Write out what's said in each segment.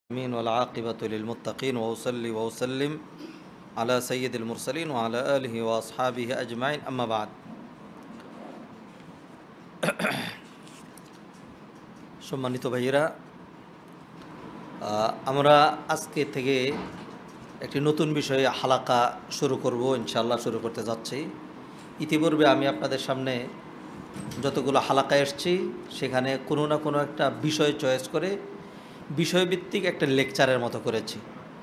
आमीन वल्आक़िबतु लिल्मुत्तक़ीन वउसल्ली वउसल्लिम अला सय्यिदिल मुरसलीन व अला आलिहि व अस्हाबिहि अजमाइन अम्मा बाद। সম্মানিত ভাইয়েরা, আমরা আজকে থেকে একটি নতুন বিষয়ে হালাকা শুরু করব, ইনশাআল্লাহ শুরু করতে যাচ্ছি। ইতিপূর্বে আমি আপনাদের সামনে যতগুলো হালাকা এসেছি সেখানে কোনো না কোনো একটা বিষয় চয়েস করে বিষয়ভিত্তিক একটা লেকচারের মতো করেছি।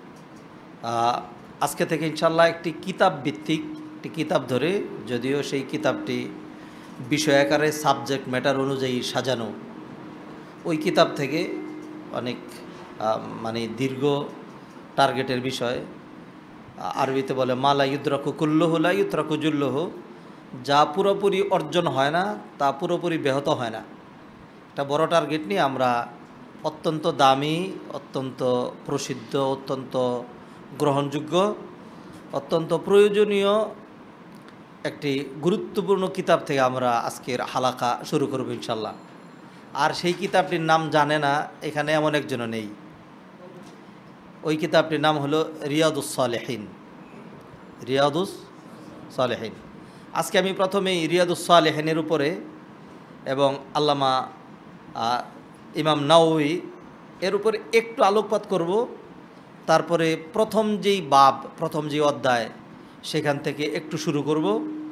আজকে থেকে ইনশাআল্লাহ একটি কিতাব ভিত্তিক একটি কিতাব ধরে, যদিও সেই কিতাবটি বিষয় আকারে সাবজেক্ট ম্যাটার অনুযায়ী সাজানো, ওই কিতাব থেকে অনেক দীর্ঘ টার্গেটের বিষয়, আরবিতে বলে মালা ইউদ্রাকু কুল্লুহু লা ইউত্রাকু জুল্লুহু, যা পুরোপুরি অর্জন হয় না তা পুরোপুরি ব্যাহত হয় না। একটা বড় টার্গেট নিয়ে আমরা অত্যন্ত দামি, অত্যন্ত প্রসিদ্ধ, অত্যন্ত গ্রহণযোগ্য, অত্যন্ত প্রয়োজনীয় একটি গুরুত্বপূর্ণ কিতাব থেকে আমরা আজকের হালাকা শুরু করব ইনশাল্লাহ। আর সেই কিতাবটির নাম জানে না এখানে এমন একজনও নেই। ওই কিতাবটির নাম হলো রিয়াদুস সালেহিন। রিয়াদুস সালেহিন। আজকে আমি প্রথমেই রিয়াদুস সালেহিনের উপরে এবং আল্লামা ইমাম নাওয়ী এর উপরে একটু আলোকপাত করব। তারপরে প্রথম যেই অধ্যায় সেখান থেকে একটু শুরু করব।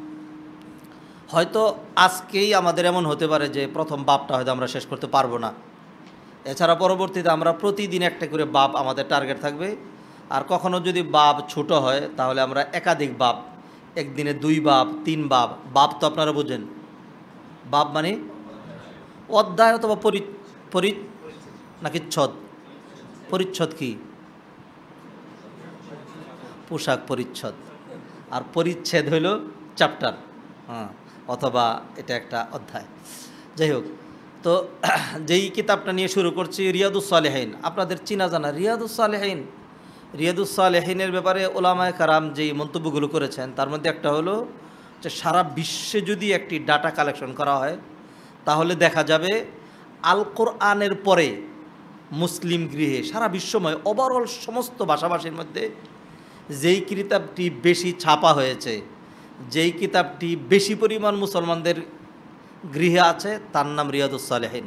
হয়তো আজকেই আমাদের এমন হতে পারে যে প্রথম বাবটা হয়তো আমরা শেষ করতে পারবো না। এছাড়া পরবর্তীতে আমরা প্রতিদিন একটা করে বাব আমাদের টার্গেট থাকবে। আর কখনো যদি বাব ছোট হয় তাহলে আমরা একাধিক বাব, একদিনে 2 বাব 3 বাব। বাব তো আপনারা বোঝেন, বাব মানে অধ্যায় অথবা নাকি ছদ। পরিচ্ছদ কি? পোশাক পরিচ্ছদ। আর পরিচ্ছেদ হইল চ্যাপ্টার, অথবা এটা একটা অধ্যায়। যাই হোক, তো যেই কিতাবটা নিয়ে শুরু করছি রিয়াদুস সালেহিন, আপনাদের চিনা জানা রিয়াদুস সালেহিন। রিয়াদুস সালেহিনের ব্যাপারে ওলামায়ে কারাম যেই মন্তব্যগুলো করেছেন তার মধ্যে একটা হলো যে সারা বিশ্বে যদি একটি ডাটা কালেকশন করা হয় তাহলে দেখা যাবে আল কোরআনের পরে মুসলিম গৃহে সারা বিশ্বময় ওভারঅল সমস্ত ভাষাভাষীর মধ্যে যেই কিতাবটি বেশি ছাপা হয়েছে, যেই কিতাবটি বেশি পরিমাণ মুসলমানদের গৃহে আছে তার নাম রিয়াদুস সালেহিন।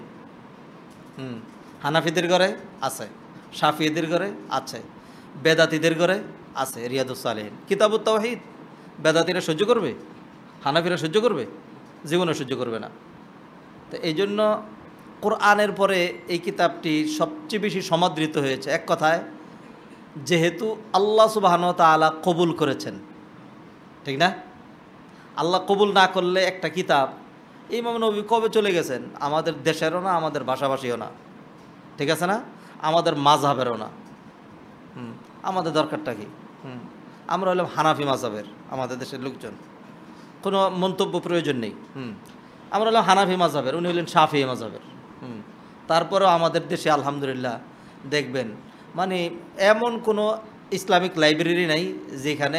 হানাফিদের ঘরে আছে, শাফিঈদের ঘরে আছে, বেদাতীদের ঘরে আছে রিয়াদুস সালেহিন। কিতাবুত তাওহীদ বেদাতীরা সহ্য করবে? হানাফিরা সহ্য করবে? জীবনে সহ্য করবে না। তো এই জন্য কোরআনের পরে এই কিতাবটি সবচেয়ে বেশি সমাদৃত হয়েছে। এক কথায়, যেহেতু আল্লাহ সুবহানাহু ওয়া তাআলা কবুল করেছেন, ঠিক না? আল্লাহ কবুল না করলে একটা কিতাব, ইমাম নবী কবে চলে গেছেন, আমাদের দেশেরও না, আমাদের ভাষাভাষীও না, ঠিক আছে না, আমাদের মাযহাবেরও না। আমাদের দরকারটা কি? আমরা হলাম হানাফি মাযহাবের, আমাদের দেশের লোকজন, কোনো মন্তব্য প্রয়োজন নেই। আমরা হলাম হানাফি মাযহাবের, উনি হলেন শাফিঈ মাযহাবের। তারপরেও আমাদের দেশে আলহামদুলিল্লাহ দেখবেন এমন কোনো ইসলামিক লাইব্রেরি নাই যেখানে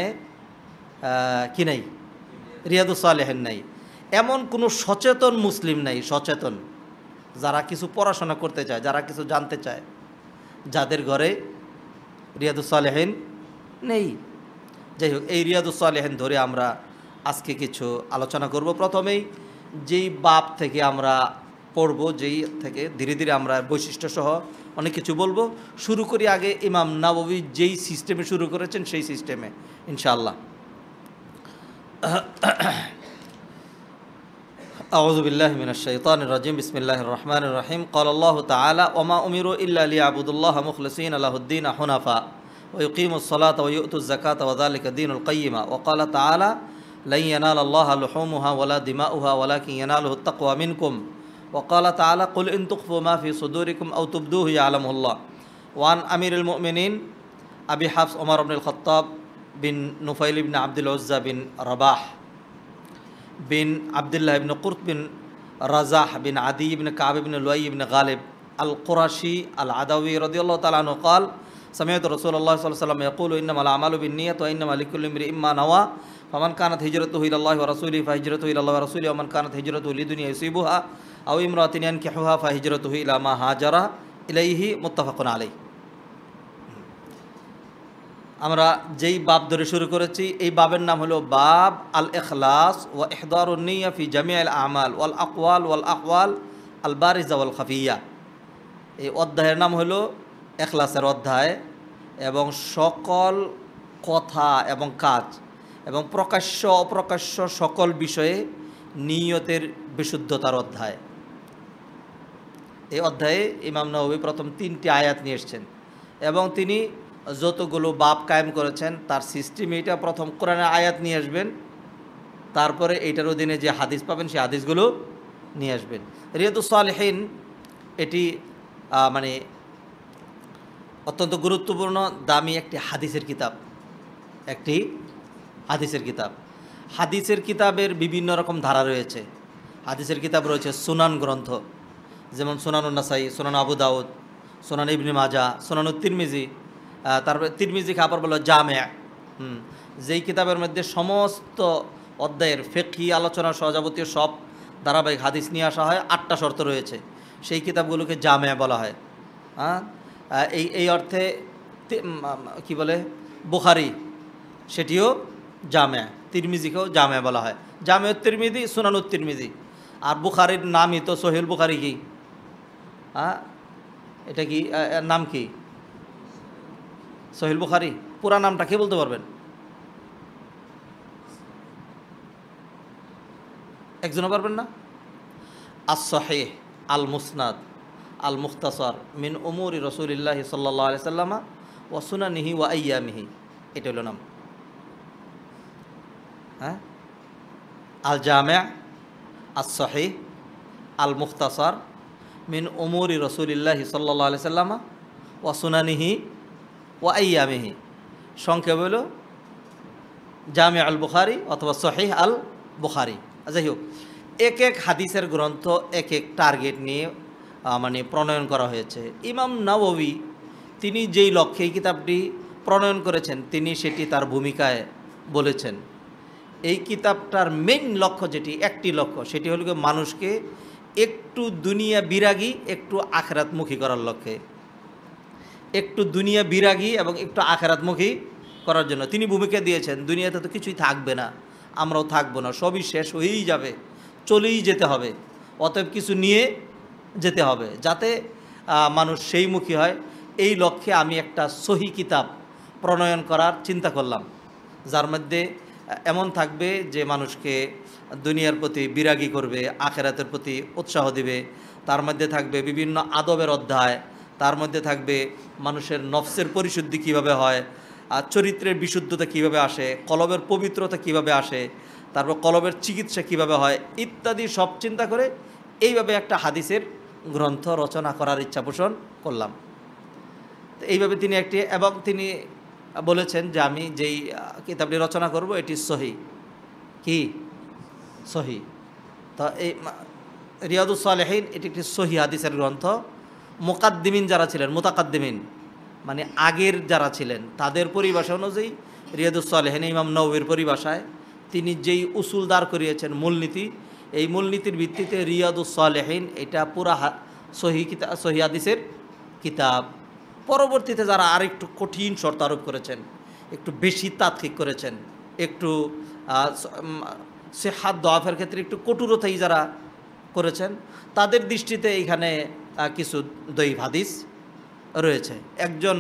কি নাই, রিয়াদুস সালেহিন নাই। এমন কোনো সচেতন মুসলিম নাই, সচেতন যারা কিছু পড়াশোনা করতে চায়, যারা কিছু জানতে চায়, যাদের ঘরে রিয়াদুস সালেহিন নেই। যাই হোক, এই রিয়াদুস সালেহিন ধরে আমরা আজকে কিছু আলোচনা করব। প্রথমেই যেই বাব থেকে আমরা পড়ব, যেই থেকে ধীরে ধীরে আমরা বৈশিষ্ট্যসহ অনেক কিছু বলবো। শুরু করি আগে ইমাম নাওয়ী যেই সিস্টেমে শুরু করেছেন সেই সিস্টেমে ইনশাআল্লাহ। আউযু বিল্লাহি মিনাশ শাইতানির রাজিম। বিসমিল্লাহির রহমানির রহিম। ক্বালা আল্লাহু তাআলা ওয়া মা উমিরু ইল্লা লিয়াবুদুল্লাহা মুখলিসিনা লাহুদ-দীন হুনাফা ওয়া ইউকিমুস সালাতা ওয়া ইউতুজ যাকাতা ওয়া যালিকা দীনুল কাইয়্যিমা। ওয়া ক্বালা তাআলা লা ইয়ানালাল্লাহা লুহুমুহা ওয়ালা দিমাউহা ওয়ালাকিন ইয়ানালুহুত তাকওয়া মিনকুম। وقال تعالى قل إن تخفوا ما في صدوركم أو تبدوه يعلمه الله. وعن أمير المؤمنين أبي حفص عمر بن الخطاب بن نفيل بن عبد العزى بن رباح بن عبد الله بن قرط بن رزاح بن عدي بن كعب بن لؤي بن غالب القرشي العدوي رضي الله تعالى عنه قال سمعت رسول الله صلى الله عليه وسلم يقول إنما الأعمال بالنية وإنما لكل امرئ ما نوى فمن كانت هجرته إلى الله ورسوله فهجرته إلى الله ورسوله ومن كانت هجرته لدنيا يصيبها أو امرأة ينكحها فهجرته إلى ما هاجر ইলাইহি মুত্তাফাকুন আলাইহি। আমরা যেই বাব ধরে শুরু করেছি এই বাবের নাম হলো বাব আল ইখলাস ওয়া ইহদারুন নিয়্যা ফি জামিআল আমাল ওয়াল আকওয়াল ওয়াল আহওয়াল আল বারিজা ওয়াল খাফিয়া। এই অধ্যায়ের নাম হলো ইখলাসের অধ্যায় এবং সকল কথা এবং কাজ এবং প্রকাশ্য অপ্রকাশ্য সকল বিষয়ে নিয়তের বিশুদ্ধতার অধ্যায়। এই অধ্যায়ে ইমাম নববী প্রথম 3টি আয়াত নিয়ে এসেছেন এবং তিনি যতগুলো বাব কায়েম করেছেন তার সিস্টেম এইটা। প্রথম কোরআনের আয়াত নিয়ে আসবেন, তারপরে এইটার অধীনে যে হাদিস পাবেন সেই হাদিসগুলো নিয়ে আসবেন। রিয়াদুস সালেহিন এটি মানে অত্যন্ত গুরুত্বপূর্ণ দামি একটি হাদিসের কিতাব। একটি হাদিসের কিতাব। হাদিসের কিতাবের বিভিন্ন রকম ধারা রয়েছে। হাদিসের কিতাব রয়েছে সুনান গ্রন্থ, যেমন সুনানুন নাসাই, সুনান আবু দাউদ, সুনান ইবনে মাজা, সুনানুত তিরমিজি। তারপরে তিরমিজিকে আবার বলা জামে, যেই কিতাবের মধ্যে সমস্ত অধ্যায়ের ফিকহি আলোচনা সহ যাবতীয় সব ধারাবাহিক হাদিস নিয়ে আসা হয়। 8টা শর্ত রয়েছে, সেই কিতাবগুলোকে জামে বলা হয়। এই অর্থে কি বলে বুখারি, সেটিও জামে। তিরমিজিকেও জামে বলা হয়। জামেউত তিরমিজি, সুনানুত তিরমিজি। আর বুখারির নামই তো সহিহুল বুখারি। কি এটা কি নাম কি? সহিহুল বুখারি। পুরা নামটা কি বলতে পারবেন? একজনও পারবেন না? আস-সহিহ আল মুসনাদ আল মুখতাসার মিন উমুরি রাসূলিল্লাহি সাল্লাল্লাহু আলাইহি সাল্লাম ওয়া সুনানিহি ওয়া আইয়ামিহি, এটা হলো নাম। আল জামে আস-সহিহ আল মুখতাসার মিন উমুরি রাসূলিল্লাহি সাল্লাল্লাহু আলাইহি সাল্লাম ওয়া সুনানিহি ওয়া আইয়ামিহি। সংক্ষেপ হলো জামে আল বুখারি অথবা সহিহ আল বুখারি। যাই হোক, এক এক হাদিসের গ্রন্থ এক এক টার্গেট নিয়ে মানে প্রণয়ন করা হয়েছে। ইমাম নববী তিনি যেই লক্ষ্যে এই কিতাবটি প্রণয়ন করেছেন তিনি সেটি তার ভূমিকায় বলেছেন। এই কিতাবটার মেইন লক্ষ্য যেটি, একটি লক্ষ্য, সেটি হলো মানুষকে একটু দুনিয়া বিরাগী একটু আখেরাতমুখী করার লক্ষ্যে। একটু দুনিয়া বিরাগী এবং একটু আখেরাতমুখী করার জন্য তিনি ভূমিকা দিয়েছেন। দুনিয়াতে তো কিছুই থাকবে না, আমরাও থাকবো না, সবই শেষ হয়েই যাবে, চলেই যেতে হবে। অতএব কিছু নিয়ে যেতে হবে যাতে মানুষ সেইমুখী হয়। এই লক্ষ্যে আমি একটা সহি কিতাব প্রণয়ন করার চিন্তা করলাম, যার মধ্যে এমন থাকবে যে মানুষকে দুনিয়ার প্রতি বিরাগী করবে, আখেরাতের প্রতি উৎসাহ দিবে। তার মধ্যে থাকবে বিভিন্ন আদবের অধ্যায়, তার মধ্যে থাকবে মানুষের নফসের পরিশুদ্ধি কিভাবে হয়, চরিত্রের বিশুদ্ধতা কিভাবে আসে, কলবের পবিত্রতা কিভাবে আসে, তারপর কলবের চিকিৎসা কিভাবে হয় ইত্যাদি সব চিন্তা করে এইভাবে একটা হাদিসের গ্রন্থ রচনা করার ইচ্ছা পোষণ করলাম। তো এইভাবে তিনি একটি, এবং তিনি বলেছেন যে আমি যেই কিতাবটি রচনা করব এটি সহি। কি সহি? তো এই রিয়াদুস সালেহিন এটি একটি সহি হাদিসের গ্রন্থ। মুকাদ্দিমিন যারা ছিলেন, মুতাকাদ্দিমিন মানে আগের যারা ছিলেন, তাদের পরিভাষা অনুযায়ী রিয়াদুস সালেহিন ইমাম নববীর পরিভাষায় তিনি যেই উসুল দাঁড় করিয়েছেন, মূলনীতি, এই মূলনীতির ভিত্তিতে রিয়াদুস সালেহিন এটা পুরা সহি হাদিসের কিতাব। পরবর্তীতে যারা আরেকটু কঠিন শর্ত আরোপ করেছেন, একটু বেশি তাৎক্ষিক করেছেন, একটু সিহাত দওয়াফের ক্ষেত্রে একটু কঠোরতাই যারা করেছেন, তাদের দৃষ্টিতে এইখানে কিছু দঈফ হাদিস রয়েছে। একজন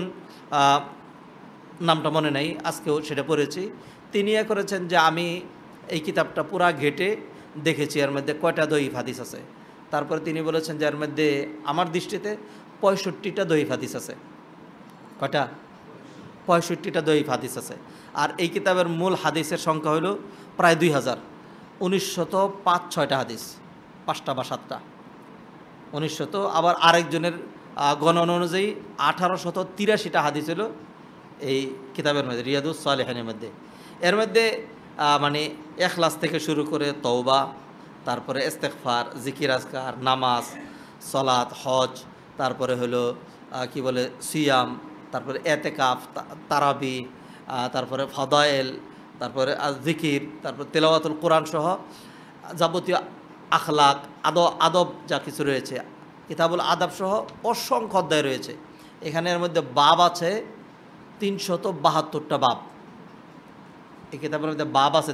নামটা মনে নেই, আজকেও সেটা পড়েছি, তিনি করেছেন যে আমি এই কিতাবটা পুরা ঘেটে দেখেছি এর মধ্যে কয়টা দঈফ হাদিস আছে। তারপরে তিনি বলেছেন যে এর মধ্যে আমার দৃষ্টিতে 65টা দঈফ হাদিস আছে। কয়টা? 65টা দঈফ হাদিস আছে। আর এই কিতাবের মূল হাদিসের সংখ্যা হলো প্রায় 2000, 1905-6টা হাদিস, 5টা বা 7টা, 1900। আবার আরেকজনের গণনা অনুযায়ী 1883টা হাদিস হলো এই কিতাবের মধ্যে, রিয়াদুস সালেহিনের মধ্যে। এর মধ্যে মানে ইখলাস থেকে শুরু করে তওবা, তারপরে ইস্তেগফার, জিকির আজকার, নামাজ, সালাত, হজ, তারপরে হলো কি বলে সিয়াম, তারপরে এতেকাফ, তারাবি, তারপরে ফাদায়েল, তারপরে জিকির, তারপরে তেলাওয়াতুল কোরআন সহ যাবতীয় আখলাক, আদব যা কিছু রয়েছে, কিতাবুল আদব সহ অসংখ্য অধ্যায় রয়েছে। এখানের মধ্যে বাব আছে 372টা বাব। এই কিতাবের মধ্যে বাব আছে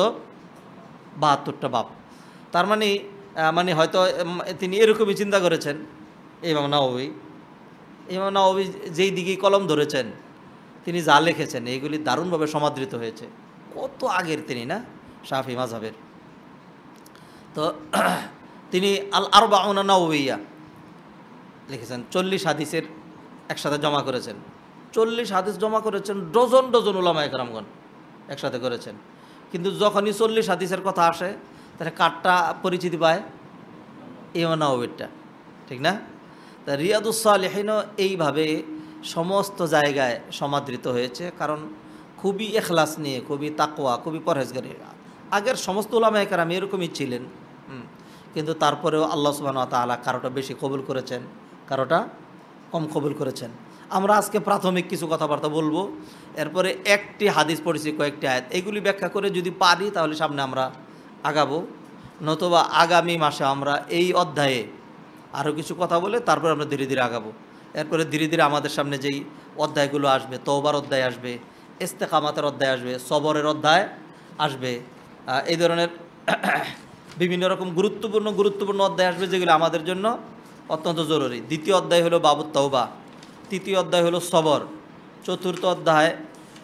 372টা বাব। তার মানে মানে হয়তো তিনি এরকমই চিন্তা করেছেন ইমাম নাওয়াবী। ইমাম নাওয়াবী যেই দিকেই কলম ধরেছেন, তিনি যা লিখেছেন এইগুলি দারুণভাবে সমাদৃত হয়েছে। কত আগের তিনি না, শাফি মাযহাবের। তো তিনি আল আরবাউনা নাওয়াবিয়্যা লিখেছেন, 40 হাদিসের একসাথে জমা করেছেন। 40 হাদিস জমা করেছেন, ডজন ডজন উলামায়ে কেরামগণ একসাথে করেছেন। কিন্তু যখনই 40 হাদিসের কথা আসে, তাহলে কারটা পরিচিতি পায়? ইমাম নাওয়াবীরটা, ঠিক না? তা রিয়াদুস সালিহিনও এইভাবে সমস্ত জায়গায় সমাদৃত হয়েছে, কারণ খুবই এখলাস নিয়ে, খুবই তাকওয়া, খুবই পরহেজগারি। আগের সমস্ত উলামায়ে কেরাম এরকমই ছিলেন, কিন্তু তারপরেও আল্লাহ সুবহানাহু ওয়া তাআলা কারোটা বেশি কবুল করেছেন, কারোটা কম কবুল করেছেন। আমরা আজকে প্রাথমিক কিছু কথাবার্তা বলবো, এরপরে একটি হাদিস পড়েছি, কয়েকটি আয়াত, এগুলি ব্যাখ্যা করে যদি পারি তাহলে সামনে আমরা আগাবো, নতুবা আগামী মাসে আমরা এই অধ্যায়ে আরও কিছু কথা বলে তারপর আমরা ধীরে ধীরে আগাবো। এরপরে ধীরে ধীরে আমাদের সামনে যেই অধ্যায়গুলো আসবে, তওবার অধ্যায় আসবে, ইস্তেকামাতের অধ্যায় আসবে, সবরের অধ্যায় আসবে, এই ধরনের বিভিন্ন রকম গুরুত্বপূর্ণ অধ্যায় আসবে, যেগুলো আমাদের জন্য অত্যন্ত জরুরি। দ্বিতীয় অধ্যায় হলো বাবুত তাওবা, তৃতীয় অধ্যায় হলো সবর, চতুর্থ অধ্যায়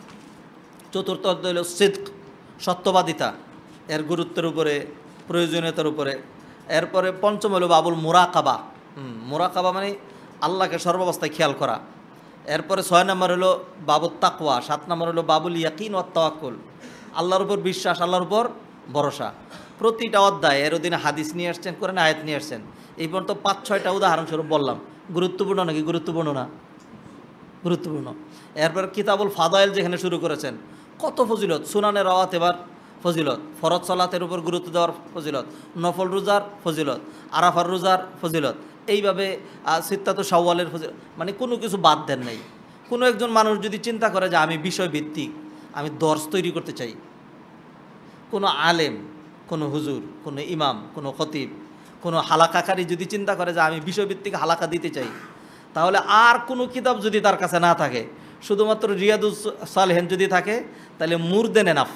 হলো সিদক, সত্যবাদিতা, এর গুরুত্বের উপরে, প্রয়োজনীয়তার উপরে। এরপরে পঞ্চম হলো বাবুল মুরাকাবা, মুরাকাবা মানে আল্লাহকে সর্বাবস্থায় খেয়াল করা। এরপরে 6 নম্বর হলো বাবুত তাকওয়া, 7 নম্বর হলো বাবুল ইয়াকিন ওয়াত তাওয়াক্কুল, আল্লাহর উপর বিশ্বাস, আল্লাহর উপর ভরসা। প্রতিটা অধ্যায় এর অধীনে হাদিস নিয়ে আসছেন, কোরআন আয়াত নিয়ে আসছেন। এই পর্যন্ত 5-6টা উদাহরণস্বরূপ বললাম। গুরুত্বপূর্ণ নাকি? গুরুত্বপূর্ণ না? গুরুত্বপূর্ণ। এরপর কিতাবুল ফাদাইল যেখানে শুরু করেছেন, কত ফজিলত, সুনানের রাওয়াত এবার ফজিলত, ফরজ সালাতের উপর গুরুত্ব দেওয়ার ফজিলত, নফল রোজার ফজিলত, আরাফার রোজার ফজিলত, এইভাবে সিত্তাতু শাওয়ালের ফজিলত, মানে কোনো কিছু বাদ দেন নাই। কোনো একজন মানুষ যদি চিন্তা করে যে আমি বিষয়ভিত্তিক আমি দর্স তৈরি করতে চাই, কোনো আলেম, কোনো হুজুর, কোনো ইমাম, কোনো খতিব, কোনো হালাকাকারী যদি চিন্তা করে যে আমি বিষয়ভিত্তিক হালাকা দিতে চাই, তাহলে আর কোনো কিতাব যদি তার কাছে না থাকে, শুধুমাত্র রিয়াদুস সালেহিন যদি থাকে, তাহলে মুরদেন এনাফ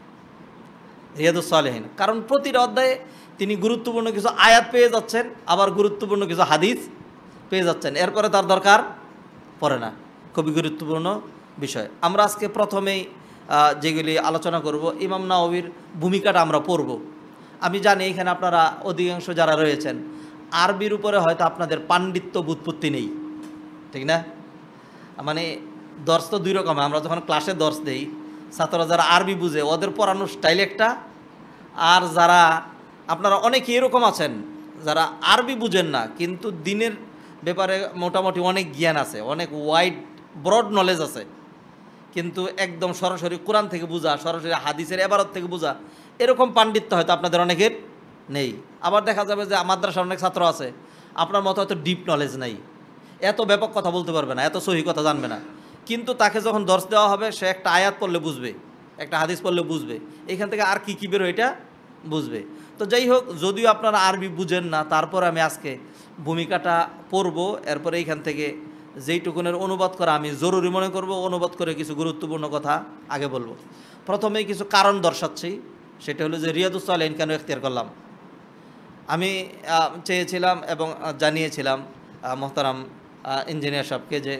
রিয়াদুস সালেহিন। কারণ প্রতিটা অধ্যায়ে তিনি গুরুত্বপূর্ণ কিছু আয়াত পেয়ে যাচ্ছেন, আবার গুরুত্বপূর্ণ কিছু হাদিস পেয়ে যাচ্ছেন, এরপরে তার দরকার পড়ে না। খুবই গুরুত্বপূর্ণ বিষয়। আমরা আজকে প্রথমেই যেগুলি আলোচনা করব, ইমাম নাওয়াবীর ভূমিকাটা আমরা পড়ব। আমি জানি এখানে আপনারা অধিকাংশ যারা রয়েছেন, আরবির উপরে হয়তো আপনাদের পাণ্ডিত্য বুৎপত্তি নেই, ঠিক না? মানে দর্শ তো দুই রকম। আমরা যখন ক্লাসে দর্শ দেই, ছাত্ররা যারা আরবি বুঝে ওদের পড়ানোর স্টাইল একটা, আর যারা আপনারা অনেকে এরকম আছেন যারা আরবি বুঝেন না, কিন্তু দিনের ব্যাপারে মোটামুটি অনেক জ্ঞান আছে, অনেক ওয়াইড ব্রড নলেজ আছে, কিন্তু একদম সরাসরি কোরআন থেকে বোঝা, সরাসরি হাদিসের এবারত থেকে বোঝা, এরকম পাণ্ডিত্য হয়তো আপনাদের অনেকের নেই। আবার দেখা যাবে যে মাদ্রাসার অনেক ছাত্র আছে, আপনার মতো হয়তো ডিপ নলেজ নাই, এত ব্যাপক কথা বলতে পারবে না, এত সহি কথা জানবে না, কিন্তু তাকে যখন দর্শ দেওয়া হবে সে একটা আয়াত পড়লে বুঝবে, একটা হাদিস পড়লে বুঝবে, এখান থেকে আর কী বেরো এটা বুঝবে। তো যাই হোক, যদিও আপনারা আরবি বুঝেন না, তারপর আমি আজকে ভূমিকাটা পড়ব। এরপরে এইখান থেকে যেইটুকুনের অনুবাদ করা আমি জরুরি মনে করব, অনুবাদ করে কিছু গুরুত্বপূর্ণ কথা আগে বলবো। প্রথমেই কিছু কারণ দর্শাচ্ছি, সেটা হলো যে রিয়াদুস সালেহিন কেন এখতিয়ার করলাম। আমি চেয়েছিলাম এবং জানিয়েছিলাম মোহতারাম ইঞ্জিনিয়ার সাহেবকে যে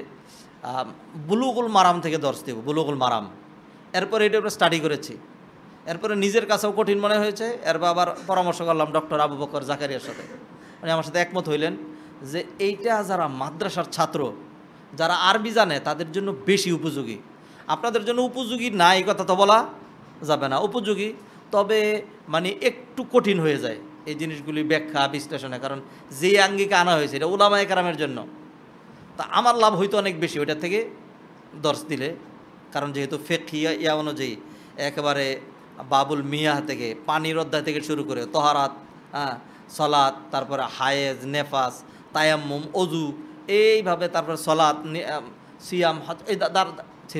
বুলুগুল মারাম থেকে দর্শ দেব, বুলুগুল মারাম। এরপরে এটা আমরা স্টাডি করেছি, এরপরে নিজের কাছেও কঠিন মনে হয়েছে, এরপর আবার পরামর্শ করলাম ডক্টর আবু বকর জাকারিয়ার সাথে। উনি আমার সাথে একমত হইলেন যে এইটা যারা মাদ্রাসার ছাত্র, যারা আরবি জানে, তাদের জন্য বেশি উপযোগী। আপনাদের জন্য উপযোগী না এই কথা তো বলা যাবে না, উপযোগী, তবে মানে একটু কঠিন হয়ে যায় এই জিনিসগুলি ব্যাখ্যা বিশ্লেষণে, কারণ যে আঙ্গিকে আনা হয়েছে এটা উলামায়ে কেরামের জন্য। তা আমার লাভ হয়তো অনেক বেশি ওইটা থেকে দর্শ দিলে, কারণ যেহেতু ফিকহিয়া ইয়া অনুযায়ী একেবারে বাবুল মিয়াহ থেকে, পানির অধ্যায় থেকে শুরু করে তহারাত, সলাত, তারপরে হায়েজ, নেফাস, তায়াম্মুম, অজু, এইভাবে তারপরে সলাত, সিয়াম, হজ, এই ছিল।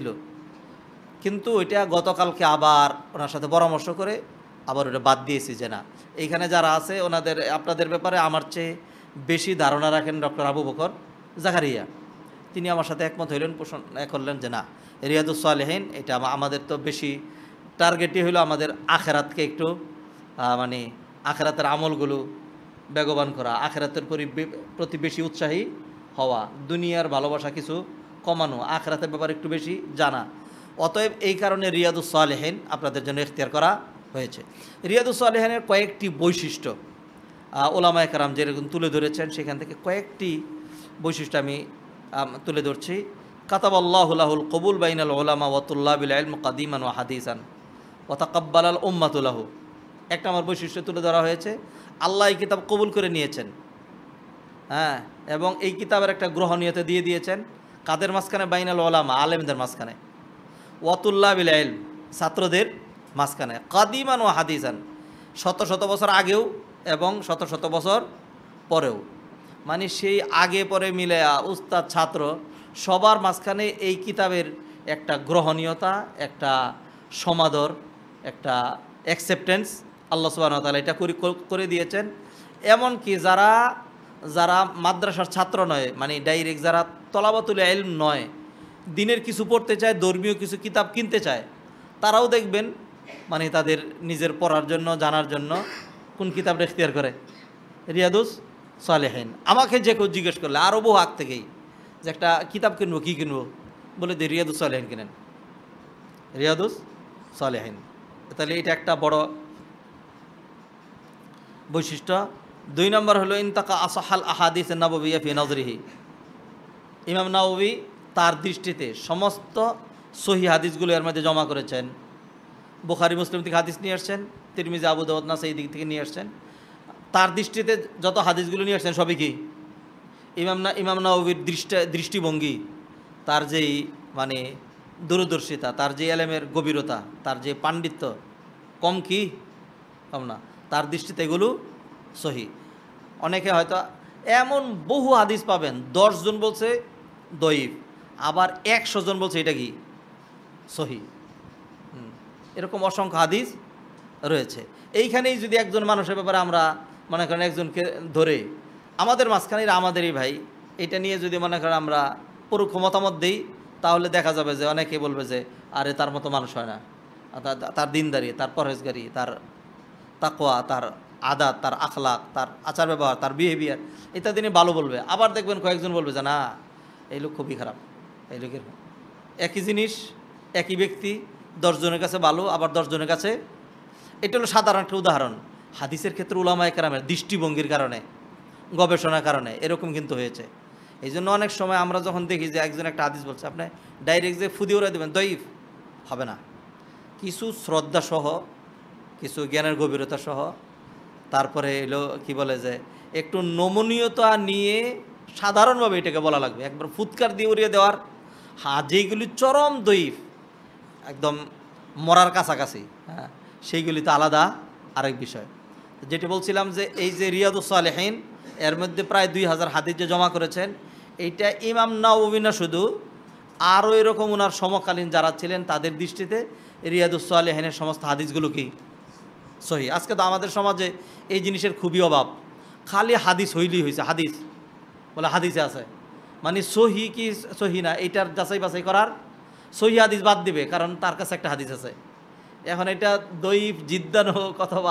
কিন্তু ওইটা গতকালকে আবার ওনার সাথে পরামর্শ করে আবার ওটা বাদ দিয়েছি যে না, এইখানে যারা আছে আপনাদের ব্যাপারে আমার চেয়ে বেশি ধারণা রাখেন ডক্টর আবু বকর জাকারিয়া। তিনি আমার সাথে একমত হইলেন, পোষণ করলেন যে না, রিয়াদুস সালেহীন এটা আমাদের তো বেশি টার্গেটই হলো আমাদের আখেরাতকে একটু মানে আখেরাতের আমলগুলো বেগবান করা, আখেরাতের প্রতি বেশি উৎসাহী হওয়া, দুনিয়ার ভালোবাসা কিছু কমানো, আখেরাতের ব্যাপারে একটু বেশি জানা। অতএব এই কারণে রিয়াদুস সালেহীন আপনাদের জন্য ইখতিয়ার করা হয়েছে। রিয়াদুস সালেহীনের কয়েকটি বৈশিষ্ট্য ওলামায়ে কেরাম যেরকম তুলে ধরেছেন, সেখান থেকে কয়েকটি বৈশিষ্ট্য আমি তুলে ধরছি। কাতাবাল্লাহু লাহুল কবুল বাইনাল উলামা ওয়া তুল্লাবিল ইলম কাদিমান ওয়া হাদিসান ওয়া তাকাব্বালাল উম্মাতু লাহু। একটা আমার বৈশিষ্ট্য তুলে ধরা হয়েছে, আল্লাহ এই কিতাব কবুল করে নিয়েছেন, হ্যাঁ, এবং এই কিতাবের একটা গ্রহণীয়তা দিয়ে দিয়েছেন কাদের মাঝখানে? বাইনাল উলামা, আলেমদের মাঝখানে, ওয়া তুল্লাবিল ইলম, ছাত্রদের মাঝখানে, কাদিমান ওয়া হাদিসান, শত শত বছর আগেও এবং শত শত বছর পরেও, মানে সেই আগে পরে মিলে উস্তাদ ছাত্র সবার মাঝখানে এই কিতাবের একটা গ্রহণীয়তা, একটা সমাদর, একটা অ্যাকসেপ্টেন্স আল্লাহ সুবহানাহু ওয়া তাআলা এটা করে দিয়েছেন। এমনকি যারা যারা মাদ্রাসার ছাত্র নয়, মানে ডাইরেক্ট যারা তলাবাতুল ইলম নয়, দিনের কিছু পড়তে চায়, ধর্মীয় কিছু কিতাব কিনতে চায়, তারাও দেখবেন মানে তাদের নিজের পড়ার জন্য, জানার জন্য কোন কিতাবটা ইখতিয়ার করে? রিয়াদুস সালেহীন। আমাকে যে কেউ জিজ্ঞেস করলে আরও বহু আগ থেকেই যে একটা কিতাব কিনবো, কী কিনবো, বলে যে রিয়াদুস সালেহীন কিনেন, রিয়াদুস সালেহীন। তাহলে এটা একটা বড় বৈশিষ্ট্য। 2 নম্বর হলো ইনতাকা আসাহাল আহাদিস নাববিয়্যা ফি নজরিহি। ইমাম নাওয়াবী তার দৃষ্টিতে সমস্ত সহি হাদিসগুলো এর মধ্যে জমা করেছেন। বুখারী মুসলিম থেকে হাদিস নিয়ে আসছেন, তিরমিজি, আবু দাউদ, নাসাঈ দিক থেকে নিয়ে আসছেন। তার দৃষ্টিতে যত হাদিসগুলো নিয়ে আসছেন সবই কি ইমাম নাওয়াবীর দৃষ্টিভঙ্গি, তার যেই মানে দূরদর্শিতা, তার যে এলেমের গভীরতা, তার যে পাণ্ডিত্য, কম কি কম না, তার দৃষ্টিতে এগুলো সহি। অনেকে হয়তো এমন বহু হাদিস পাবেন 10 জন বলছে দঈফ, আবার 100 জন বলছে এটা কি সহি। এরকম অসংখ্য হাদিস রয়েছে। এইখানেই যদি একজন মানুষের ব্যাপারে আমরা মনে করেন একজনকে ধরে আমাদের মাঝখানে আমাদেরই ভাই, এটা নিয়ে যদি মনে করেন আমরা পরোক্ষ মতামত দিই, তাহলে দেখা যাবে যে অনেকে বলবে যে আরে তার মতো মানুষ হয় না, তার দিনদারি, তার পরহেজগারি, তার তাকওয়া, তার আদাত, তার আখলাক, তার আচার ব্যবহার, তার বিহেভিয়ার ইত্যাদি নিয়ে ভালো বলবে। আবার দেখবেন কয়েকজন বলবে যে না, এই লোক খুবই খারাপ, এই লোকের। একই জিনিস, একই ব্যক্তি 10 জনের কাছে ভালো, আবার 10 জনের কাছে। এটা হলো সাধারণ একটা উদাহরণ। হাদিসের ক্ষেত্রে উলামায়ে কেরামের দৃষ্টিভঙ্গির কারণে, গবেষণার কারণে এরকম কিন্তু হয়েছে। এই জন্য অনেক সময় আমরা যখন দেখি যে একজন একটা হাদিস বলছে, আপনি ডাইরেক্ট যে ফুদি উড়াই দেবেন দঈফ হবে না, কিছু শ্রদ্ধা সহ, কিছু জ্ঞানের গভীরতা সহ, তারপরে এলো কি বলে যে একটু নমনীয়তা নিয়ে সাধারণভাবে এটাকে বলা লাগবে। একবার ফুৎকার দিয়ে উড়িয়ে দেওয়ার, হ্যাঁ, যেগুলি চরম দঈফ, একদম মরার কাছাকাছি, হ্যাঁ, সেইগুলি তো আলাদা আরেক বিষয়। যেটি বলছিলাম যে এই যে রিয়াদুস সালেহীন, এর মধ্যে প্রায় 2000 হাদিস যে জমা করেছেন, এইটা ইমাম নাওয়াবী না শুধু, আরও এরকম ওনার সমকালীন যারা ছিলেন তাদের দৃষ্টিতে রিয়াদুস সালেহীনের সমস্ত হাদিসগুলো কি সহি। আজকে তো আমাদের সমাজে এই জিনিসের খুবই অভাব, খালি হাদিস হইলেই হয়েছে, হাদিস বলে হাদিসে আছে, মানে সহি কি সহি না এইটার যাচাই বাছাই করার, সহি হাদিস বাদ দিবে কারণ তার কাছে একটা হাদিস আছে। এখন এটা দঈফ জিদ্দান হোক অথবা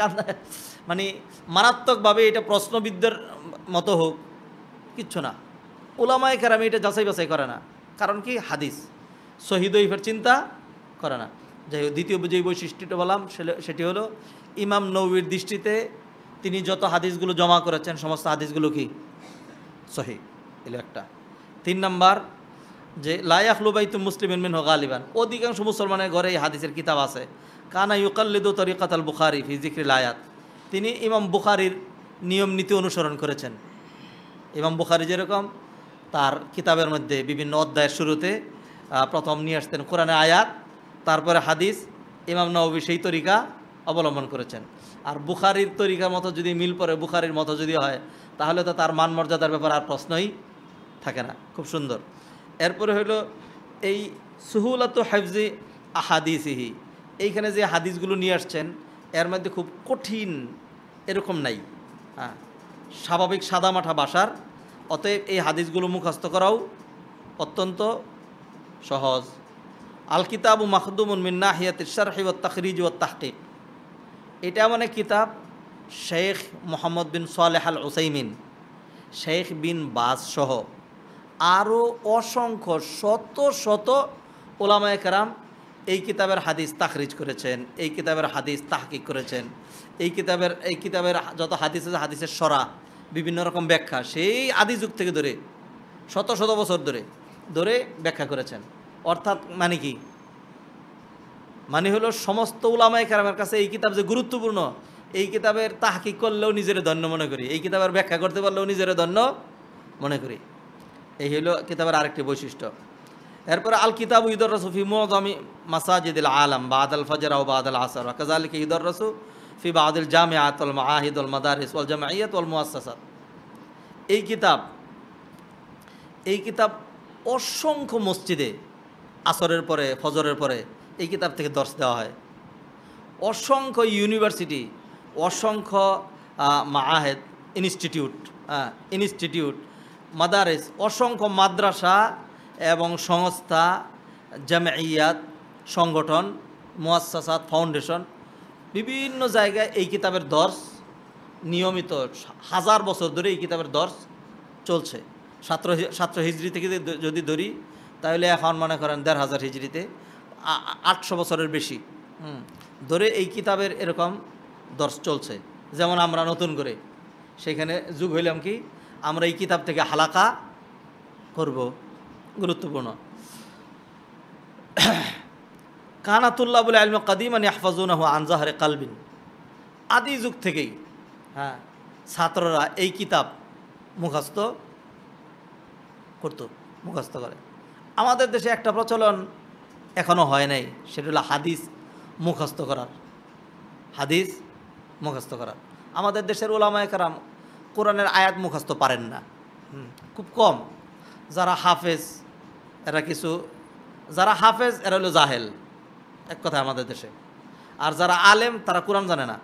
মানে মারাত্মকভাবে এটা প্রশ্নবিদ্ধের মতো হোক, কিচ্ছু না, উলামায়ে কেরাম এটা যাচাই বাছাই করে না। কারণ কি? হাদিস সহি দঈফের চিন্তা করে না। যাই হোক, দ্বিতীয় যে বৈশিষ্ট্যটা বললাম সেটি হলো ইমাম নববীর দৃষ্টিতে তিনি যত হাদিসগুলো জমা করেছেন সমস্ত হাদিসগুলো কি সহি, এলো একটা। 3 নম্বর যে লা ইয়াখলু বাইতুম মুসলিমিন মিনহু গালিবান, অধিকাংশ মুসলমানের ঘরে এই হাদিসের কিতাব আছে। কানা ইউকাল্লিদু তরিকাতাল বুখারী ফি যিকরিল আয়াত, তিনি ইমাম বুখারীর নিয়ম নীতি অনুসরণ করেছেন। ইমাম বুখারী যেরকম তার কিতাবের মধ্যে বিভিন্ন অধ্যায়ের শুরুতে প্রথম নিয়ে আসতেন কোরআনের আয়াত, তারপরে হাদিস, ইমাম নববী সেই তরিকা অবলম্বন করেছেন। আর বুখারীর তরিকার মতো যদি মিল পড়ে, বুখারীর মতো যদি হয়, তাহলে তো তার মান মর্যাদার ব্যাপারে আর প্রশ্নই থাকে না। খুব সুন্দর। এরপরে হলো এই সুহুলাতু হিফজি আহাদিসিহি, এইখানে যে হাদিসগুলো নিয়ে আসছেন এর মধ্যে খুব কঠিন এরকম নাই, হ্যাঁ, স্বাভাবিক সাদামাঠা ভাষার। অতএব এই হাদিসগুলো মুখস্থ করাও অত্যন্ত সহজ। আল কিতাবু মাখদুমুন মিন নাহিয়াতিশ শারহি ওয়াত তাখরিজ ওয়াত তাহকিক, এটা মানে কিতাব শেখ মোহাম্মদ বিন সালেহ আল উসাইমিন, শেখ বিন বাজ সহ আরও অসংখ্য শত শত ওলামায়ে কেরাম এই কিতাবের হাদিস তাখরিজ করেছেন, এই কিতাবের হাদিস তাহকিক করেছেন। এই কিতাবের যত হাদিস আছে, হাদিসের সরা, বিভিন্ন রকম ব্যাখ্যা, সেই আদি যুগ থেকে ধরে শত শত বছর ধরে ব্যাখ্যা করেছেন। অর্থাৎ মানে কি, মানে হলো সমস্ত উলামায়ে কেরামের কাছে এই কিতাব যে গুরুত্বপূর্ণ, এই কিতাবের তাহকিক করলেও নিজের ধন্য মনে করি, এই কিতাবের ব্যাখ্যা করতে পারলেও নিজের ধন্য মনে করি। এই হলো কিতাবের আরেকটি বৈশিষ্ট্য। এরপরে আল কিতাবু ইউদাররাসু ফি মুআযামি মাসাজিদিল আলাম বা'দাল ফজর ওয়া বা'দাল আসর ওয়া কাযালিকা ইউদাররাসু ফি বা'দিল জামিআত ওয়াল মাআহিদ ওয়াল মাদারিস ওয়াল জামঈয়াত ওয়াল মুআসসাসাত। এই কিতাব অসংখ্য মসজিদে আসরের পরে, ফজরের পরে এই কিতাব থেকে দর্স দেওয়া হয়। অসংখ্য ইউনিভার্সিটি, অসংখ্য মাআহেদ, ইনস্টিটিউট, মাদারিস, অসংখ্য মাদ্রাসা এবং সংস্থা, জামঈয়াত, সংগঠন, মুআসসাসাত, ফাউন্ডেশন, বিভিন্ন জায়গায় এই কিতাবের দর্স নিয়মিত 1000 বছর ধরে এই কিতাবের দর্স চলছে। 700 হিজরি থেকে যদি ধরি তাহলে এখন মনে করেন 1500 হিজরিতে 800 বছরের বেশি ধরে এই কিতাবের এরকম দর্স চলছে। যেমন আমরা নতুন করে সেখানে যুগ হইলাম কি, আমরা এই কিতাব থেকে হালাকা করব, গুরুত্বপূর্ণ। কানাতুল্লাবুল ইলম কাদিমান ইয়াহফাজুনাহু আন যাহরি কালবিন, আদি যুগ থেকেই ছাত্ররা এই কিতাব মুখস্থ করে। আমাদের দেশে একটা প্রচলন এখনও হয় নাই, সেটা হলো হাদিস মুখস্থ করার। আমাদের দেশের উলামায়ে কেরাম কোরআনের আয়াত মুখস্থ পারেন না, খুব কম। যারা হাফেজ এরা হলো জাহেল, এক কথা আমাদের দেশে। আর যারা আলেম তারা কোরআন জানে না,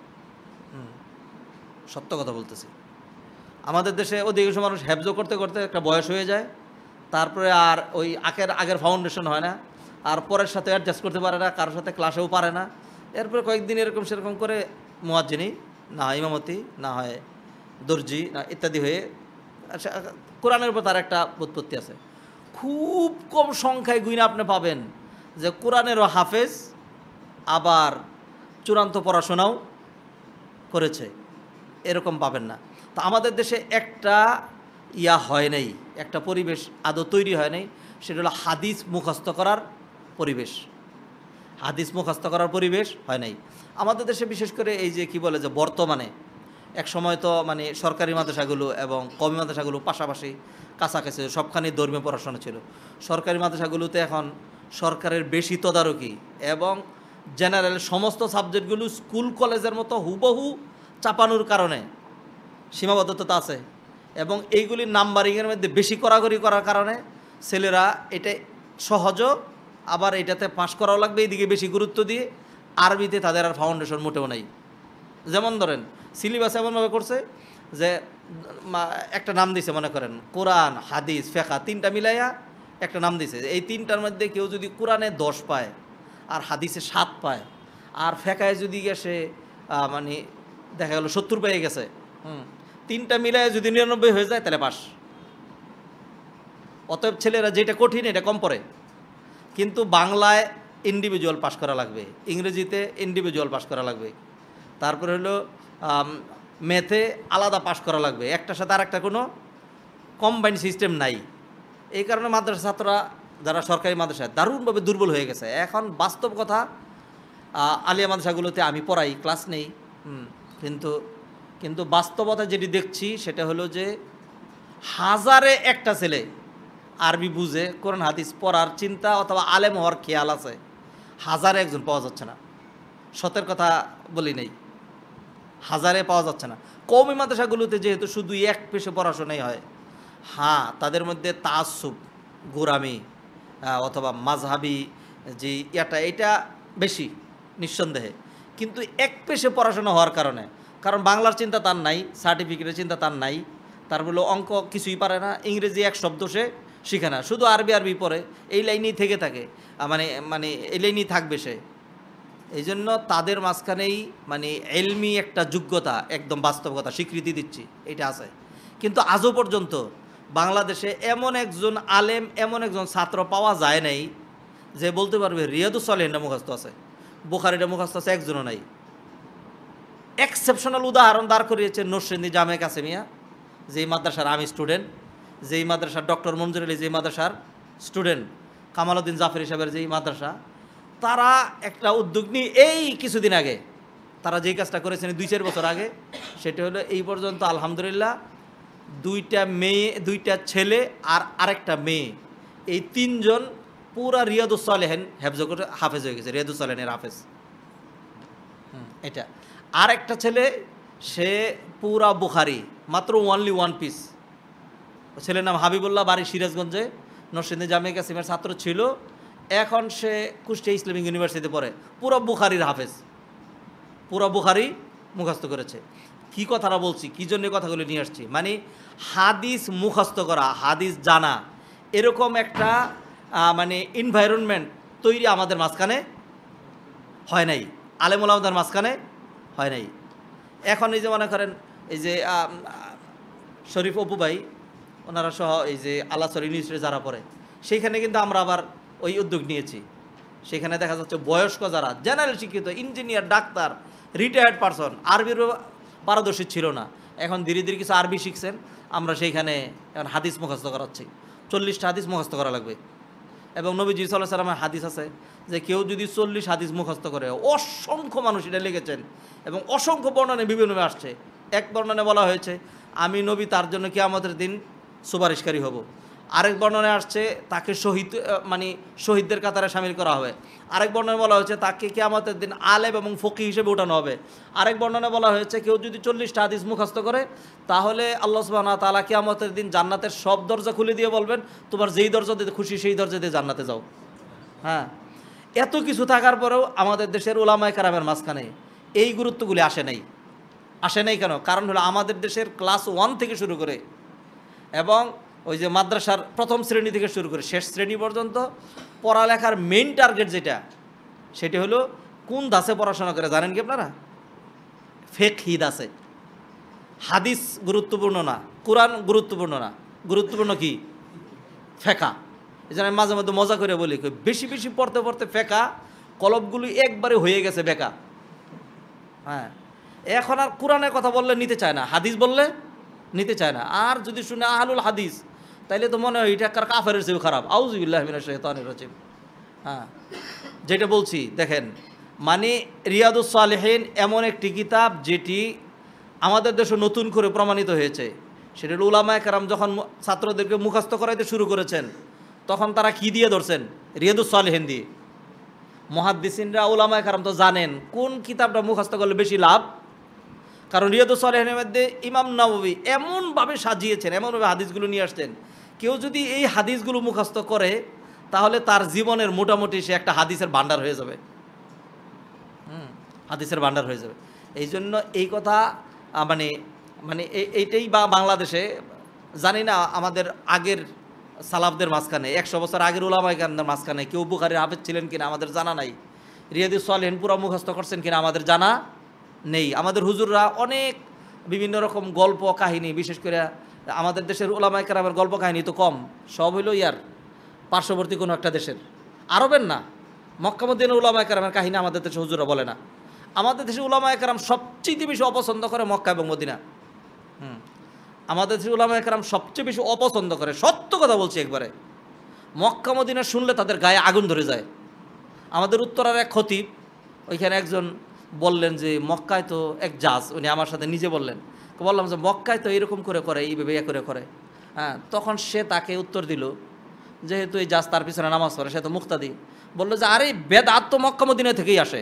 সত্য কথা বলতেছি। আমাদের দেশে অধিকাংশ মানুষ হেফজ করতে করতে একটা বয়স হয়ে যায়, তারপরে আর ওই আগের ফাউন্ডেশন হয় না, আর পরের সাথে অ্যাডজাস্ট করতে পারে না, কারোর সাথে ক্লাসেও পারে না। এরপরে কয়েকদিন এরকম সেরকম করে মুয়াজ্জিনি না হয়, ইমামতি না হয়, দর্জি না ইত্যাদি হয়ে কোরআনের উপর তার একটা উৎপত্তি আছে। খুব কম সংখ্যায় গুইনা আপনি পাবেন যে কোরআনেরও হাফেজ আবার চূড়ান্ত পড়াশোনাও করেছে, এরকম পাবেন না। তো আমাদের দেশে একটা হয় নাই, একটা পরিবেশ আদৌ তৈরি হয় নাই, সেটা হলো হাদিস মুখস্থ করার পরিবেশ হয় নাই আমাদের দেশে। বিশেষ করে এই যে কি বলে যে বর্তমানে, এক সময় তো মানে সরকারি মাদ্রাসাগুলো এবং কওমি মাদ্রাসাগুলো পাশাপাশি কাছাকাছি সবখানেই ধর্মীয় পড়াশোনা ছিল। সরকারি মাদ্রাসাগুলোতে এখন সরকারের বেশি তদারকি এবং জেনারেল সমস্ত সাবজেক্টগুলো স্কুল কলেজের মতো হুবহু চাপানোর কারণে সীমাবদ্ধতা আছে, এবং এইগুলির নাম্বারিংয়ের মধ্যে বেশি কড়াকড়ি করার কারণে ছেলেরা এটা সহজও, আবার এটাতে পাস করাও লাগবে, এইদিকে বেশি গুরুত্ব দিয়ে আরবিতে তাদের আর ফাউন্ডেশন মোটেও নাই। যেমন ধরেন সিলেবাস এমনভাবে করছে যে একটা নাম দিছে, মনে করেন কোরআন, হাদিস, ফেকা, 3টা মিলাইয়া একটা নাম দিছে। এই 3টার মধ্যে কেউ যদি কোরআনে 10 পায় আর হাদিসে 7 পায়, আর ফেকায় যদি সে মানে দেখা গেল 70 পেয়ে গেছে, 3টা মিলায় যদি 99 হয়ে যায় তাহলে পাস। অতএব ছেলেরা যেটা কঠিন এটা কম পড়ে, কিন্তু বাংলায় ইন্ডিভিজুয়াল পাস করা লাগবে, ইংরেজিতে ইন্ডিভিজুয়াল পাস করা লাগবে, তারপরে হলো ম্যাথে আলাদা পাস করা লাগবে, একটার সাথে আরেকটা কোনো কম্বাইন্ড সিস্টেম নাই। এই কারণে মাদ্রাসা ছাত্ররা যারা সরকারি মাদ্রাসায় দারুণভাবে দুর্বল হয়ে গেছে। এখন বাস্তব কথা, আলিয়া মাদ্রাসাগুলোতে আমি পড়াই, ক্লাস নেই, কিন্তু বাস্তবতা যেটি দেখছি সেটা হলো যে 1000-এ একটা ছেলে আরবি বুঝে কোরআন হাদিস পড়ার চিন্তা অথবা আলেম হওয়ার খেয়াল আছে, 1000-এ একজন পাওয়া যাচ্ছে না। সতের কথা বলি নেই, 1000-এ পাওয়া যাচ্ছে না। কওমি মাদ্রাসাগুলোতে যেহেতু শুধু এক পেশে পড়াশোনাই হয়, তাদের মধ্যে তাআসসুব, গোরামি অথবা মাযহাবি যে এটা বেশি নিঃসন্দেহে, কিন্তু এক পেশে পড়াশোনা হওয়ার কারণে, কারণ বাংলার চিন্তা তার নাই, সার্টিফিকেটের চিন্তা তার নাই, তার বলে অঙ্ক কিছুই পারে না, ইংরেজি এক শব্দ সে শিখে না, শুধু আরবি আরবি পড়ে, এই লাইনেই থেকে থাকে, মানে মানে এই লাইনেই থাকবে সে। এই জন্য তাদের মাঝখানেই মানে এলমি একটা যোগ্যতা, একদম বাস্তবতা স্বীকৃতি দিচ্ছি, এটা আছে। কিন্তু আজও পর্যন্ত বাংলাদেশে এমন একজন আলেম, এমন একজন ছাত্র পাওয়া যায় নাই যে বলতে পারবে রিয়াদুস সালেহিনটা মুখস্থ আছে, বুখারীটা মুখস্থ আছে, একজনও নাই। এক্সেপশনাল উদাহরণ দাঁড় করিয়েছে নরসিংদী জামে কাসেমিয়া, যেই মাদ্রাসার আমি স্টুডেন্ট, যেই মাদ্রাসার ডক্টর মঞ্জুর আলী যেই মাদ্রাসার স্টুডেন্ট, কামালউদ্দিন জাফরি সাহেবের যেই মাদ্রাসা, তারা একটা উদ্যোগ নিয়ে এই কিছুদিন আগে তারা যেই কাজটা করেছেন 2-4 বছর আগে, সেটা হলো এই পর্যন্ত আলহামদুলিল্লাহ 2টা মেয়ে, 2টা ছেলে আর আরেকটা মেয়ে, এই 3 জন পুরা রিয়াদুস সালেহিন হেফজ করে হাফেজ হয়ে গেছে, রিয়াদুস সালেহিনের হাফেজ। এটা আর একটা ছেলে, সে পুরা বুখারি মাত্র ওনলি 1 পিস। ছেলের নাম হাবিবুল্লাহ, বাড়ি সিরাজগঞ্জে, নরসিংদী জামিয়া কাসিমের ছাত্র ছিল, এখন সে কুষ্টিয়া ইসলামিক ইউনিভার্সিটিতে পড়ে, পুরো বুখারির হাফেজ, পুরো বুখারি মুখস্থ করেছে। কি কথাটা বলছি, কী জন্য কথাগুলো নিয়ে আসছি, মানে হাদিস মুখস্থ করা, হাদিস জানা, এরকম একটা মানে এনভায়রনমেন্ট তৈরি আমাদের মাঝখানে হয় নাই, আলেমুল আমাদের মাঝখানে হয় নাই। এখন এই যে মনে করেন এই যে শরীফ অপু ভাই ওনারা সহ এই যে আলাসর ইউনিভার্সিটি যারা পড়ে, সেইখানে কিন্তু আমরা আবার ওই উদ্যোগ নিয়েছি। সেখানে দেখা যাচ্ছে বয়স্ক যারা জেনারেল শিক্ষিত, ইঞ্জিনিয়ার, ডাক্তার, রিটায়ার্ড পারসন, আরবির পারদর্শী ছিল না, এখন ধীরে ধীরে কিছু আরবি শিখছেন, আমরা সেইখানে এখন হাদিস মুখস্থ করাচ্ছি। 40টা হাদিস মুখস্থ করা লাগবে। এবং নবীজি সাল্লাল্লাহু আলাইহি ওয়াসাল্লামের হাদিস আছে যে কেউ যদি 40 হাদিস মুখস্থ করে, অসংখ্য মানুষ এটা লিখেছেন এবং অসংখ্য বর্ণনায় বিভিন্নভাবে আসছে। এক বর্ণনায় বলা হয়েছে আমি নবী তার জন্য কিয়ামতের দিন সুপারিশকারী হব। আরেক বর্ণনায় আসছে তাকে শহীদ, মানে শহীদদের কাতারে শামিল করা হবে। আরেক বর্ণনায় বলা হয়েছে তাকে কিয়ামতের দিন আলেম এবং ফকি হিসেবে উঠানো হবে। আরেক বর্ণনায় বলা হয়েছে কেউ যদি 40টা হাদিস মুখস্থ করে তাহলে আল্লাহ সুবহানাহু ওয়া তাআলা কিয়ামতের দিন জান্নাতের সব দরজা খুলে দিয়ে বলবেন তোমার যেই দরজা দিতে খুশি সেই দরজা দিয়ে জান্নাতে যাও। হ্যাঁ, এত কিছু থাকার পরেও আমাদের দেশের উলামায়ে কেরামের মাঝখানে এই গুরুত্বগুলি আসে নাই কেন? কারণ হলো আমাদের দেশের ক্লাস 1 থেকে শুরু করে এবং ওই যে মাদ্রাসার প্রথম শ্রেণী থেকে শুরু করে শেষ শ্রেণী পর্যন্ত পড়ালেখার মেইন টার্গেট যেটা, সেটি হলো কোন দাসে পড়াশোনা করে জানেন কি আপনারা? ফিকহি দাসে। হাদিস গুরুত্বপূর্ণ না, কোরআন গুরুত্বপূর্ণ না, গুরুত্বপূর্ণ কি? ফেকা। এই জন্য আমি মাঝে মধ্যে মজা করে বলি বেশি বেশি পড়তে পড়তে ফেকা কলবগুলি একবারে হয়ে গেছে বেকা। হ্যাঁ, এখন আর কোরআনের কথা বললে নিতে চায় না, হাদিস বললে নিতে চায় না। আর যদি শুনে আহলুল হাদিস তাইলে তো মনে হয় এটা কাফেরের চেয়েও খারাপ। আউযুবিল্লাহি মিনাশ শাইতানির রাজিম। হ্যাঁ, যেটা বলছি দেখেন, মানে রিয়াদুস সালেহিন এমন একটি কিতাব যেটি আমাদের দেশে নতুন করে প্রমাণিত হয়েছে। সেটা উলামায়ে কেরাম যখন ছাত্রদেরকে মুখস্থ করাইতে শুরু করেছেন তখন তারা কি দিয়ে ধরছেন? রিয়াদুস সালেহিন দিয়ে। মুহাদ্দিসিনরা উলামায়ে কেরাম তো জানেন কোন কিতাবটা মুখস্থ করলে বেশি লাভ, কারণ রিয়াদুস সালেহিনের মধ্যে ইমাম নাওয়াবী এমনভাবে সাজিয়েছেন, এমনভাবে হাদিসগুলো নিয়ে আসছেন, কেউ যদি এই হাদিসগুলো মুখস্থ করে তাহলে তার জীবনের মোটামুটি সে একটা হাদিসের ভান্ডার হয়ে যাবে। হাদিসের ভান্ডার হয়ে যাবে। এই জন্য এই কথা মানে মানে এইটাই বাংলাদেশে জানি না, আমাদের আগের সালাফদের মাঝখানে 100 বছর আগের উলামায়ে কেরামদের মাঝখানে কেউ বুখারীর হাফেজ ছিলেন কিনা আমাদের জানা নাই, রিয়াদুস সালেহিন পুরো মুখস্থ করছেন কিনা আমাদের জানা নেই। আমাদের হুজুররা অনেক বিভিন্ন রকম গল্প কাহিনী, বিশেষ করে আমাদের দেশের উলামায়ে কেরামের গল্প কাহিনী তো কম, সব হইল ইয়ার পার্শ্ববর্তী কোনো একটা দেশের, আরবের না। মক্কা মদিনার উলামায়ে কেরামের কাহিনী আমাদের দেশে হুজুররা বলে না। আমাদের দেশে উলামায়ে কেরাম সবচেয়ে বেশি অপছন্দ করে মক্কা এবং মদিনা। আমাদের দেশে উলামায়ে কেরাম সবচেয়ে বেশি অপছন্দ করে, সত্য কথা বলছি একবারে। মক্কা মদিনা শুনলে তাদের গায়ে আগুন ধরে যায়। আমাদের উত্তরার এক খতিব, ওইখানে একজন বললেন যে মক্কায় তো এক জাজ, উনি আমার সাথে নিজে বললেন, বললাম যে মক্কায় তো এরকম করে করে, এইভাবে করে। হ্যাঁ, তখন সে তাকে উত্তর দিল, যেহেতু এই জাজ তার পিছনে নামাজ পড়ে, সে তো মুক্তাদি, বললো যে আরে বেদাত তো মক্কা মদিনা থেকেই আসে।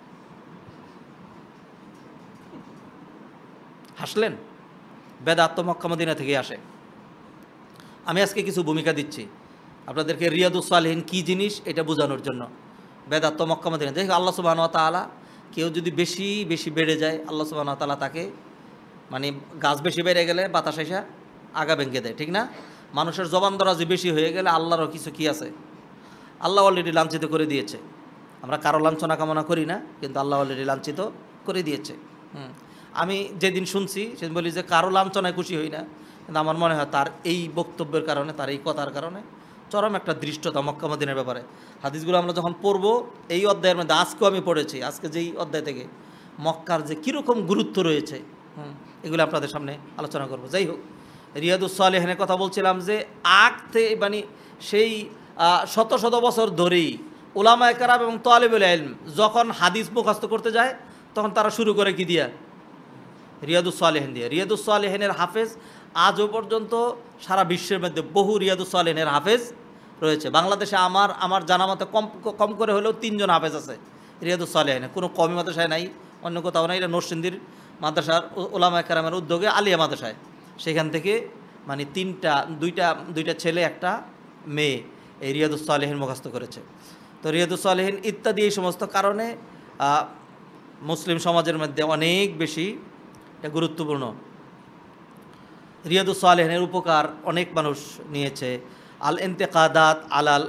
হাসলেন? বেদাত তো মক্কা মদিনা থেকেই আসে। আমি আজকে কিছু ভূমিকা দিচ্ছি আপনাদেরকে রিয়াদুস সালেহিন কী জিনিস এটা বোঝানোর জন্য। বেদাত তো মক্কা মদিনা, দেখো আল্লাহ সুবহানাহু ওয়া তাআলা কেউ যদি বেশি বেশি বেড়ে যায়, আল্লাহ সুবহানাহু ওয়া তাআলা তাকে, মানে গাছ বেশি বেড়ে গেলে বাতাস এসে আগা ভেঙে দেয়, ঠিক না? মানুষের জবান দরাজি বেশি হয়ে গেলে আল্লাহরও কিছু কি আছে, আল্লাহ অলরেডি লাঞ্ছিত করে দিয়েছে। আমরা কারো লাঞ্ছনা কামনা করি না, কিন্তু আল্লাহ অলরেডি লাঞ্ছিত করে দিয়েছে। আমি যেদিন শুনছি সেদিন বলি যে কারো লাঞ্ছনায় খুশি হই না, কিন্তু আমার মনে হয় তার এই বক্তব্যের কারণে, তার এই কথার কারণে চরম একটা দৃষ্টতা মক্কা মদিনার ব্যাপারে। হাদিসগুলো আমরা যখন পড়বো এই অধ্যায়ের মধ্যে, আজকেও আমি পড়েছি, আজকে যেই অধ্যায় থেকে মক্কার যে কীরকম গুরুত্ব রয়েছে, এগুলো আপনাদের সামনে আলোচনা করব। যাই হোক, রিয়াদুস সালেহিনের কথা বলছিলাম যে মানে সেই শত শত বছর ধরেই উলামায়ে কেরাম এবং তালিবুল ইলম যখন হাদিস মুখস্থ করতে যায় তখন তারা শুরু করে কি দিয়া? রিয়াদুস সালেহিন দিয়ে। রিয়াদুস সালেহিনের হাফেজ আজও পর্যন্ত সারা বিশ্বের মধ্যে বহু রিয়াদুস সালেহিনের হাফেজ রয়েছে। বাংলাদেশে আমার জানা মতে কম করে হলেও 3 জন হাফেজ আছে রিয়াদুস সালেহিনে। কোনো কমি মাদ্রাসায় নাই, অন্য কোথাও নাই। এটা নরসিংদীর মাদ্রাসার উলামায়ে কেরামের উদ্যোগে আলিয়া মাদ্রাসায়, সেখান থেকে মানে দুইটা ছেলে একটা মেয়ে এই রিয়াদুস সালেহিন মুখস্থ করেছে। তো রিয়াদুস সালেহিন ইত্যাদি এই সমস্ত কারণে মুসলিম সমাজের মধ্যে অনেক বেশি গুরুত্বপূর্ণ। রিয়াদুস সালেহিনের উপকার অনেক মানুষ নিয়েছে। আল ইন্তেকাদাত আলাল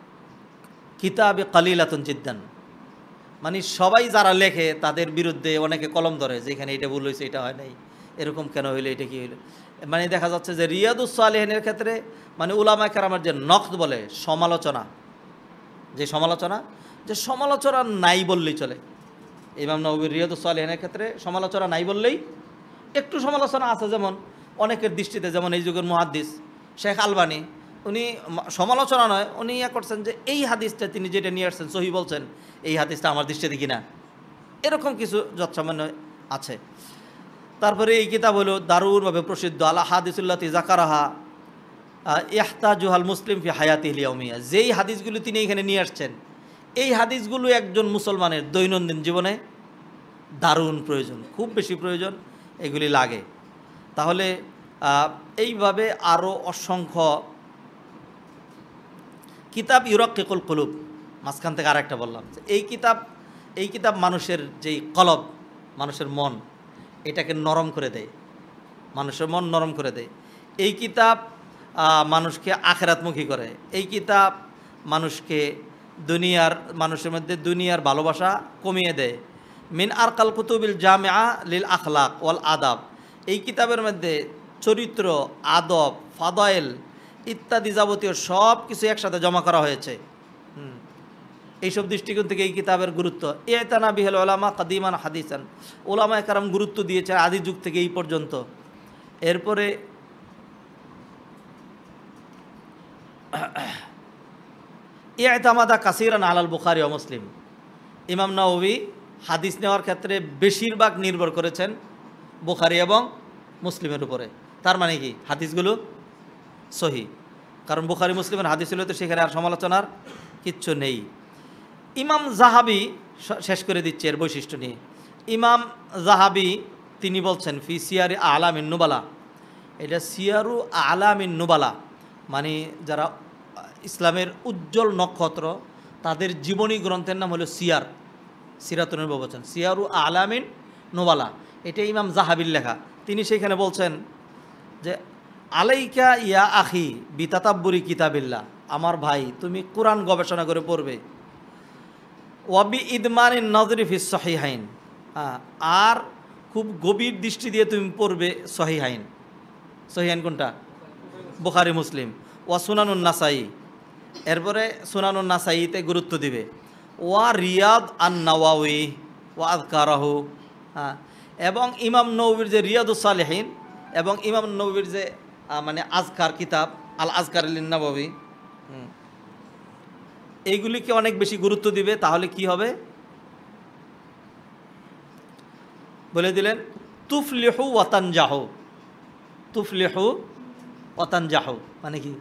কিতাবে কালিলাতুন জিদ্দান, মানে সবাই যারা লেখে তাদের বিরুদ্ধে অনেকে কলম ধরে যে এখানে এটা ভুল হয়েছে, এটা হয় নাই, এরকম কেন হইলো, এটা কি হইলো। মানে দেখা যাচ্ছে যে রিয়াদুস সালেহিনের ক্ষেত্রে মানে উলামায়ে কেরামের যে নকদ বলে সমালোচনা, যে সমালোচনা নাই বললেই চলে। ইমাম নববীর রিয়াদুস সালেহিনের ক্ষেত্রে সমালোচনা নাই বললেই, একটু সমালোচনা আছে, যেমন অনেকের দৃষ্টিতে, যেমন এই যুগের মুহাদ্দিস শেখ আলবানী, উনি সমালোচনা নয়, উনি করছেন যে এই হাদিসটা তিনি যেটা নিয়ে আসছেন সহি বলছেন, এই হাদিসটা আমার দৃষ্টিতে কিনা, এরকম কিছু যৎসামান্য আছে। তারপরে এই কিতাব হলো দারুণভাবে প্রসিদ্ধ আল হাদিসুল্লাতি জাকারাহা ইহতাজুহাল মুসলিম ফি হায়াতিহিল ইয়াউমিয়া। যেই হাদিসগুলো তিনি এখানে নিয়ে আসছেন, এই হাদিসগুলো একজন মুসলমানের দৈনন্দিন জীবনে দারুণ প্রয়োজন, খুব বেশি প্রয়োজন, এগুলি লাগে। তাহলে এইভাবে আরও অসংখ্য কিতাব, ইউরাক্কিকুল কুলুব, মাঝখান থেকে আরেকটা বললাম যে এই কিতাব মানুষের যেই কলব, মানুষের মন, এটাকে নরম করে দেয়, মানুষের মন নরম করে দেয়। এই কিতাব মানুষকে আখিরাতমুখী করে। এই কিতাব মানুষের মধ্যে দুনিয়ার ভালোবাসা কমিয়ে দেয়। মিন আরকাল কুতুবিল জামিআ লিল আখলাক ওয়াল আদাব, এই কিতাবের মধ্যে চরিত্র, আদব, ফাদায়েল ইত্যাদি যাবতীয় সব কিছু একসাথে জমা করা হয়েছে। এইসব দৃষ্টিকোণ থেকে এই কিতাবের গুরুত্ব। ইতানা বিহিল উলামা কাদিমান হাদিসান, উলামায়ে কেরাম গুরুত্ব দিয়েছে আদি যুগ থেকে এই পর্যন্ত। এরপরে ইতামাদা কাসীরান আলাল বুখারী ও মুসলিম, ইমাম নাওয়াবী হাদিস নেওয়ার ক্ষেত্রে বেশিরভাগ নির্ভর করেছেন বুখারী এবং মুসলিমের উপরে। তার মানে কি হাদিসগুলো সহি, কারণ বুখারী মুসলিমের হাদিস হলে তো সেখানে আর সমালোচনার কিচ্ছু নেই। ইমাম জাহাবি, শেষ করে দিচ্ছে এর বৈশিষ্ট্য নিয়ে, ইমাম জাহাবি তিনি বলছেন ফি সিয়ারি আলামিন নুবালা, এটা সিয়ারু আলামিন নুবালা মানে যারা ইসলামের উজ্জ্বল নক্ষত্র তাদের জীবনী গ্রন্থের নাম হলো সিরাতুন বহুবচন, সিয়ারু আলামিন নুবালা, এটা ইমাম জাহাবির লেখা। তিনি সেখানে বলছেন যে আলাইকা ইয়া আখি বিতাতাব্বুরি কিতাবিল্লাহ, আমার ভাই তুমি কোরআন গবেষণা করে পড়বে। ওয়াবি ইদমানিন নজরি ফিস সহিহাইন, আর খুব গভীর দৃষ্টি দিয়ে তুমি পড়বে সহিহাইন। সহিহাইন কোনটা? বুখারী মুসলিম। ওয়া সুনানুন নাসাই, এরপরে সুনানুন নাসাইতে গুরুত্ব দিবে। ওয়া রিয়াদ আন নাওয়াউই ওয়া আযকারাহু, এবং ইমাম নববীর যে রিয়াদুস সালেহিন এবং ইমাম নববীর যে মানে আজকার কিতাব আল আজকার লিন নববী, এইগুলিকে অনেক বেশি গুরুত্ব দিবে। তাহলে কি হবে বলে দিলেন, তুফলিহু ওয়া তানজাহু, তুফলিহু ওয়া তানজাহু মানে কি?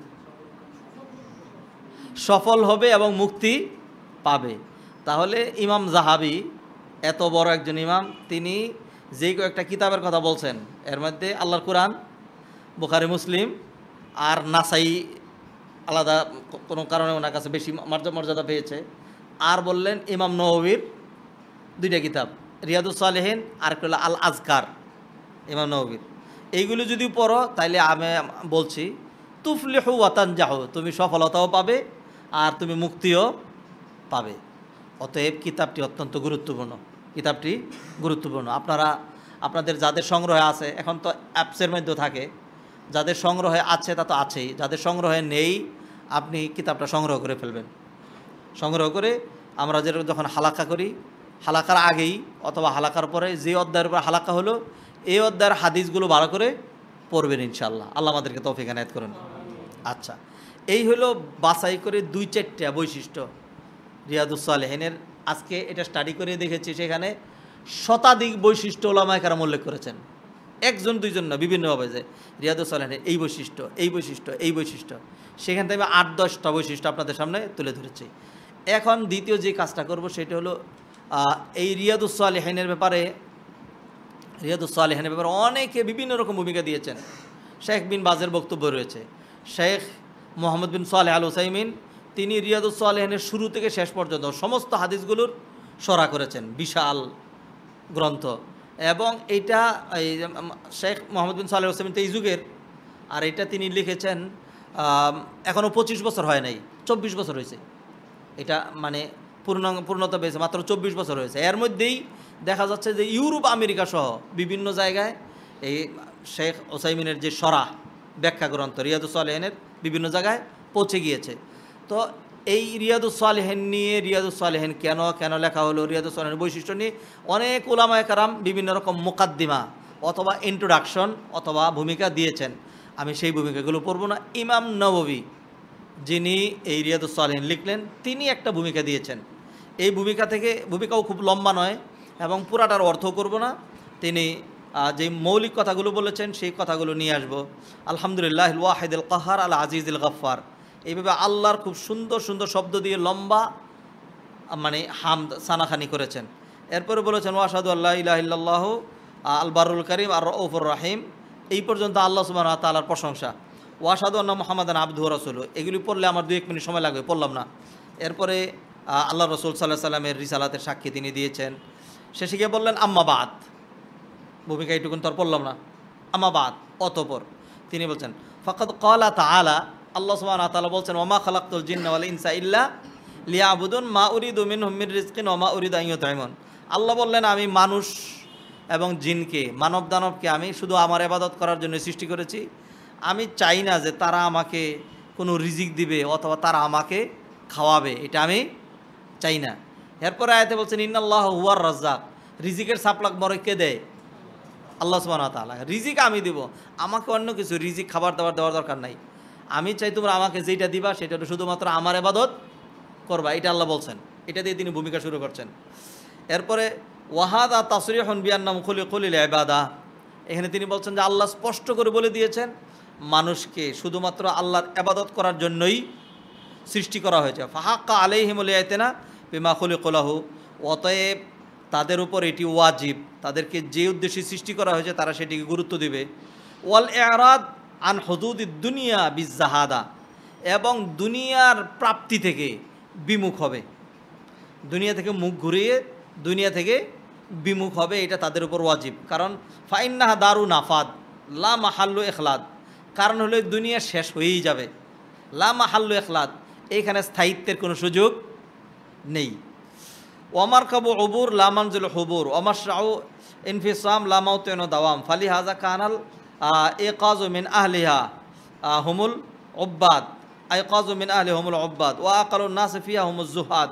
সফল হবে এবং মুক্তি পাবে। তাহলে ইমাম জাহাবি এত বড় একজন ইমাম, তিনি যেই কয়েকটা কিতাবের কথা বলছেন এর মধ্যে আল্লাহর কোরআন, বুখারী মুসলিম আর নাসাই আলাদা কোনো কারণে ওনার কাছে বেশি মর্যাদা পেয়েছে। আর বললেন ইমাম নওয়াবীর 2টা কিতাব, রিয়াদুস সালেহিন আর একটা হলো আল আজকার ইমাম নওয়াবীর। এইগুলো যদি পড়ো তাইলে আমি বলছি তুফলিহু ওয়া তানজাহু, তুমি সফলতাও পাবে আর তুমি মুক্তিও পাবে। অতএব কিতাবটি অত্যন্ত গুরুত্বপূর্ণ, কিতাবটি গুরুত্বপূর্ণ। আপনারা আপনাদের যাদের সংগ্রহে আছে, এখন তো অ্যাপসের মধ্যে থাকে, যাদের সংগ্রহে আছে তা তো আছেই, যাদের সংগ্রহে নেই আপনি কিতাবটা সংগ্রহ করে ফেলবেন। সংগ্রহ করে আমরা যেরকম যখন হালাকা করি, হালাকার আগেই অথবা হালাকার পরে যে অধ্যায়ের উপর হালাকা হলো এই অধ্যায়ের হাদিসগুলো ভালো করে পড়বেন ইনশাআল্লাহ। আল্লাহ আমাদেরকে তৌফিক এনায়েত করুন। আচ্ছা, এই হলো বাছাই করে 2-4টা বৈশিষ্ট্য রিয়াদুস সালেহিনের। আজকে এটা স্টাডি করে দেখেছি, সেখানে শতাধিক বৈশিষ্ট্য ওলামায়ে কেরাম উল্লেখ করেছেন, একজন দুইজন না, বিভিন্নভাবে, যে রিয়াদুস সালেহিনের এই বৈশিষ্ট্য, এই বৈশিষ্ট্য, এই বৈশিষ্ট্য। সেখান থেকে আমি 8-10টা বৈশিষ্ট্য আপনাদের সামনে তুলে ধরেছি। এখন দ্বিতীয় যে কাজটা করব সেটা হলো এই রিয়াদুস সালেহিনের ব্যাপারে অনেকে বিভিন্ন রকম ভূমিকা দিয়েছেন। শেখ বিন বাজের বক্তব্য রয়েছে, শেখ মোহাম্মদ বিন সালেহ আল উসাইমিন তিনি রিয়াদুস সালেহিনের শুরু থেকে শেষ পর্যন্ত সমস্ত হাদিসগুলোর সরা করেছেন, বিশাল গ্রন্থ। এবং এইটা এই শেখ মোহাম্মদ বিন সালেহ উসাইমিন তো এই যুগের, আর এটা তিনি লিখেছেন এখনও 25 বছর হয় নাই, 24 বছর হয়েছে। এটা মানে পূর্ণতা পেয়েছে মাত্র 24 বছর হয়েছে। এর মধ্যেই দেখা যাচ্ছে যে ইউরোপ আমেরিকা সহ বিভিন্ন জায়গায় এই শেখ ওসাইমিনের যে সরাহ ব্যাখ্যা গ্রন্থ রিয়াদুস সালেহিনের বিভিন্ন জায়গায় পৌঁছে গিয়েছে। তো এই রিয়াদুস সালেহিন নিয়ে, রিয়াদুস সালেহিন কেন লেখা হলো, রিয়াদুস সালেহিনের বৈশিষ্ট্য নিয়ে অনেক উলামায়ে কেরাম বিভিন্ন রকম মুকাদ্দিমা অথবা ইন্ট্রোডাকশন অথবা ভূমিকা দিয়েছেন। আমি সেই ভূমিকাগুলো পড়ব না। ইমাম নববী যিনি এই রিয়াদুস সালেহিন লিখলেন তিনি একটা ভূমিকা দিয়েছেন। এই ভূমিকাও খুব লম্বা নয় এবং পুরাটার অর্থ করব না। তিনি যে মৌলিক কথাগুলো বলেছেন সেই কথাগুলো নিয়ে আসবো। আলহামদুলিল্লাহ ওয়াহিদুল কাহার আল আজিজুল গফফার, এইভাবে আল্লাহর খুব সুন্দর সুন্দর শব্দ দিয়ে লম্বা মানে হামদ সানাখানি করেছেন। এরপরে বলেছেন ওয়াশহাদু আল্লা ইলাহা ইল্লাল্লাহু আল বারুল কারীম আর রউফুর রহিম। এই পর্যন্ত আল্লাহ সুবহানাহু ওয়া তাআলার প্রশংসা। ওয়াশহাদু আন্না মুহাম্মাদান আবদুহু ওয়া রাসূলুহু, এগুলি পড়লে আমার 2-1 মিনিট সময় লাগবে, পড়লাম না। এরপরে আল্লাহ রসুল সাল্লাল্লাহু আলাইহি সাল্লামের রিসালাতের সাক্ষী তিনি দিয়েছেন। শেষে গিয়ে বললেন আম্মা বাদ, ভূমিকা এইটুকুন তো আর পড়লাম না। আম্মা বাদ, অতঃপর তিনি বলছেন ফাকাদ ক্বালা তাআলা, আল্লাহ সুবহানাহু ওয়া তাআলা বলছেন ওয়া মা খালাকতুল জিন্না ওয়াল ইনসা ইল্লা লিয়াবুদুন মা উরিদু মিনহুম মির রিজকিন ওয়া মা উরিদু আন ইউতঈমুন। আল্লাহ বললেন আমি মানুষ এবং জিনকে, মানব দানবকে আমি শুধু আমার ইবাদত করার জন্য সৃষ্টি করেছি। আমি চাই না যে তারা আমাকে কোনো রিজিক দিবে অথবা তারা আমাকে খাওয়াবে, এটা আমি চাই না। এরপরে আয়াতে বলছেন ইন্নাল্লাহু হুয়ার রাজ্জাক, রিজিকের সাপ্লাক মরে কে দেয়? আল্লাহ সুবহানাহু ওয়া তাআলা। রিজিক আমি দেব, আমাকে অন্য কিছু রিজিক খাবার দাবার দেওয়ার দরকার নাই। আমি চাই তোমরা আমাকে যেটা দিবা সেটা শুধুমাত্র আমার ইবাদত করবা, এটা আল্লাহ বলছেন। এটা দিয়ে তিনি ভূমিকা শুরু করছেন। এরপরে ওয়াহাদা তাসরিহুন বিআন্না খুলিকুল লিল ইবাদাহ, এখানে তিনি বলছেন যে আল্লাহ স্পষ্ট করে বলে দিয়েছেন মানুষকে শুধুমাত্র আল্লাহর ইবাদত করার জন্যই সৃষ্টি করা হয়েছে। ফাহাক্কা আলাইহিমুল ইতিনা বিমা খুলিকু লাহু, অতএব তাদের উপর এটি ওয়াজিব, তাদেরকে যে উদ্দেশ্যে সৃষ্টি করা হয়েছে তারা সেটিকে গুরুত্ব দিবে। ওয়াল ইরাদ আন হুদুদিদ দুনিয়া বিজাহাদা, এবং দুনিয়ার প্রাপ্তি থেকে বিমুখ হবে, দুনিয়া থেকে মুখ ঘুরিয়ে দুনিয়া থেকে বিমুখ হবে, এটা তাদের উপর ওয়াজিব। কারণ ফাইন্নাহা দারু নাফাদ লা মাহাল্লু ইখলাদ, কারণ হলো দুনিয়া শেষ হয়েই যাবে। লা মাহাল্লু ইখলাদ, এইখানে স্থায়িত্বের কোনো সুযোগ নেই। ওমার কাবু উবুর লা মানজিল হুবুর ওমার শাউ ইনফিসাম লা মাউতিন দাওয়াম ফালি হাজা কানাল ইকাযু মিন আহলিহা হুমুল উব্বাদ, ইকাযু মিন আহলি হুমুল উব্বাদ ওয়া আকালুন নাস ফিহা হুমুজ জুহাদ।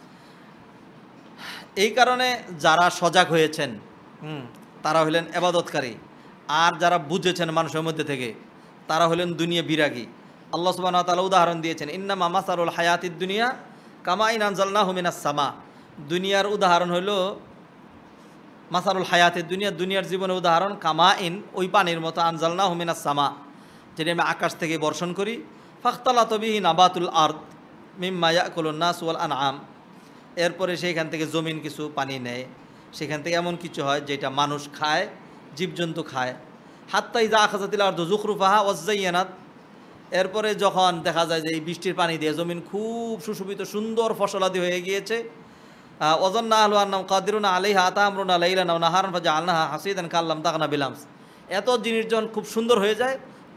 এই কারণে যারা সজাগ হয়েছেন তারা হলেন ইবাদতকারী, আর যারা বুঝেছেন মানুষের মধ্যে থেকে তারা হলেন দুনিয়া বিরাগী। আল্লাহ সুবহানাহু ওয়া তাআলা উদাহরণ দিয়েছেন ইন্নামা মাসালুল হায়াতিদ দুনিয়া কামাইন আনজালনাহু মিনাস সামা। দুনিয়ার উদাহরণ হলো মাসালুল হায়াতিদ দুনিয়া, দুনিয়ার জীবনের উদাহরণ কামাইন, ওই পানির মতো আনজালনাহু মিনাস সামা, যেটা আমি আকাশ থেকে বর্ষণ করি। ফাখতালাত বিহি নাবাতুল আরদ মিম্মা ইয়াকুলুন নাস ওয়াল আনআম, এরপরে সেইখান থেকে জমিন কিছু পানি নেয়, সেখান থেকে এমন কিছু হয় যেটা মানুষ খায়, জীবজন্তু খায়। হাত্তা ইযা আখাযাতিল আরদু যুখরুফাহা ওয়াযায়্যানাত, এরপরে যখন দেখা যায় যে এই বৃষ্টির পানি দিয়ে জমিন খুব সুশোভিত সুন্দর ফসলাদি হয়ে গিয়েছে, ওয়াযান্না আহলুহা আন্নাহুম কাদিরুনা আলাইহা আতা'মুরুনা লাইলান ওয়া নাহারান ফাজআলনাহা হাসীদান কাল্লাম তাগনা বিলামস, এত জিনিস যখন খুব সুন্দর হয়ে যায়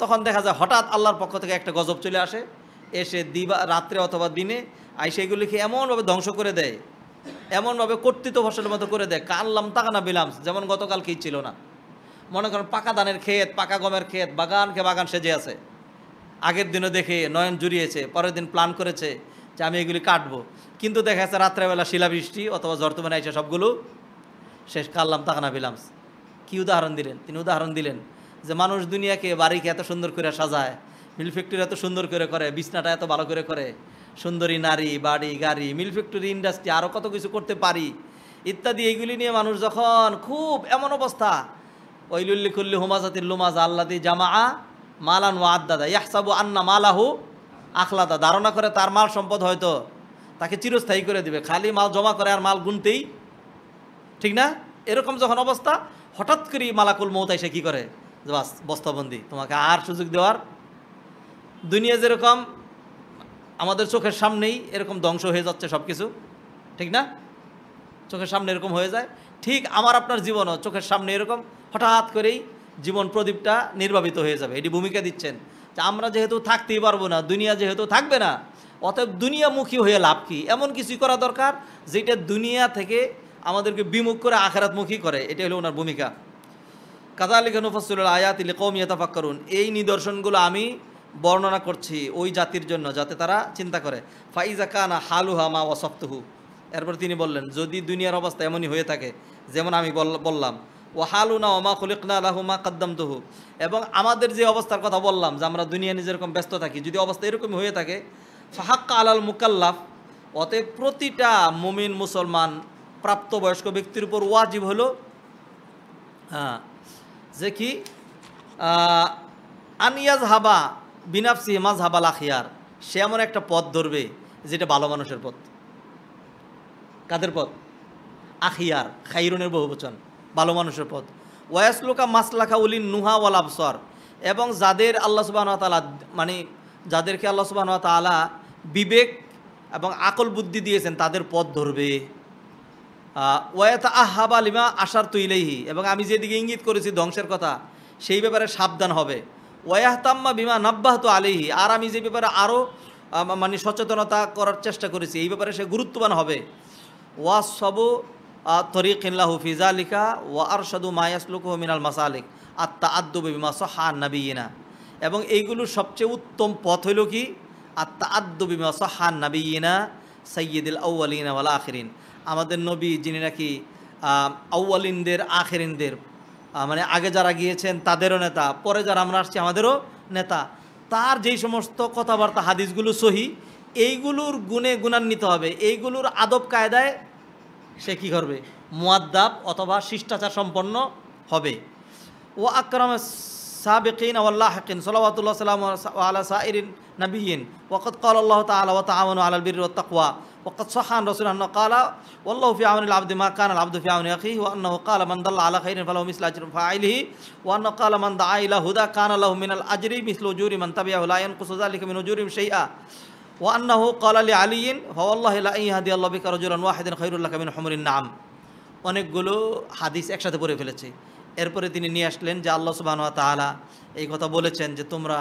তখন দেখা যায় হঠাৎ আল্লাহর পক্ষ থেকে একটা গজব চলে আসে, এসে দিবা রাত্রে অথবা দিনে আইসে এগুলিকে এমনভাবে ধ্বংস করে দেয়, এমনভাবে কর্তৃত্ব ফসলের মতো করে দেয়, কানলাম তাকানা বিলাম, যেমন গতকালকেই ছিল না। মনে করেন পাকা ধানের ক্ষেত, পাকা গমের ক্ষেত, বাগানকে বাগান সেজে আছে, আগের দিনও দেখে নয়ন জুড়িয়েছে, পরের দিন প্ল্যান করেছে যে আমি এগুলি কাটবো, কিন্তু দেখা যাচ্ছে রাত্রেবেলা শিলাবৃষ্টি অথবা ঝড় তুফান এসে সবগুলো শেষ, কানলাম তাকানা বিলাম। কি উদাহরণ দিলেন? তিনি উদাহরণ দিলেন যে মানুষ দুনিয়াকে বাড়িকে এত সুন্দর করে সাজায়, মিল ফ্যাক্টরি এত সুন্দর করে করে, বিছনাটা এত ভালো করে করে, সুন্দরী নারী, বাড়ি, গাড়ি, মিল ফ্যাক্টরি, ইন্ডাস্ট্রি, আরও কত কিছু করতে পারি ইত্যাদি। এইগুলি নিয়ে মানুষ যখন খুব এমন অবস্থা, ওয়াইলুল্লিকুল্লি হুমাজাতিল লুমাজা আল্লাযী জামাআ মালান ওয়া আদ্দাদা ইয়াহসাবু আন্না মালাহু আখলাদা, ধারণা করে তার মাল সম্পদ হয়তো তাকে চিরস্থায়ী করে দিবে, খালি মাল জমা করে আর মাল গুনতেই, ঠিক না? এরকম যখন অবস্থা, হঠাৎ করে মালাকুল মউত এসে কী করে, যে বাস বস্তাবন্দি, তোমাকে আর সুযোগ দেওয়ার। দুনিয়া যেরকম আমাদের চোখের সামনেই এরকম ধ্বংস হয়ে যাচ্ছে সব কিছু, ঠিক না? চোখের সামনে এরকম হয়ে যায়, ঠিক আমার আপনার জীবনও চোখের সামনে এরকম হঠাৎ করেই জীবন প্রদীপটা নির্বাপিত হয়ে যাবে। এটি ভূমিকা দিচ্ছেন যে আমরা যেহেতু থাকতেই পারবো না, দুনিয়া যেহেতু থাকবে না, অতএব দুনিয়ামুখী হয়ে লাভ কি? এমন কিছুই করা দরকার যেটা দুনিয়া থেকে আমাদেরকে বিমুখ করে আখিরাতমুখী করে, এটা হলো ওনার ভূমিকা। কাযালিকা নুফাসসিলুল আয়াতি লিকাওমিন ইয়াতাফাক্কারুন, এই নিদর্শনগুলো আমি বর্ণনা করছি ওই জাতির জন্য যাতে তারা চিন্তা করে। ফাইজা কানা হালুহা মা ওয়াসাফতুহু, এরপর তিনি বললেন যদি দুনিয়ার অবস্থা এমনই হয়ে থাকে যেমন আমি বললাম, ও হালুনা ওমা খুলিকনা লাহু মা কাদ্দামতুহু, এবং আমাদের যে অবস্থার কথা বললাম যে আমরা দুনিয়া নিয়ে যেরকম ব্যস্ত থাকি, যদি অবস্থা এরকমই হয়ে থাকে, ফাহাক্কা আলাল মুকাল্লাফ, অতএব প্রতিটা মুমিন মুসলমান প্রাপ্তবয়স্ক ব্যক্তির উপর ওয়াজিব হলো যে কি আনিয়াজ হাবা বিনাফসি মাজহাবাল আখিয়ার, সে এমন একটা পথ ধরবে যেটা ভালো মানুষের পথ। কাদের পথ? আখিয়ার, খাইরুনের বহুবচন, ভালো মানুষের পথ। ওয়াসলুকা মাসলাকা উলিন নুহা ওয়াল আবসার, এবং যাদের আল্লাহ সুবহানাহু ওয়া তাআলা, মানে যাদেরকে আল্লাহ সুবহানাহু ওয়া তাআলা বিবেক এবং আকল বুদ্ধি দিয়েছেন তাদের পথ ধরবে। ওয়াতাআহাবা লিমা আশারতু ইলাইহি, এবং আমি যেদিকে ইঙ্গিত করেছি ধ্বংসের কথা সেই ব্যাপারে সাবধান হবে। ওয়াহতাম্মা বিমা নাব্বাহতু আলাইহি, আর আমি যে ব্যাপারে আরও মানে সচেতনতা করার চেষ্টা করেছি এই ব্যাপারে সে গুরুত্ববান হবে। ওয়াসবু তরিকিল্লাহু ফি যালিকা ওয়া আরশাদু মা ইয়াসলুকুহু মিনাল মাসালিক আত-তাআদ্দুবু বিমা সাহহা নাবিয়িনা, এবং এইগুলোর সবচেয়ে উত্তম পথ হইল কি আত-তাআদ্দুবু বিমা সাহহা নাবিয়িনা সাইয়্যিদুল আউওয়ালিনা ওয়াল আখিরিন, আমাদের নবী যিনি নাকি আউওয়ালিনদের আখিরিনদের, মানে আগে যারা গিয়েছেন তাদেরও নেতা, পরে যারা আমরা আসছি আমাদেরও নেতা, তার যেই সমস্ত কথাবার্তা হাদিসগুলো সহি, এইগুলোর গুণে গুণান্বিত হবে, এইগুলোর আদব কায়দায় সে কী করবে, মুআদ্দাব অথবা শিষ্টাচার সম্পন্ন হবে। ও আকরাম সাবিকিন ওয়াল লাহিকিন সাল্লাল্লাহু সাল্লামু আলা সাইরিন নাবিয়িন ওয়াকাদ ক্বালা আল্লাহু তাআলা ওয়া তাআওয়ানু আলাল বিররি ওয়াত তাকওয়া ওয়াকাদ সাহহা আন রাসূলিল্লাহি ক্বালা ওয়াল্লাহু ফি আউনিল আবদি মা কানা আল আবদু ফি আউনি আখিহি ওয়া আন্নাহু ক্বালা মান দাল্লা আলা খাইরিন ফালাহু মিসলু আজরি ফাইলিহি ওয়া আন্নাহু ক্বালা মান দাআ ইলা হুদা কানা লাহু মিনাল আজরি মিসলু উজুরি মান তাবিআহু লা ইয়ানকুসু যালিকা মিন উজুরিহিম শাইআ ওয়া আন্নাহু ক্বালা লি আলিয়িন ফাওয়াল্লাহি লা ইয়াহদিয়াল্লাহু বিকা রাজুলান ওয়াহিদান খায়রুল লাকা মিন হুমুরিন নাম। অনেকগুলো হাদিস একসাথে পড়ে ফেলেছে। এরপরে তিনি নিয়ে আসলেন যে আল্লাহ সুবহানাহু ওয়া তাআলা এই কথা বলেছেন যে তোমরা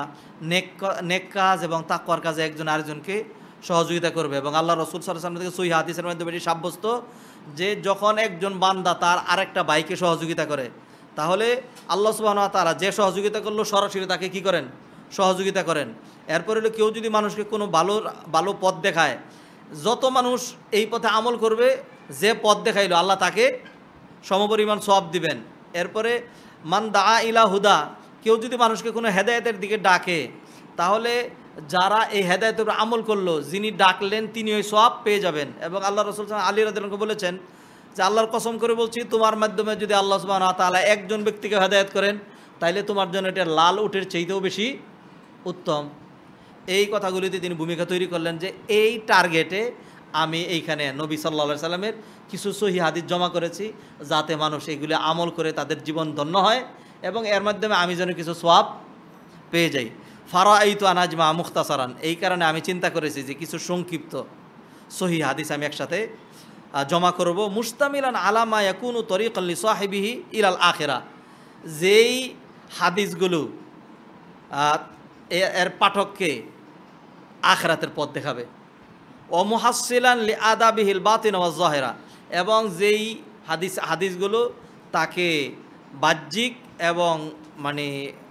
নেক কাজ এবং তাকওয়ার কাজে একজন আরেকজনকে সহযোগিতা করবে, এবং আল্লাহ রাসূল সাল্লাল্লাহু আলাইহি ওয়াসাল্লাম থেকে সহিহ হাদিসের মাধ্যমে এটি সাব্যস্ত যে যখন একজন বান্দা তার আরেকটা ভাইকে সহযোগিতা করে, তাহলে আল্লাহ সুবহানাহু ওয়া তাআলা যে সহযোগিতা করলো সরাসরি তাকে কি করেন, সহযোগিতা করেন। এরপরে হলো কেউ যদি মানুষকে কোনো ভালো পথ দেখায়, যত মানুষ এই পথে আমল করবে, যে পথ দেখাইলো আল্লাহ তাকে সমপরিমাণ সওয়াব দিবেন। এরপরে মান দাআ ইলা হুদা, কেউ যদি মানুষকে কোনো হেদায়েতের দিকে ডাকে, তাহলে যারা এই হেদায়েতের উপর আমল করলো, যিনি ডাকলেন তিনি ওই সওয়াব পেয়ে যাবেন। এবং আল্লাহ রাসূল আলী রাদিয়াল্লাহু আনহু বলেছেন যে আল্লাহর কসম করে বলছি, তোমার মাধ্যমে যদি আল্লাহ সুবহানাহু ওয়া তাআলা একজন ব্যক্তিকে হেদায়েত করেন, তাইলে তোমার জন্য এটা লাল উটের চাইতেও বেশি উত্তম। এই কথাগুলিতে তিনি ভূমিকা তৈরি করলেন যে এই টার্গেটে আমি এইখানে নবী সাল্লাল্লাহু আলাইহি সাল্লামের কিছু সহিহ হাদিস জমা করেছি, যাতে মানুষ এগুলি আমল করে তাদের জীবন ধন্য হয় এবং এর মাধ্যমে আমি যেন কিছু সওয়াব পেয়ে যাই। ফারাআইতু আনাজমা মুখতাসারান, এই কারণে আমি চিন্তা করেছি যে কিছু সংক্ষিপ্ত সহিহ হাদিস আমি একসাথে জমা করব। মুস্তামিলান আলা মা ইয়াকুনু তরিকান লি সাহিবিহি ইলাল আখিরা, যেই হাদিসগুলো এর পাঠককে আখরাতের পথ দেখাবে। ওমুহাসিলান লি আদাবিহিল বাতিন ওয়াজ জাহিরা, এবং যেই হাদিসগুলো তাকে বাহ্যিক এবং মানে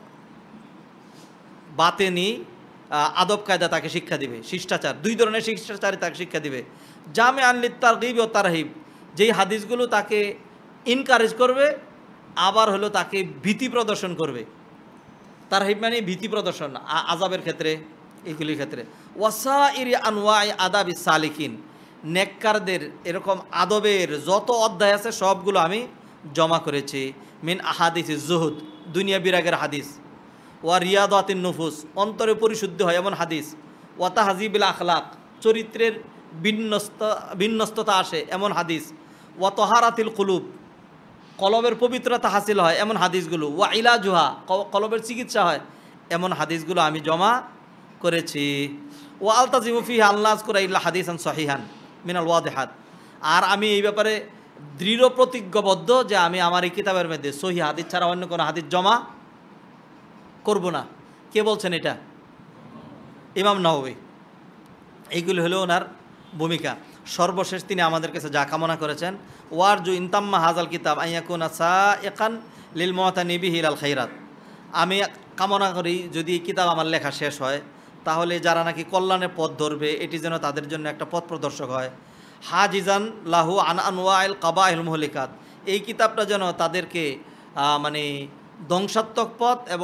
বাতেনি আদব কায়দা তাকে শিক্ষা দিবে, শিষ্টাচার, দুই ধরনের শিষ্টাচারে তাকে শিক্ষা দিবে। জামে আনলিত তারগিব ও তারহিব, যেই হাদিসগুলো তাকে ইনকারেজ করবে আবার হলো তাকে ভীতি প্রদর্শন করবে। তারহিব মানে ভীতি প্রদর্শন আযাবের ক্ষেত্রে, এগুলির ক্ষেত্রে। ওয়াসাইরি আনওয়াই আদাবি সালিকিন, নেককারদের এরকম আদবের যত অধ্যায় আছে সবগুলো আমি জমা করেছি। মিন আহাদিস জুহুদ, দুনিয়া বিরাগের হাদিস। ওয়া রিয়াদাতিন নুফুস, অন্তরে পরিশুদ্ধ হয় এমন হাদিস। ওয়া তাহজিবিল আখলাক, চরিত্রের বিন্যস্ততা আসে এমন হাদিস। ওয়া তহারাতিল কুলুব, কলবের পবিত্রতা হাসিল হয় এমন হাদিসগুলো। ওয়া ইলাজুহা, কলবের চিকিৎসা হয় এমন হাদিসগুলো আমি জমা করেছি। ওয়া আলতাজিমু ফিহা আল্লাহ আযকুরা ইল্লা হাদিসান সহিহান মিনাল ওয়াদিহাত, আর আমি এই ব্যাপারে দৃঢ় প্রতিজ্ঞাবদ্ধ যে আমি আমার এই কিতাবের মধ্যে সহিহ হাদিস ছাড়া অন্য কোনো হাদিস জমা করব না। কে বলছেন এটা? ইমাম নাওয়ী। এইগুলো হলো ওনার ভূমিকা। সর্বশেষ তিনি আমাদের কাছে যা কামনা করেছেন, ওয়ারজু ইনতাম্মা হাজাল কিতাব আইয়াকুনা সাইকান লিল মুতানিবিহি ইলাল খাইরাত, আমি কামনা করি যদি এই কিতাব আমার লেখা শেষ হয় তাহলে যারা নাকি কল্যাণের পথ ধরবে এটি যেন তাদের জন্য একটা পথ প্রদর্শক হয়। হাজিজান লাহু আন আনওয়াইল কাবাইল মুহলিকাত, এই কিতাবটা যেন তাদেরকে মানে ধ্বংসাত্মক পথ এবং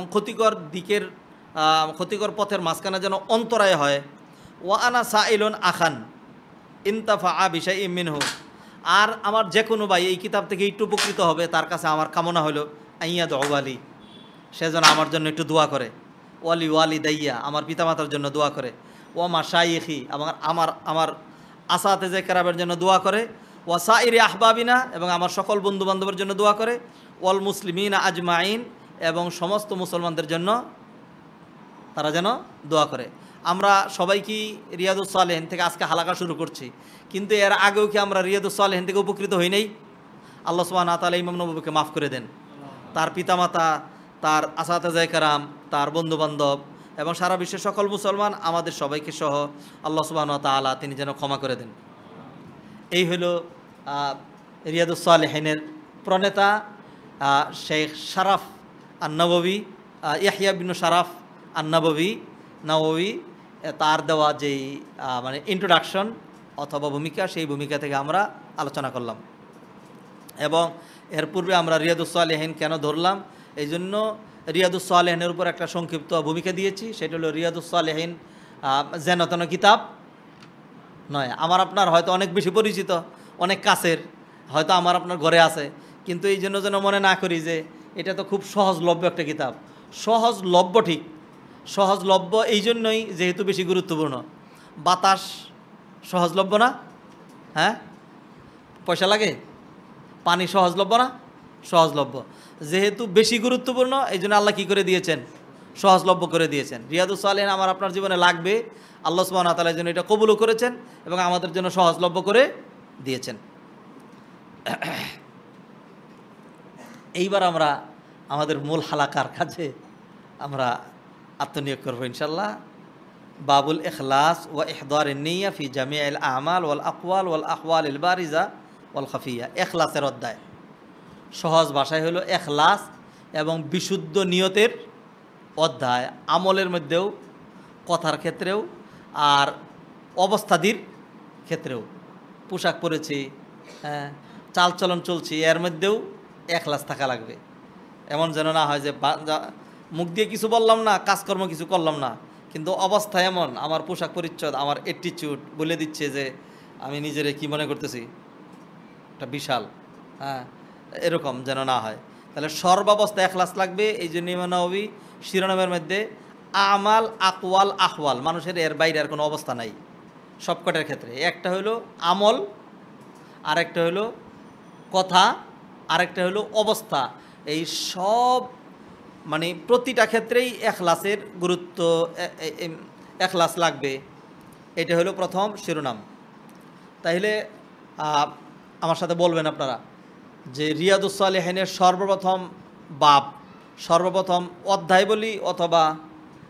ক্ষতিকর পথের মাঝখানে যেন অন্তরায় হয়। ওয়া আনা সাইলুন আখান ইনতাফা বিশাইইম মিনহু, আর আমার যে কোনো ভাই এই কিতাব থেকে একটু উপকৃত হবে তার কাছে আমার কামনা হলো আইয়াদ ওয়ালি, সে যেন আমার জন্য একটু দোয়া করে। ওয়ালি ওয়ালি দাইয়া, আমার পিতামাতার জন্য দোয়া করে। ও মাশাইখি, আমার আসাতেজে কেরামের জন্য দোয়া করে। ওয়া সাইরি আহবাবিনা, এবং আমার সকল বন্ধুবান্ধবের জন্য দোয়া করে। ওয়াল মুসলিমিনা আজমাইন, এবং সমস্ত মুসলমানদের জন্য তারা যেন দোয়া করে। আমরা সবাই কি রিয়াদুস সালেহিন থেকে আজকে হালাকা শুরু করছি, কিন্তু এর আগেও কি আমরা রিয়াদুস সালেহিন থেকে উপকৃত হই নাই? আল্লাহ সুবহানাহু ওয়া তাআলা ইমাম নববীকে মাফ করে দেন, তার পিতামাতা, তার আসাতেজায়ে কেরাম, তার বন্ধুবান্ধব এবং সারা বিশ্বের সকল মুসলমান, আমাদের সবাইকে সহ আল্লাহ সুবহানাহু ওয়া তাআলা তিনি যেন ক্ষমা করে দেন। এই হলো রিয়াদুস সালেহিনের প্রণেতা শেখ শারাফ আন-নববী, ইয়াহইয়া বিন শারাফ আন-নববী, তার দেওয়া যেই মানে ইন্ট্রোডাকশন অথবা ভূমিকা, সেই ভূমিকা থেকে আমরা আলোচনা করলাম। এবং এর পূর্বে আমরা রিয়াদুস সালেহিন কেন ধরলাম, এই জন্য রিয়াদুস সালেহিনের উপর একটা সংক্ষিপ্ত ভূমিকা দিয়েছি। সেটা হলো রিয়াদুস সালেহিন যেন তেন কিতাব নয়। আমার আপনার হয়তো অনেক বেশি পরিচিত, অনেক কাছের, হয়তো আমার আপনার ঘরে আছে, কিন্তু এই জন্য যেন মনে না করি যে এটা তো খুব সহজলভ্য একটা কিতাব। সহজলভ্য, ঠিক সহজলভ্য এই জন্যই যেহেতু বেশি গুরুত্বপূর্ণ। বাতাস সহজলভ্য না? হ্যাঁ, পয়সা লাগে? পানি সহজলভ্য না? সহজলভ্য। যেহেতু বেশি গুরুত্বপূর্ণ এই জন্য আল্লাহ কী করে দিয়েছেন? সহজলভ্য করে দিয়েছেন। রিয়াদুস সালেহিন আমার আপনার জীবনে লাগবে, আল্লাহ সুবহানাহু ওয়া তাআলা এই জন্য এটা কবুলও করেছেন এবং আমাদের জন্য সহজলভ্য করে দিয়েছেন। এইবার আমরা আমাদের মূল হালাকার কাছে আমরা আত্মনিয়োগ করবো ইনশাল্লাহ। বাবুল ইখলাস ওয়া ইহদারিন নিয়্যা ফি জামিইল আমাল ওয়াল আকওয়াল ওয়াল আহওয়ালিল বারিজা ওয়াল খাফিয়া। ইখলাসের অধ্যায়, সহজ ভাষায় হলো ইখলাস এবং বিশুদ্ধ নিয়তের অধ্যায়। আমলের মধ্যেও, কথার ক্ষেত্রেও, আর অবস্থাদির ক্ষেত্রেও, পোশাক পরেছি, হ্যাঁ, চালচলন চলছি, এর মধ্যেও ইখলাস থাকা লাগবে। এমন যেন না হয় যে মুখ দিয়ে কিছু বললাম না, কাজকর্ম কিছু করলাম না, কিন্তু অবস্থা এমন, আমার পোশাক পরিচ্ছদ, আমার অ্যাটিটিউড বলে দিচ্ছে যে আমি নিজেরে কি মনে করতেছি, একটা বিশাল, হ্যাঁ, এরকম যেন না হয়। তাহলে সর্বাবস্থা ইখলাস লাগবে। এই জন্য ইমাম নাওয়ী শিরোনামের মধ্যে আমাল, আকওয়াল, আহওয়াল, মানুষের এর বাইরে আর কোনো অবস্থা নাই সবকটার ক্ষেত্রে। একটা হলো আমল, আরেকটা হলো কথা, আরেকটা হলো অবস্থা। এই সব মানে প্রতিটা ক্ষেত্রেই ইখলাসের গুরুত্ব, ইখলাস লাগবে। এটা হলো প্রথম শিরোনাম। তাইলে আমার সাথে বলবেন আপনারা যে রিয়াদুস সালেহিনের সর্বপ্রথম বাব, সর্বপ্রথম অধ্যায় বলি অথবা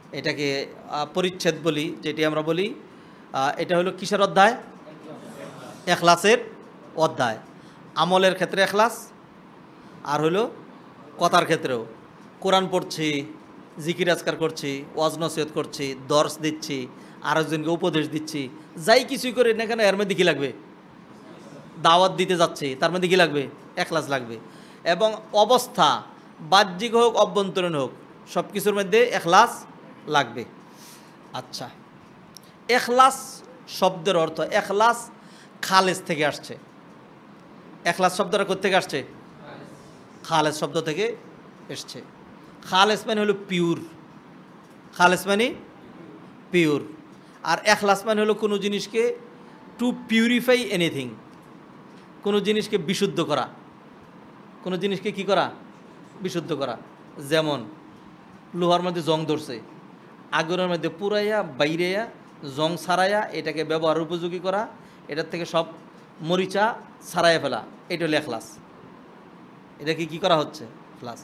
এটাকে পরিচ্ছেদ বলি, যেটি আমরা বলি। এটা হলো কিসের অধ্যায়? এখলাসের অধ্যায়। আমলের ক্ষেত্রে এখলাস, আর হলো কথার ক্ষেত্রেও। কোরআন পড়ছি, জিকির আজকার করছি, ওয়াজ নসিহত করছি, দর্শ দিচ্ছি, আরেকজনকে উপদেশ দিচ্ছি, যাই কিছুই করি না কেন এর মধ্যে কী লাগবে? দাওয়াত দিতে যাচ্ছি, তার মধ্যে কী লাগবে? এখলাস লাগবে। এবং অবস্থা বাহ্যিক হোক অভ্যন্তরীণ হোক সব কিছুর মধ্যে এখলাস লাগবে। আচ্ছা, এখলাস শব্দের অর্থ, এখলাস খালেস থেকে আসছে। এখলাস শব্দটা কোত্থেকে আসছে? খালেস শব্দ থেকে এসছে। খালেস মানে হলো পিওর, খালেস মানে পিওর। আর এখলাস মানে হলো কোনো জিনিসকে টু পিউরিফাই এনিথিং, কোনো জিনিসকে বিশুদ্ধ করা, কোনো জিনিসকে কি করা? বিশুদ্ধ করা। যেমন লোহার মধ্যে জং ধরছে, আগুনের মধ্যে পুরাইয়া বাইরেয়া জং ছাড়াইয়া এটাকে ব্যবহার উপযোগী করা, এটার থেকে সব মরিচা ছাড়াইয়া ফেলা, এটা হলো এখলাস। এটাকে কি করা হচ্ছে? এখলাস।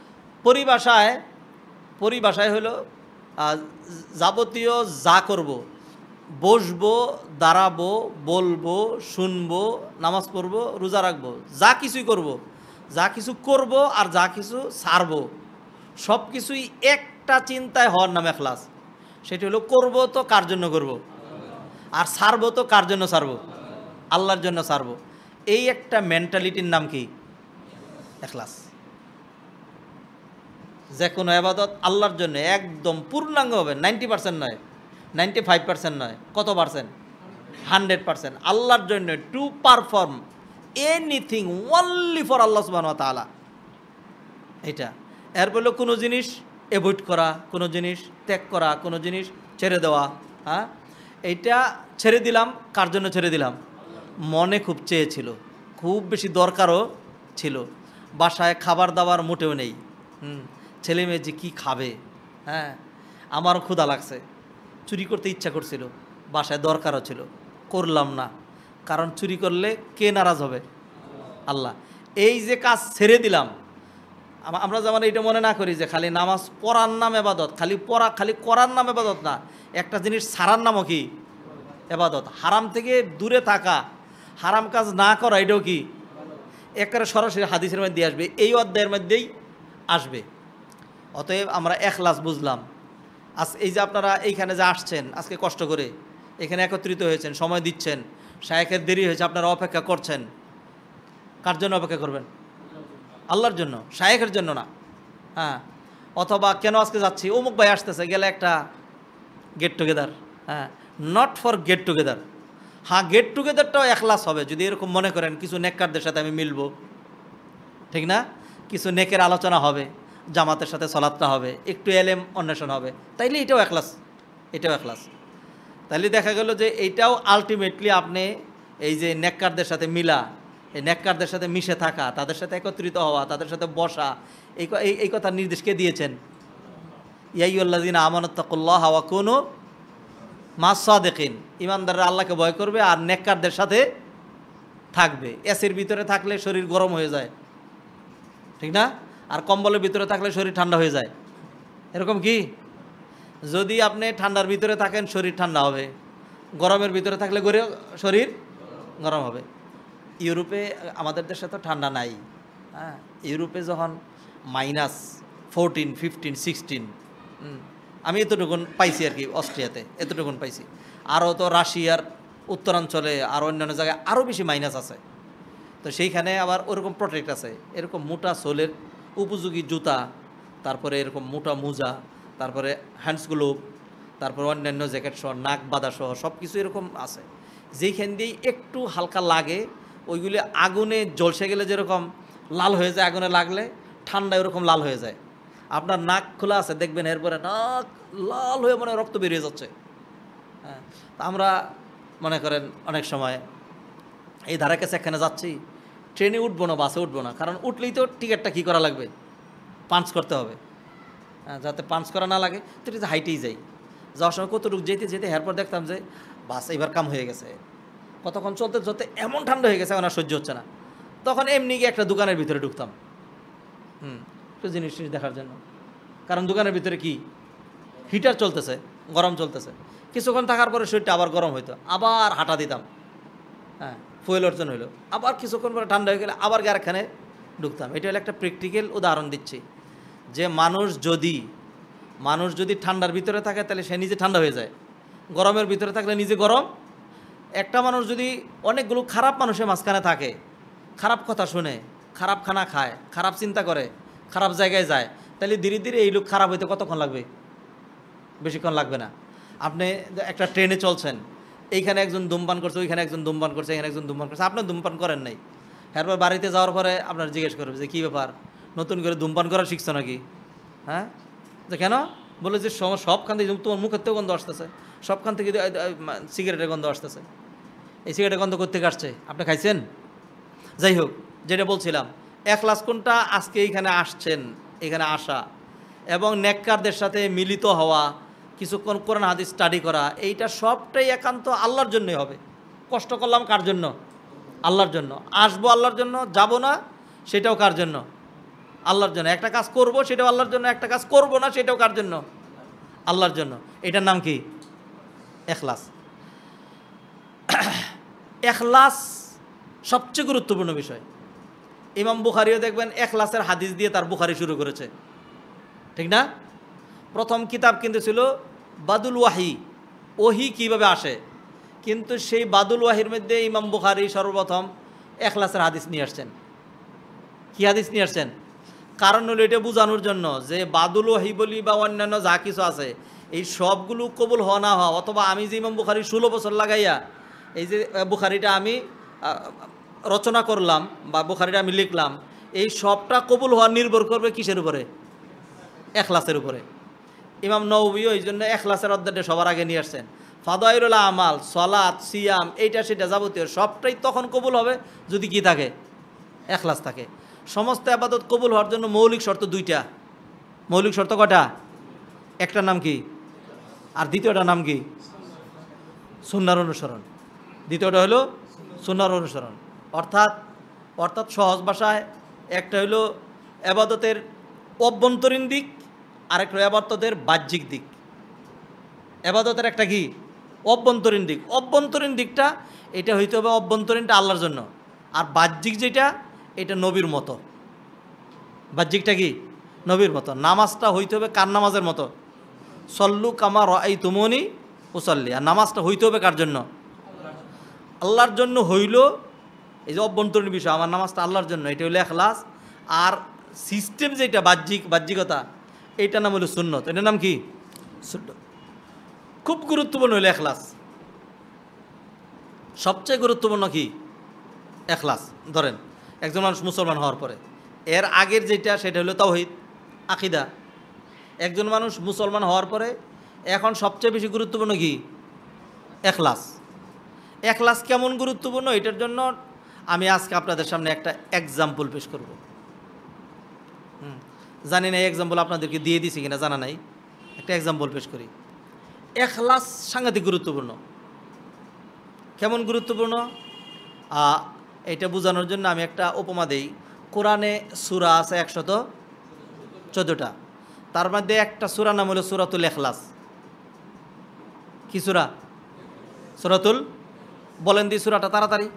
পরিভাষায় হলো যাবতীয় যা করব, বসবো, দাঁড়াবো, বলবো, শুনবো, নামাজ পড়বো, রোজা রাখবো, যা কিছুই করব, যা কিছু করব আর যা কিছু ছাড়বো, সব কিছুই একটা চিন্তায় হওয়ার নাম এখলাস। সেটি হলো করব তো কার জন্য করব, আর ছাড়বো তো কার জন্য ছাড়বো? আল্লাহর জন্য ছাড়বো। এই একটা মেন্টালিটির নাম কি? এখলাস। যে কোনো ইবাদত আল্লাহর জন্য একদম পূর্ণাঙ্গ হবে, 90% নয়, 95% নয়, কত পার্সেন্ট? 100%। আল্লাহর জন্য to perform anything only for Allah সুবহানাহু ওয়া তাআলা। এটা এরপর হলো কোনো জিনিস অ্যাভয়েড করা, কোনো জিনিস ত্যাগ করা, কোনো জিনিস ছেড়ে দেওয়া। হ্যাঁ, এইটা ছেড়ে দিলাম, কার জন্য ছেড়ে দিলাম? মনে খুব চেয়েছিল, খুব বেশি দরকারও ছিল, বাসায় খাবার দাবার মোটেও নেই, ছেলে মেয়ে যে কী খাবে, হ্যাঁ, আমারও ক্ষুধা লাগছে, চুরি করতে ইচ্ছা করছিল, বাসায় দরকারও ছিল, করলাম না, কারণ চুরি করলে কে নারাজ হবে? আল্লাহ। এই যে কাজ ছেড়ে দিলাম, আমরা যেমন এটা মনে না করি যে খালি নামাজ পড়ার নাম এবাদত, খালি করার নাম এবাদত না, একটা জিনিস ছাড়ার নামও কি? এবাদত। হারাম থেকে দূরে থাকা, হারাম কাজ না করা, এটাও কি? একেবারে সরাসরি হাদিসের মধ্যে আসবে, এই অধ্যায়ের মধ্যেই আসবে। অতএব আমরা এখলাস বুঝলাম। আজ এই যে আপনারা এইখানে যে আসছেন, আজকে কষ্ট করে এখানে একত্রিত হয়েছেন, সময় দিচ্ছেন, শায়েখের দেরি হয়েছে, আপনারা অপেক্ষা করছেন, কার জন্য অপেক্ষা করবেন? আল্লাহর জন্য, শায়েখের জন্য না। হ্যাঁ, অথবা কেন আজকে যাচ্ছি, অমুক ভাই আসতেছে, গেলে একটা গেট টুগেদার। হ্যাঁ, নট ফর গেট টুগেদার। হ্যাঁ, গেট টুগেদারটাও এখলাস হবে যদি এরকম মনে করেন কিছু নেককারদের সাথে আমি মিলবো, ঠিক না? কিছু নেকের আলোচনা হবে, জামাতের সাথে সলাৎটা হবে, একটু এলেম অন্বেষণ হবে, তাইলে এটাও এখলাস, এটাও এখলাস। তাইলে দেখা গেল যে এইটাও আলটিমেটলি আপনি এই যে নেককারদের সাথে মিলা, এই নেককারদের সাথে মিশে থাকা, তাদের সাথে একত্রিত হওয়া, তাদের সাথে বসা, এই কথার নির্দেশ কে দিয়েছেন? ইয়া আইয়ুহাল্লাযীনা আমানুত্তাকুল্লাহা ওয়া কুনু মাস সাদিকিন। ইমানদাররা আল্লাহকে ভয় করবে আর নেককারদের সাথে থাকবে। এসির ভিতরে থাকলে শরীর গরম হয়ে যায়, ঠিক না? আর কম্বলের ভিতরে থাকলে শরীর ঠান্ডা হয়ে যায়, এরকম কি? যদি আপনি ঠান্ডার ভিতরে থাকেন শরীর ঠান্ডা হবে, গরমের ভিতরে থাকলে শরীর গরম হবে। ইউরোপে, আমাদের দেশে তো ঠান্ডা নাই। হ্যাঁ, ইউরোপে যখন -14, 15, 16, আমি এতটুকুন পাইছি আর কি, অস্ট্রিয়াতে এতটুকুন পাইছি। আরও তো রাশিয়ার উত্তরাঞ্চলে আর অন্যান্য জায়গায় আরও বেশি মাইনাস আছে। তো সেইখানে আবার ওরকম প্রোটেক্ট আছে, এরকম মোটা সোলের উপযোগী জুতা, তারপরে এরকম মোটা মোজা, তারপরে হ্যান্ডস গ্লোভ, তারপরে অন্যান্য জ্যাকেট সহ, নাক বাঁধা সহ সব কিছু এরকম আছে। যেইখান দিয়েই একটু হালকা লাগে, ওইগুলি আগুনে জ্বলসে গেলে যেরকম লাল হয়ে যায়, আগুনে লাগলে ঠান্ডায় ওরকম লাল হয়ে যায়। আপনার নাক খোলা আছে, দেখবেন এরপরে নাক লাল হয়ে মনে রক্ত বেরিয়ে যাচ্ছে। হ্যাঁ, আমরা মনে করেন অনেক সময় এই ধারে কাছে এখানে যাচ্ছি, ট্রেনে উঠবো না, বাসে উঠবো না, কারণ উঠলেই তো টিকিটটা কী করা লাগবে? পাঞ্চ করতে হবে। হ্যাঁ, যাতে পাঞ্চ করা না লাগে তো এটা হাইটেই যাই। যাওয়ার সময় কতটুকু যেতে যেতে এরপর দেখতাম যে বাস এবার কাম হয়ে গেছে, কতক্ষণ চলতে চলতে এমন ঠান্ডা হয়ে গেছে এখন আর সহ্য হচ্ছে না, তখন এমনি গিয়ে একটা দোকানের ভিতরে ঢুকতাম, একটু জিনিস দেখার জন্য। কারণ দোকানের ভিতরে কি হিটার চলতেছে, গরম চলতেছে, কিছুক্ষণ থাকার পরে শরীরটা আবার গরম হইতো, আবার হাঁটা দিতাম, হ্যাঁ ফুয়েল অর্জন হইলো, আবার কিছুক্ষণ পরে ঠান্ডা হয়ে গেলে আবার কারখানে ঢুকতাম। এটা হলো একটা প্র্যাকটিক্যাল উদাহরণ দিচ্ছি যে মানুষ যদি ঠান্ডার ভিতরে থাকে তাহলে সে নিজে ঠান্ডা হয়ে যায়, গরমের ভিতরে থাকলে নিজে গরম। একটা মানুষ যদি অনেকগুলো খারাপ মানুষের মাঝখানে থাকে, খারাপ কথা শুনে, খারাপ খানা খায়, খারাপ চিন্তা করে, খারাপ জায়গায় যায়, তাহলে ধীরে ধীরে এই লোক খারাপ হইতে কতক্ষণ লাগবে? বেশিক্ষণ লাগবে না। আপনি একটা ট্রেনে চলছেন, এইখানে একজন ধূমপান করছে, ওইখানে একজন ধূমপান করছে, এখানে একজন ধূমপান করছে, আপনি ধূমপান করেন নাই, এরপর বাড়িতে যাওয়ার পরে আপনার জিজ্ঞেস করবে যে কী ব্যাপার, নতুন করে ধূমপান করা শিখছো নাকি? হ্যাঁ, যে কেন? বলে যে সবখান থেকে তোমার মুখের থেকে গন্ধ আসতেছে, সবখান থেকে সিগারেটের গন্ধ আসতেছে। এই সিগারেটের গন্ধ করতে আসছে, আপনি খাইছেন? যাই হোক, যেটা বলছিলাম, এখলাস কোনটা? আজকে এইখানে আসছেন, এখানে আসা এবং নেককারদের সাথে মিলিত হওয়া, কিছুক্ষণ কোরআন হাদিস স্টাডি করা, এইটা সবটাই একান্ত আল্লাহর জন্যই হবে। কষ্ট করলাম কার জন্য? আল্লাহর জন্য। আসবো আল্লাহর জন্য, যাব না সেটাও কার জন্য? আল্লাহর জন্য। একটা কাজ করব সেটাও আল্লাহর জন্য, একটা কাজ করব না সেটাও কার জন্য? আল্লাহর জন্য। এটার নাম কি? এখলাস। এখলাস সবচেয়ে গুরুত্বপূর্ণ বিষয়। ইমাম বুখারীও দেখবেন এখলাসের হাদিস দিয়ে তার বুখারী শুরু করেছে, ঠিক না? প্রথম কিতাব কিন্তু ছিল বাদুল ওয়াহি, ওহি কিভাবে আসে, কিন্তু সেই বাদুল ওয়াহির মধ্যে ইমাম বুখারী সর্বপ্রথম এখলাসের হাদিস নিয়ে আসছেন। কি হাদিস নিয়ে আসছেন? কারণ হলো এটা বোঝানোর জন্য যে বাদুল ওয়াহি বলি বা অন্যান্য যা কিছু আছে, এই সবগুলো কবুল হওয়া না হওয়া, অথবা আমি যে ইমাম বুখারী 16 বছর লাগাইয়া এই যে বুখারীটা আমি রচনা করলাম বা বুখারীটা আমি লিখলাম, এই সবটা কবুল হওয়া নির্ভর করবে কিসের উপরে? এখলাসের উপরে। ইমাম নওয়ীও এই জন্য এখলাসের অধ্যায়টা সবার আগে নিয়ে আসছেন। ফাদাইলুল আমাল, সালাত, সিয়াম, এইটা সেটা যাবতীয় সবটাই তখন কবুল হবে যদি কি থাকে? এখলাস থাকে। সমস্ত ইবাদত কবুল হওয়ার জন্য মৌলিক শর্ত দুইটা। মৌলিক শর্ত কটা? একটার নাম কি? আর দ্বিতীয়টার নাম কি? সুন্নাহর অনুসরণ। দ্বিতীয়টা হলো সুন্নাহর অনুসরণ। অর্থাৎ সহজ ভাষায় একটা হলো ইবাদতের অভ্যন্তরীণ দিক, আরেকটা হলো ইবাদতের বাহ্যিক দিক। ইবাদতের একটা কি? অভ্যন্তরীণ দিক। অভ্যন্তরীণ দিকটা এটা হইতে হবে, অভ্যন্তরীণটা আল্লাহর জন্য, আর বাহ্যিক যেটা এটা নবীর মতো। বাহ্যিকটা কি? নবীর মতো। নামাজটা হইতে হবে কার নামাজের মতো? সল্লু কামা রাআইতুমুনি উসাল্লি। আর নামাজটা হইতে হবে কার জন্য? আল্লাহর জন্য হইল। এই যে অভ্যন্তরীণ বিষয়, আমার নামাজটা আল্লাহর জন্য, এটা হইলো এখলাস। আর সিস্টেম যেটা বাহ্যিকতা, এইটার নাম হলো সুন্নত। এটার নাম কি? সুন্নত। খুব গুরুত্বপূর্ণ হইলো এখলাস। সবচেয়ে গুরুত্বপূর্ণ কি? এখলাস। ধরেন একজন মানুষ মুসলমান হওয়ার পরে এর আগের যেটা সেটা হলো তাওহীদ, আকীদা। একজন মানুষ মুসলমান হওয়ার পরে এখন সবচেয়ে বেশি গুরুত্বপূর্ণ কি? এখলাস। এখলাস কেমন গুরুত্বপূর্ণ, এটার জন্য আমি আজকে আপনাদের সামনে একটা এক্সাম্পল পেশ করব। জানি না এই এক্সাম্পল আপনাদেরকে দিয়ে দিছি কিনা, জানা নাই। একটা এক্সাম্পল পেশ করি। এখলাস সাংঘাতিক গুরুত্বপূর্ণ। কেমন গুরুত্বপূর্ণ এটা বোঝানোর জন্য আমি একটা উপমা দেই। কোরআনে সূরা আছে 114টা, তার মধ্যে একটা সূরা নাম হলো সূরাতুল ইখলাস। কি সূরা? সূরাতুল, বলেন দি সূরাটা তাড়াতাড়ি।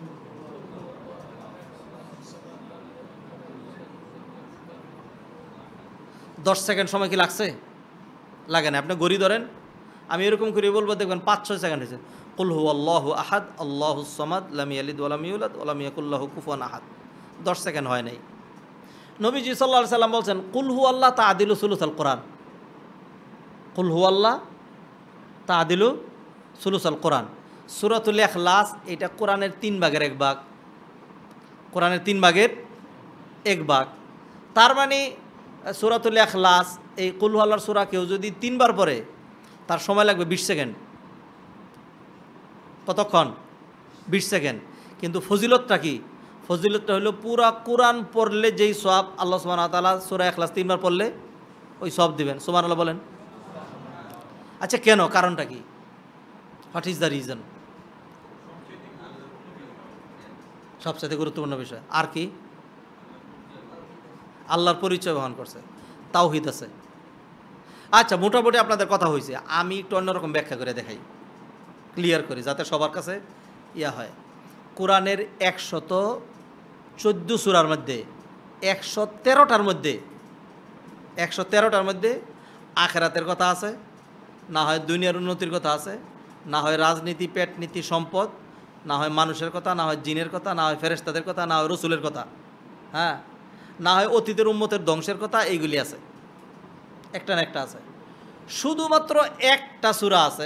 দশ সেকেন্ড সময় কি লাগছে? লাগে না। আপনি গড়ি ধরেন, আমি এরকম করে বলবো, দেখবেন 5-6 সেকেন্ড হয়েছে। কুল হুয়াল্লাহু আহাদ আল্লাহুস সামাদ লাম ইয়ালিদ ওয়া লাম ইউলাদ ওয়া লাম ইয়াকুল লাহু কুফুয়ান আহাদ। 10 সেকেন্ড হয় নাই। নবীজি সাল্লাল্লাহু আলাইহি সাল্লাম বলছেন, কুল হুয়াল্লাহ তাআদিলু সুলুসাল কোরআন। কুল হুয়াল্লাহ তাআদিলু সুলুসাল কোরআন। সূরাতুল ইখলাস এটা কোরআনের 3 ভাগের 1 ভাগ। কোরআনের 3 ভাগের 1 ভাগ। তার মানে সূরাতুল ইখলাস, এই কুল হুয়াল্লাহর সূরা কেউ যদি 3 বার পড়ে তার সময় লাগবে 20 সেকেন্ড। কতক্ষণ? 20 সেকেন্ড। কিন্তু ফজিলতটা কি? ফজিলতটা হলো পুরা কোরআন পড়লে যেই সওয়াব আল্লাহ সুবহানাহু ওয়া তাআলা সূরা ইখলাস 3 বার পড়লে ওই সওয়াব দিবেন। সুবহানাল্লাহ বলেন। আচ্ছা কেন? কারণটা কি? What is the reason? সবচেয়ে গুরুত্বপূর্ণ বিষয়। আর কি? আল্লাহর পরিচয় বহন করছে, তাওহীদ আছে। আচ্ছা, মোটামুটি আপনাদের কথা হয়েছে, আমি একটু অন্যরকম ব্যাখ্যা করে দেখাই, ক্লিয়ার করি যাতে সবার কাছে ইয়া হয়। কোরআনের 114 সূরার মধ্যে 113টার মধ্যে আখেরাতের কথা আছে, না হয় দুনিয়ার উন্নতির কথা আছে, না হয় রাজনীতি, পেটনীতি, সম্পদ, না হয় মানুষের কথা, না হয় জিনের কথা, না হয় ফেরেশতাদের কথা, না হয় রসুলের কথা, হ্যাঁ, না হয় অতীতের উম্মতের ধ্বংসের কথা, এইগুলি আছে, একটা না একটা আছে। শুধুমাত্র একটা সূরা আছে,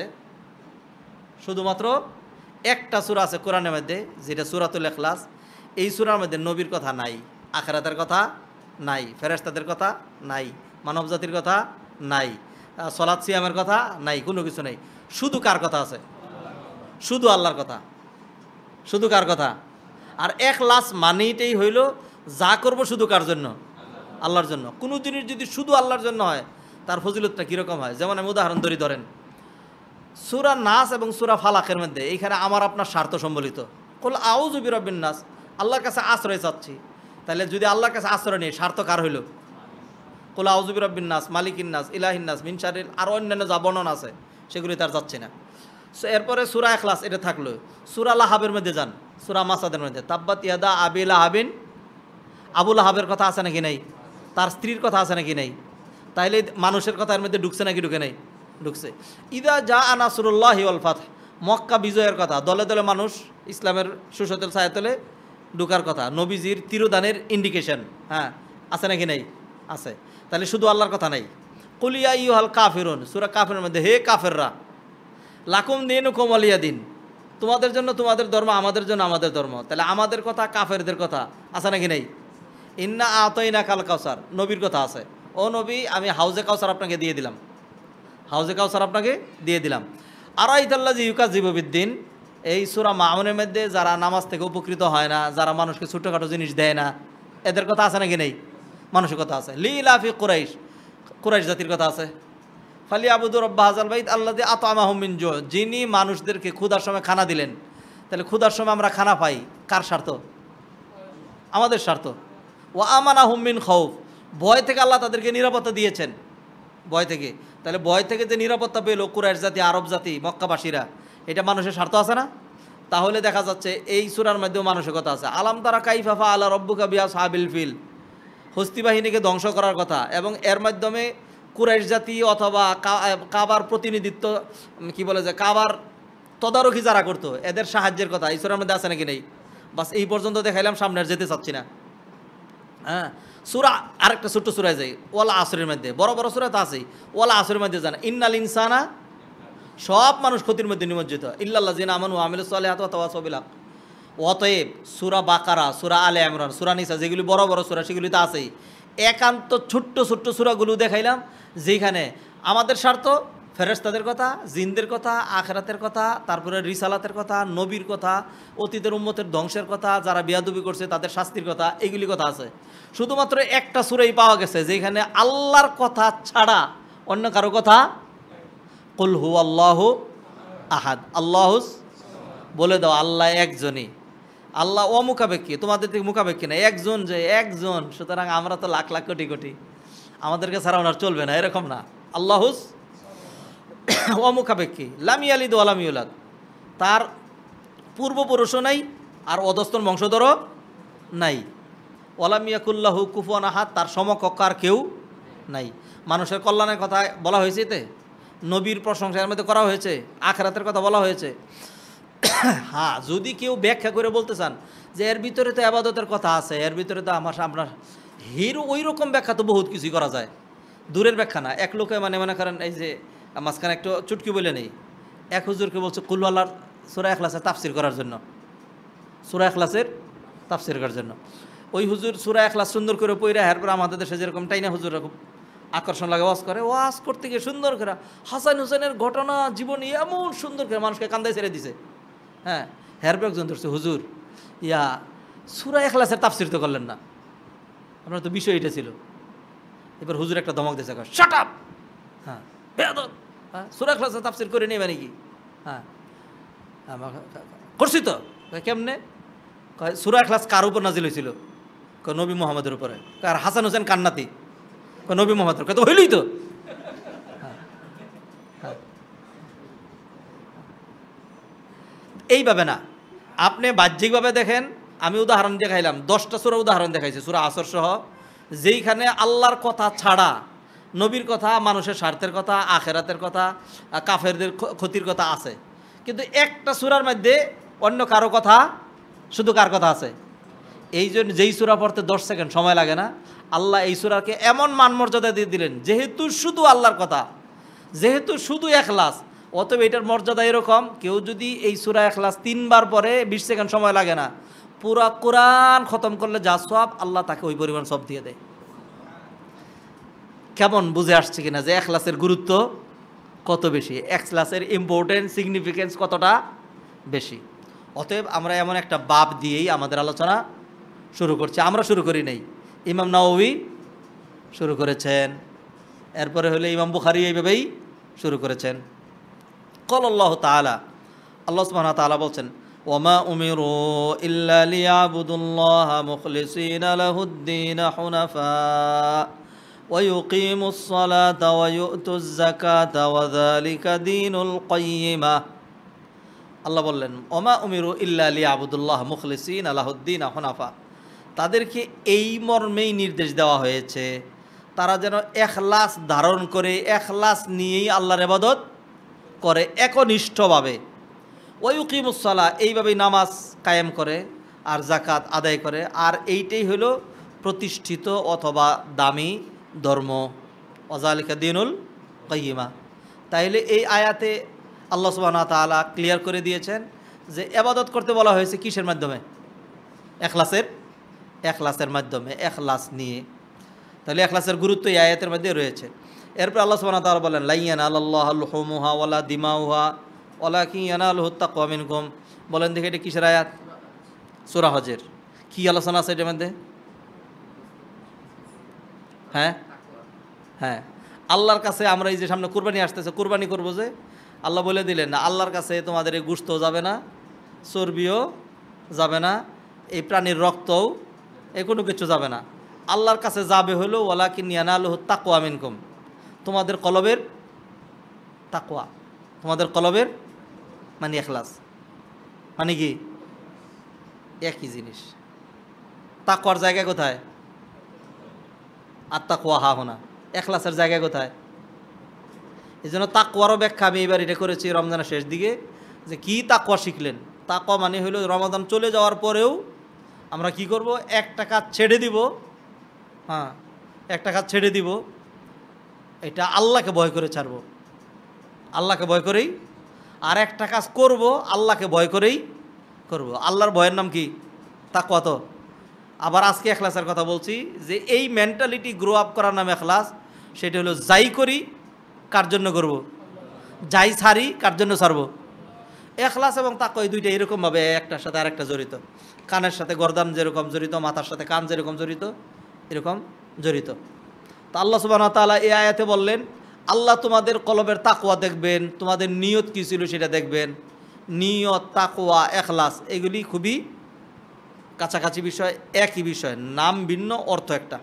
শুধুমাত্র একটা সূরা আছে কোরআনের মধ্যে, যেটা সূরাতুল ইখলাস। এই সূরার মধ্যে নবীর কথা নাই, আখিরাতের কথা নাই, ফেরেশতাদের কথা নাই, মানব জাতির কথা নাই, সালাত সিয়ামের কথা নাই, কোনো কিছু নেই। শুধু কার কথা আছে? শুধু আল্লাহর কথা। শুধু কার কথা? আর ইখলাস মানেইটাই হইল যা করব শুধু কার জন্য? আল্লাহর জন্য। কোনো জিনিস যদি শুধু আল্লাহর জন্য হয় তার ফজিলতটা কীরকম হয়? যেমন আমি উদাহরণ ধরেন, সূরা নাস এবং সূরা ফালাকের মধ্যে এইখানে আমার আপনার স্বার্থ সম্বলিত। কুল আউযু বিরাব্বিন নাস, আল্লাহর কাছে আশ্রয় চাচ্ছি। তাহলে যদি আল্লাহর কাছে আশ্রয় নেই, স্বার্থ কার হইল? কুল আউযু বিরাব্বিন নাস, মালিকিন নাস, ইলাহিন নাস, মিন শারিল, আর অন্যান্য যা বর্ণনা আছে সেগুলি তার যাচ্ছে না। এরপরে সূরা ইখলাস এটা থাকলো। সূরা লাহাবের মধ্যে যান, সূরা মাসাদের মধ্যে তাব্বাত ইয়াদা আবি লাহাবিন, আবু লাহাবের কথা আছে নাকি নাই? তার স্ত্রীর কথা আছে নাকি নাই? তাইলে মানুষের কথা এর মধ্যে ঢুকছে নাকি ঢুকে নাই? ঢুকছে। ইদা জা নাসরুল্লাহি ওয়াল ফাতহ, মক্কা বিজয়ের কথা, দলে দলে মানুষ ইসলামের সুশীতল ছায়াতলে ঢুকার কথা, নবীজির তিরোদানের ইন্ডিকেশন, হ্যাঁ, আছে নাকি নাই? আছে। তাহলে শুধু আল্লাহর কথা নাই। কুল ইয়া আইয়ুহাল কাফিরুন, সূরা কাফিরের মধ্যে, হে কাফেররা, লাকুম দীনুকুম ওয়ালিয়া দিন, তোমাদের জন্য তোমাদের ধর্ম, আমাদের জন্য আমাদের ধর্ম। তাহলে আমাদের কথা, কাফেরদের কথা আছে নাকি নাই? ইন্না আতাইনা কাল কাউসার, নবীর কথা আছে, ও নবী আমি হাউজে কাউসার আপনাকে দিয়ে দিলাম, হাউজে কাউসার আপনাকে দিয়ে দিলাম। আরাইতাল্লাযী ইউকাযযিবু বিদ্দিন, এই সূরা মাউনের মধ্যে যারা নামাজ থেকে উপকৃত হয় না, যারা মানুষকে ছোটোখাটো জিনিস দেয় না, এদের কথা আছে নাকি নেই? মানুষের কথা আছে। লিইলাফি কুরাইশ, কুরাইশ জাতির কথা আছে। ফালিয়াবুদু রাব্বা হাযাল বাইত আল্লাযী আত'আমাহুম মিন জু', যিনি মানুষদেরকে ক্ষুধার সময় খানা দিলেন। তাহলে ক্ষুধার সময় আমরা খানা পাই, কার স্বার্থ? আমাদের স্বার্থ। ওয়া আমানাহুম মিন খাউফ, ভয় থেকে আল্লাহ তাদেরকে নিরাপত্তা দিয়েছেন, ভয় থেকে। তাহলে ভয় থেকে যে নিরাপত্তা পেল কুরাইশ জাতি, আরব জাতি, মক্কাবাসীরা, এটা মানুষের স্বার্থ আছে না? তাহলে দেখা যাচ্ছে এই সূরার মধ্যেও মানুষের কথা আছে। আলাম তারা কাইফা ফাআলা রাব্বুকা বিআসহাবিল ফিল, হস্তি বাহিনীকে ধ্বংস করার কথা, এবং এর মাধ্যমে কুরাইশ জাতি অথবা কাবার প্রতিনিধিত্ব, কি বলে যে কাবার তদারকি যারা করতো, এদের সাহায্যের কথা এই সূরার মধ্যে আছে নাকি নেই? বাস এই পর্যন্ত দেখাইলাম, সামনে আর যেতে চাচ্ছি না। হ্যাঁ, সূরা আরেকটা ছোট্ট সূরায় যাই, ওয়ালা আসরের মধ্যে, বড় বড় সূরা তো আছেই, ওয়ালা আসরের মধ্যে জানা ইন্নাল ইনসানা, সব মানুষ ক্ষতির মধ্যে নিমজ্জিত, ইল্লাল্লাযিনা আমানু ওয়া আমিলুস সালিহাতি ওয়া তাওয়াসাউ বিল হক। অতএব সূরা বাকারা, সূরা আলে ইমরান, সূরা নিসা, যেগুলি বড় বড় সূরা সেগুলি তো আছেই। একান্ত ছোট্ট ছোট্ট সূরাগুলো দেখাইলাম, যেখানে আমাদের স্বার্থ, ফেরেশতাদের কথা, জিনদের কথা, আখিরাতের কথা, তারপরে রিসালাতের কথা, নবীর কথা, অতীতের উম্মতের ধ্বংসের কথা, যারা বিয়াদবি করছে তাদের শাস্তির কথা, এইগুলি কথা আছে। শুধুমাত্র একটা সূরাই পাওয়া গেছে যেখানে আল্লাহর কথা ছাড়া অন্য কারো কথা, কুল হুয়াল্লাহু আহাদ, আল্লাহুস, বলে দাও আল্লাহ একজনই, আল্লাহ অমুখাপেক্ষী, তোমাদের থেকে মুখাপেক্ষী না, একজন, যে একজন, সুতরাং আমরা তো লাখ লাখ কোটি কোটি, আমাদেরকে ছাড়া ওনার চলবে না, এরকম না। আল্লাহুস অমুখাপেক্ষী, লাম ইয়ালিদ ওয়া লাম ইউলাদ, তার পূর্বপুরুষও নাই আর অধস্তন বংশধরও নাই। ওয়ালাম ইয়াকুল্লাহু কুফুয়ান আহাদ, তার সমকক্ষ আর কেউ নাই। মানুষের কল্যাণের কথা বলা হয়েছে, এতে নবীর প্রশংসার মধ্যে করা হয়েছে, আখিরাতের কথা বলা হয়েছে। হ্যাঁ, যদি কেউ ব্যাখ্যা করে বলতে চান যে এর ভিতরে তো ইবাদতের কথা আছে, এর ভিতরে তো আপনার হিরো, ওই রকম ব্যাখ্যা তো বহুত কিছুই করা যায়, দূরের ব্যাখ্যা না। এক লোকে মনে করেন, এই যে মাঝখানে একটু চুটকি বলে নেই, এক হুজুরকে বলছে কুল আল্লাহর সূরা ইখলাসের তাফসির করার জন্য, সূরা ইখলাসের তাফসির করার জন্য। ওই হুজুর সূরা ইখলাস সুন্দর করে পড়ে, এরপর আমাদের দেশে যেরকম টাইনা হুজুর খুব আকর্ষণ লাগে ওয়াজ করে, ওয়াজ করতে গিয়ে সুন্দর করে হাসান হুসেনের ঘটনা জীবনী এমন সুন্দর করে মানুষকে কান্দায় ছেড়ে দিছে। হ্যাঁ, হেরপর একজন ধরছে, হুজুর ইয়া সূরা ইখলাসের তাফসির তো করলেন না, আপনার তো বিষয় এটা ছিল। এবার হুজুর একটা ধমক দিয়েছে, শাট আপ, হ্যাঁ বেয়াদব, হ্যাঁ সূরা ইখলাসের তাফসির করে নেবে নাকি? হ্যাঁ করছি তো। কেমনে? সূরা ইখলাস কার উপর নাজিল হয়েছিল? নবী মুহাম্মদের উপরে। আর হাসান হোসেন কান্নাতি, নবী মুহাম্মদের কথা হইলই তো। এইভাবে না, আপনি বাহ্যিকভাবে দেখেন। আমি উদাহরণ দেখাইলাম, 10টা সূরা উদাহরণ দেখাইছি সূরা আসর সহ, যেইখানে আল্লাহর কথা ছাড়া নবীর কথা, মানুষের স্বার্থের কথা, আখেরাতের কথা, কাফেরদের ক্ষতির কথা আছে, কিন্তু একটা সূরার মধ্যে অন্য কারো কথা, শুধু কার কথা আছে? এই জন্য যেই সূরা পড়তে 10 সেকেন্ড সময় লাগে না, আল্লাহ এই সূরাকে এমন মানমর্যাদা দিয়ে দিলেন, যেহেতু শুধু আল্লাহর কথা, যেহেতু শুধু এখলাস, অতএব এটার মর্যাদা এরকম, কেউ যদি এই সূরা এখলাস 3 বার পরে 20 সেকেন্ড সময় লাগে না, পুরা কোরআন খতম করলে যা সওয়াব, আল্লাহ তাকে ওই পরিমাণ সওয়াব দিয়ে দেয়। কেমন বুঝে আসছে কিনা যে এখলাসের গুরুত্ব কত বেশি, এখলাসের ইম্পর্টেন্স, সিগনিফিকেন্স কতটা বেশি। অতএব আমরা এমন একটা বাব দিয়েই আমাদের আলোচনা শুরু করছি। আমরা শুরু করি নাই, ইমাম নাওয়াবী শুরু করেছেন, এরপরে হলে ইমাম বুখারী এইভাবেই শুরু করেছেন। ক্বাল আল্লাহু তাআলা, আল্লাহ সুবহানাহু ওয়া তাআলা বলছেন, ওয়ামা উমিরু ইল্লা লিয়াবুদুল্লাহা মুখলিসিনা লাহুদ-দীন হুনাফা ওয়া ইউকিমুস সালাতা ওয়া ইউতুজ যাকাতা ওয়া যালিকা দীনুল কাইয়্যিমা। আল্লাহ বললেন, ওমা উমিরু ইল্লা লিয়াবুদুল্লাহ মুখলিসিনা লাহুদ-দীন হুনাফা, তাদেরকে এই মর্মেই নির্দেশ দেওয়া হয়েছে, তারা যেন এখলাস ধারণ করে, এখলাস নিয়েই আল্লাহর ইবাদত করে একনিষ্ঠভাবে। ওয়া ইউকিমুস সালাহ, এইভাবেই নামাজ কায়েম করে আর যাকাত আদায় করে, আর এইটাই হলো প্রতিষ্ঠিত অথবা দামি ধর্ম। ওয়া যালিকা দীনুল কাইয়্যিমা। তাইলে এই আয়াতে আল্লাহ সুবহানাহু ওয়া তাআলা ক্লিয়ার করে দিয়েছেন যে ইবাদত করতে বলা হয়েছে কিসের মাধ্যমে? এখলাসের মাধ্যমে, এখলাস নিয়ে। তাহলে এখলাসের গুরুত্ব এই আয়াতের মধ্যে রয়েছে। এরপর আল্লাহ সুবহানাহু ওয়া তাআলা বলেন, লা ইয়ানালাল্লাহু লুহুমুহা ওয়ালা দিমাউহা ওয়ালাকিন ইয়ানালুহুত তাকওয়া মিনকুম। বলেন দেখি এটা কিসের আয়াত? সূরা হজের। কি আলোচনা আছে এটার মধ্যে? হ্যাঁ, আল্লাহর কাছে আমরা এই যে সামনে কুরবানি আসতেছে, কুরবানি করবো যে, আল্লাহ বলে দিলেন না, আল্লাহর কাছে তোমাদের এই গোশতও যাবে না, চর্বিও যাবে না, এই প্রাণীর রক্তও, এই কোনো কিছু যাবে না। আল্লাহর কাছে যাবে হলো ওয়ালাকিন ইয়ানালুহুত তাকওয়া মিনকুম, তোমাদের কলবের তাকওয়া। তোমাদের কলবের মানে এখলাস, মানে কি একই জিনিস। তাকওয়ার জায়গা কোথায়? আর তাকওয়া হাহুনা, এখলাসের জায়গা কোথায়? এই জন্য তাকওয়ারও ব্যাখ্যা আমি এবার এটা করেছি রমজানের শেষ দিকে, যে কি তাকওয়া শিখলেন। তাকওয়া মানে হলো রমাদান চলে যাওয়ার পরেও আমরা কি করব? একটা কাজ ছেড়ে দিব, হ্যাঁ, একটা কাজ ছেড়ে দিব, এটা আল্লাহকে ভয় করে ছাড়বো, আল্লাহকে ভয় করেই। আর একটা কাজ করব, আল্লাহকে ভয় করেই করব। আল্লাহর ভয়ের নাম কি? তাকওয়া। তো আবার আজকে এখলাসের কথা বলছি, যে এই মেন্টালিটি গ্রো আপ করার নাম এখলাস। সেটা হলো যাই করি কার জন্য করব, যাই ছাড়ি কার জন্য ছাড়বো। এখলাস এবং তাকওয়া এই দুইটা এরকমভাবে একটার সাথে আরেকটা জড়িত। কানের সাথে গর্দান যেরকম জড়িত, মাথার সাথে কান যেরকম জড়িত, এরকম জড়িত। তো আল্লাহ সুবহানাহু ওয়া তাআলা এই আয়াতে বললেন, আল্লাহ তোমাদের কলবের তাকওয়া দেখবেন, তোমাদের নিয়ত কী ছিল সেটা দেখবেন। নিয়ত, তাকওয়া, এখলাস এগুলি খুবই কাছাকাছি বিষয়, একই বিষয়, নাম ভিন্ন, অর্থ একটা।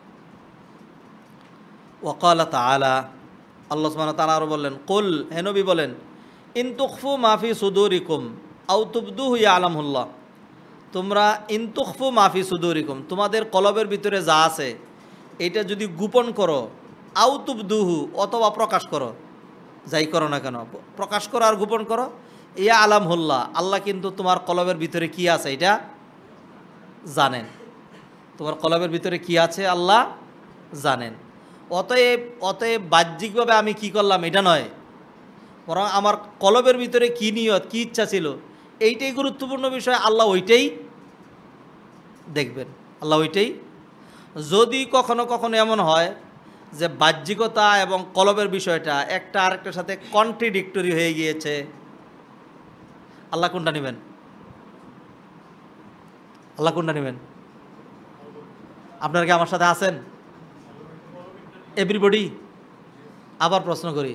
ওয়াকালা তাআলা, আল্লাহ সুবহানাহু ওয়া তাআলা আরও বললেন, কুল, হে নবী বলেন, ইন তুখফু মা ফি সুদুরিকুম আও তুবদুহু ইয়ালামুল্লাহ, তোমরা ইন তুখফু মা ফি সুদুরিকুম, তোমাদের কলবের ভিতরে যা আছে এটা যদি গোপন করো, আও তুবদুহু, অথবা প্রকাশ করো, যাই করো না কেন, প্রকাশ করো আর গোপন করো, ইয়া আলামহুল্লাহ, আল্লাহ কিন্তু তোমার কলবের ভিতরে কি আছে এটা জানেন। তোমার কলবের ভিতরে কি আছে আল্লাহ জানেন। অতএব বাহ্যিকভাবে আমি কি করলাম এটা নয়, বরং আমার কলবের ভিতরে কি নিয়ত, কি ইচ্ছা ছিল, এইটাই গুরুত্বপূর্ণ বিষয়। আল্লাহ ওইটাই দেখবেন, আল্লাহ ওইটাই। যদি কখনো কখনো এমন হয় যে বাহ্যিকতা এবং কলবের বিষয়টা একটা আরেকটার সাথে কন্ট্রাডিক্টরি হয়ে গিয়েছে, আল্লাহ কোনটা নেবেন? আল্লাহ কোনটা নেবেন? আপনারা কি আমার সাথে আছেন? এভরিবডি। আবার প্রশ্ন করি,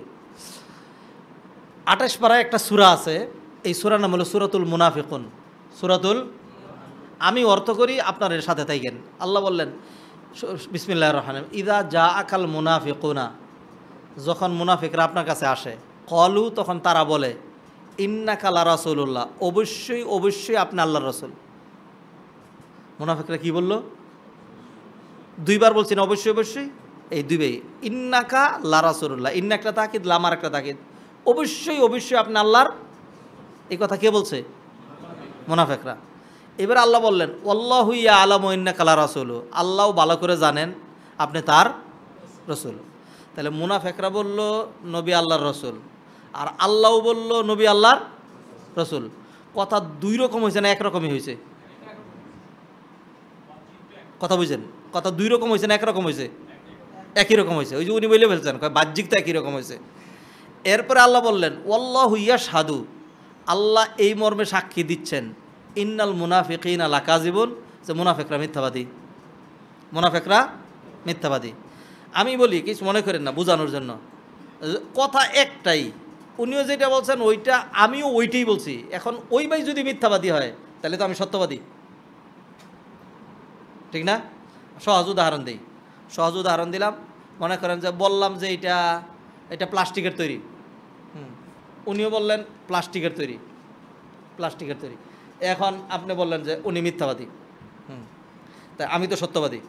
28 পারায় একটা সূরা আছে, এই সূরার নাম হলো সূরাতুল মুনাফিকুন। সূরাতুল, আমি অর্থ করি, আপনার এর সাথে থাকেন। আল্লাহ বললেন, বিসমিল্লাহির রহমানির রহিম, ইযা জাআকাল মুনাফিকুনা, যখন মুনাফিকরা আপনার কাছে আসে, ক্বালু, তখন তারা বলে, ইন্নাকা লা রাসূলুল্লাহ, অবশ্যই অবশ্যই আপনি আল্লাহর রাসূল। মুনাফিকরা কি বলল? দুইবার বলছেন অবশ্যই অবশ্যই, এই দুইবার ইন্নাকা লা রাসূলুল্লাহ, ইন্না একটা তাকিদ, লামার একটা তাকিদ, অবশ্যই অবশ্যই আপনি আল্লাহর। এই কথা কে বলছে? মুনাফিকরা। এবার আল্লাহ বললেন ওয়াল্লাহু ইয়ালামু ইন্নাকা লা রাসূলু, আল্লাহও ভালো করে জানেন আপনি তার রসুল। তাহলে মুনাফিকরা বলল নবী আল্লাহর রসুল, আর আল্লাহও বলল নবী আল্লাহর রসুল। কথা দুই রকম হয়েছে না একরকমই হয়েছে? কথা বুঝছেন? কথা দুই রকম হয়েছে না একরকম হয়েছে? একই রকম হয়েছে। ওই যে উনি বলে ফেলছেন বাহ্যিক তো একই রকম হয়েছে। এরপরে আল্লাহ বললেন ওয়াল্লাহু ইয়াশহাদু, আল্লাহ এই মর্মে সাক্ষী দিচ্ছেন, ইন্নাল মুনাফিকিনা লাকাযিবুন, যে মুনাফিকরা মিথ্যাবাদী, মুনাফিকরা মিথ্যাবাদী। আমি বলি কিছু মনে করেন না, বোঝানোর জন্য, কথা একটাই, উনিও যেটা বলছেন ওইটা, আমিও ওইটাই বলছি। এখন ওই ভাই যদি মিথ্যাবাদী হয় তাহলে তো আমি সত্যবাদী, ঠিক না? সহজ উদাহরণ দিই, সহজ উদাহরণ দিলাম। মনে করেন যে বললাম যে এটা প্লাস্টিকের তৈরি, উনিও বললেন প্লাস্টিকের তৈরি, প্লাস্টিকের তৈরি। এখন আপনি বললেন যে উনি মিথ্যাবাদী, তাই আমি তো সত্যবাদী।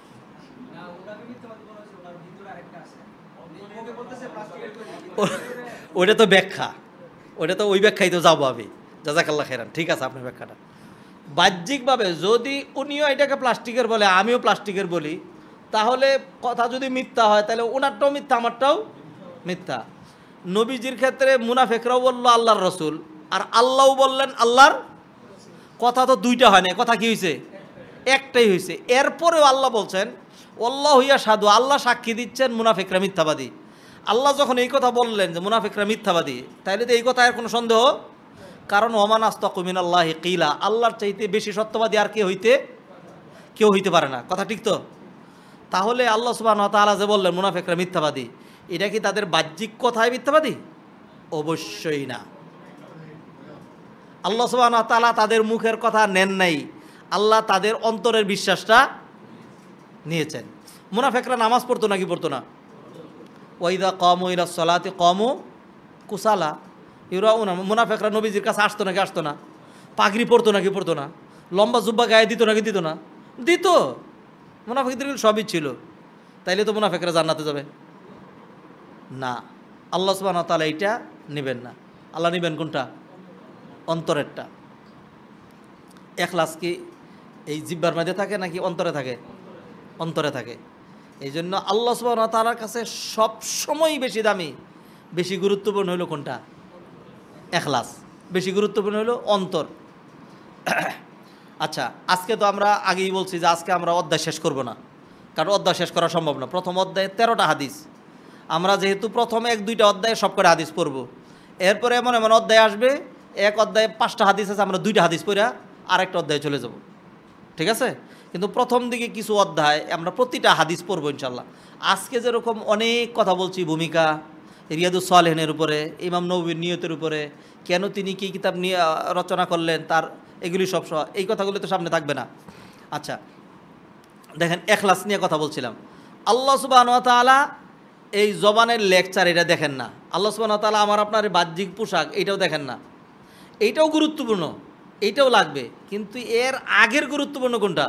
ওইটা তো ব্যাখ্যা, ওইটা তো ওই ব্যাখ্যাই তো যাবো আমি। জাযাকাল্লাহ খেরান, ঠিক আছে আপনার ব্যাখ্যাটা। বাহ্যিকভাবে যদি উনিও এটাকে প্লাস্টিকের বলে, আমিও প্লাস্টিকের বলি, তাহলে কথা যদি মিথ্যা হয় তাহলে ওনারটাও মিথ্যা, আমারটাও মিথ্যা। নবীজির ক্ষেত্রে মুনাফিকরাও বললো আল্লাহর রসুল, আর আল্লাহও বললেন আল্লাহর। কথা তো দুইটা হয় না, কথা কি হয়েছে? একটাই হয়েছে। এরপরেও আল্লাহ বলছেন আল্লাহু ইয়াশহাদু, আল্লাহ সাক্ষী দিচ্ছেন মুনাফিকরা মিথ্যাবাদী। আল্লাহ যখন এই কথা বললেন যে মুনাফিকরা মিথ্যাবাদী, তাইলে তো এই কথায় কোনো সন্দেহ, কারণ ওমান আস্তাকু মিনাল্লাহি কিলা, আল্লাহর চাইতে বেশি সত্যবাদী আর কেউ হইতে পারে না। কথা ঠিক তো? তাহলে আল্লাহ সুবহানাহু ওয়া তাআলা যে বললেন মুনাফিকরা মিথ্যাবাদী, এটা কি তাদের বাহ্যিক কথায় মিথ্যাবাদী? অবশ্যই না। আল্লাহ সুবহানাহু ওয়া তাআলা তাদের মুখের কথা নেন নাই, আল্লাহ তাদের অন্তরের বিশ্বাসটা নিয়েছেন। মুনাফিকরা নামাজ পড়তো নাকি পড়তো না? ওয়াইদা কামু ইলাস সালাতি কামু কুসালা ইউরাউনা, মুনাফিকরা নবীজির কাছে আসতো নাকি আসতো না? পাগড়ি পড়তো নাকি পড়তো না? লম্বা জুব্বা গায়ে দিত নাকি দিত না? দিত। মুনাফিকদের সবই ছিল। তাইলে তো মুনাফিকরা জান্নাতে যাবে না। আল্লাহ সুবহানাহু ওয়া তাআলা এইটা নেবেন না। আল্লাহ নেবেন কোনটা? অন্তরেরটা। ইখলাস কি এই জিহ্বার মধ্যে থাকে নাকি অন্তরে থাকে? অন্তরে থাকে। এই জন্য আল্লাহ সুবহানাহু ওয়া তাআলার কাছে সবসময়ই বেশি দামি, বেশি গুরুত্বপূর্ণ হলো কোনটা? ইখলাস। বেশি গুরুত্বপূর্ণ হলো অন্তর। আচ্ছা, আজকে তো আমরা আগেই বলছি যে আজকে আমরা অধ্যায় শেষ করব না, কারণ অধ্যায় শেষ করা সম্ভব না। প্রথম অধ্যায়ে 13টা হাদিস, আমরা যেহেতু প্রথম 1-2টা অধ্যায়ে সব করে হাদিস পড়ব, এরপরে এমন এমন অধ্যায় আসবে, এক অধ্যায়ে 5টা হাদিস আছে, আমরা 2টা হাদিস পড়া আরেকটা অধ্যায়ে চলে যাব, ঠিক আছে? কিন্তু প্রথম দিকে কিছু অধ্যায় আমরা প্রতিটা হাদিস পড়বো ইনশাল্লাহ। আজকে যেরকম অনেক কথা বলছি, ভূমিকা রিয়াদুস সালেহিনের উপরে, ইমাম নববীর নিয়তের উপরে, কেন তিনি কী কিতাব নিয়ে রচনা করলেন, তার এগুলি সব এই কথাগুলি তো সামনে থাকবে না। আচ্ছা দেখেন, ইখলাস নিয়ে কথা বলছিলাম। আল্লাহ সুবহানাহু ওয়া তাআলা এই জবানের লেকচার এটা দেখেন না। আল্লাহ সুবহানাহু ওয়া তাআলা আমার আপনার বাহ্যিক পোশাক এইটাও দেখেন না। এইটাও গুরুত্বপূর্ণ, এইটাও লাগবে, কিন্তু এর আগের গুরুত্বপূর্ণ কোনটা?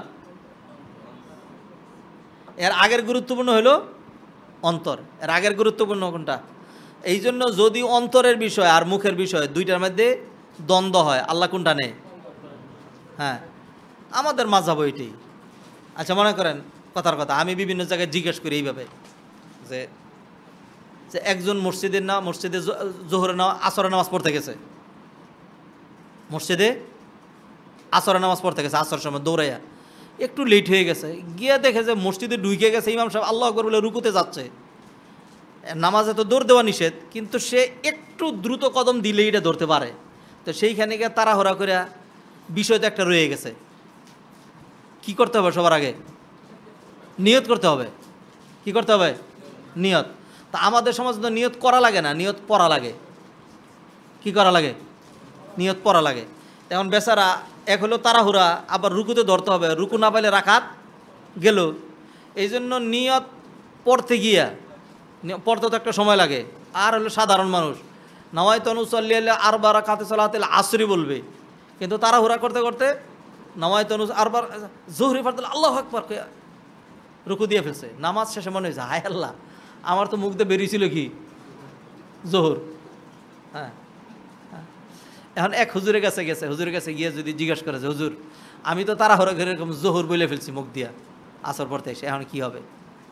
এর আগের গুরুত্বপূর্ণ হলো অন্তর। এর আগের গুরুত্বপূর্ণ কোনটা? এই জন্য যদি অন্তরের বিষয় আর মুখের বিষয় দুইটার মধ্যে দ্বন্দ্ব হয়, আল্লাহ কোনটা নেয়? হ্যাঁ, আমাদের মাযহাব এটাই। আচ্ছা মনে করেন কথার কথা, আমি বিভিন্ন জায়গায় জিজ্ঞেস করি এইভাবে যে একজন মসজিদে জোহরের আসরের নামাজ পড়তে গেছে, মসজিদে আসরের নামাজ পড়তে গেছে, আসর সময় দৌড়াইয়া একটু লেট হয়ে গেছে, গিয়ে দেখে যে মসজিদে ঢুকে গেছে, ইমাম সাহেব আল্লাহু আকবার বলে রুকুতে যাচ্ছে। নামাজে তো দৌড় দেওয়া নিষেধ, কিন্তু সে একটু দ্রুত কদম দিলেই এটা ধরতে পারে। তো সেইখানে গিয়ে তাড়াহুড়া করে, বিষয় তো একটা রয়ে গেছে, কি করতে হবে? সবার আগে নিয়ত করতে হবে। কি করতে হবে? নিয়ত। তা আমাদের সমাজে তো নিয়ত করা লাগে না, নিয়ত পড়া লাগে। কি করা লাগে? নিয়ত পড়া লাগে। এখন বেচারা এক হলো তাড়াহুড়া, আবার রুকুতে ধরতে হবে, রুকু না পাইলে রাকাত গেল। এই জন্য নিয়ত পড়তে গিয়া, পড়তে তো একটা সময় লাগে। আর হলো সাধারণ মানুষ, নাওয়াইতু আন উসাল্লি আরবা রাকাতি সালাতিল আসরি বলবে, কিন্তু তাড়াহুড়া করতে করতে নাওয়াইতু আন আরবা জোহরি ফরজ আল্লাহু আকবার রুকু দিয়ে ফেলছে। নামাজ শেষে মনে হয়েছে হায় আল্লাহ, আমার তো মুখ দিয়ে বেরিয়েছিল কি জোহর। হ্যাঁ, এখন এক হুজুরের কাছে গেছে, হুজুরের কাছে গিয়ে যদি জিজ্ঞাসা করে যে হুজুর আমি তো তাড়াহুড়া করে এরকম জোহর বলে ফেলছি মুখ দিয়া আসর পড়তে এসে, এখন কি হবে?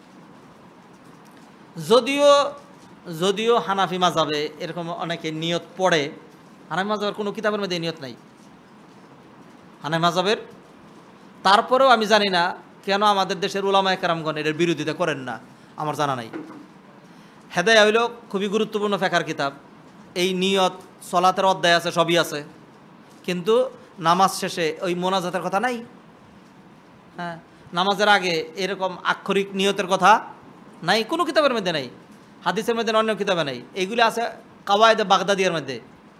যদিও হানাফি মাযহাবে এরকম অনেকে নিয়ত পড়ে, হানাফি মাযহাবের কোনো কিতাবের মধ্যে নিয়ত নাই হানাফি মাযহাবের, তারপরেও আমি জানি না কেন আমাদের দেশের উলামায়ে কেরামগণ এর বিরোধিতা করেন না, আমার জানা নাই। হেদায়া হইল খুবই গুরুত্বপূর্ণ ফিকহের কিতাব, এই নিয়ত সলাতের অধ্যায় আছে, সবই আছে, কিন্তু নামাজ শেষে ওই মোনাজাতের কথা নাই। হ্যাঁ, নামাজের আগে এরকম আক্ষরিক নিয়তের কথা নাই, কোনো কিতাবের মধ্যে নাই, হাদিসের মধ্যে অন্য কিতাবে নাই। এইগুলি আছে কাওয়ায়েদে বাগদাদিয়ার মধ্যে,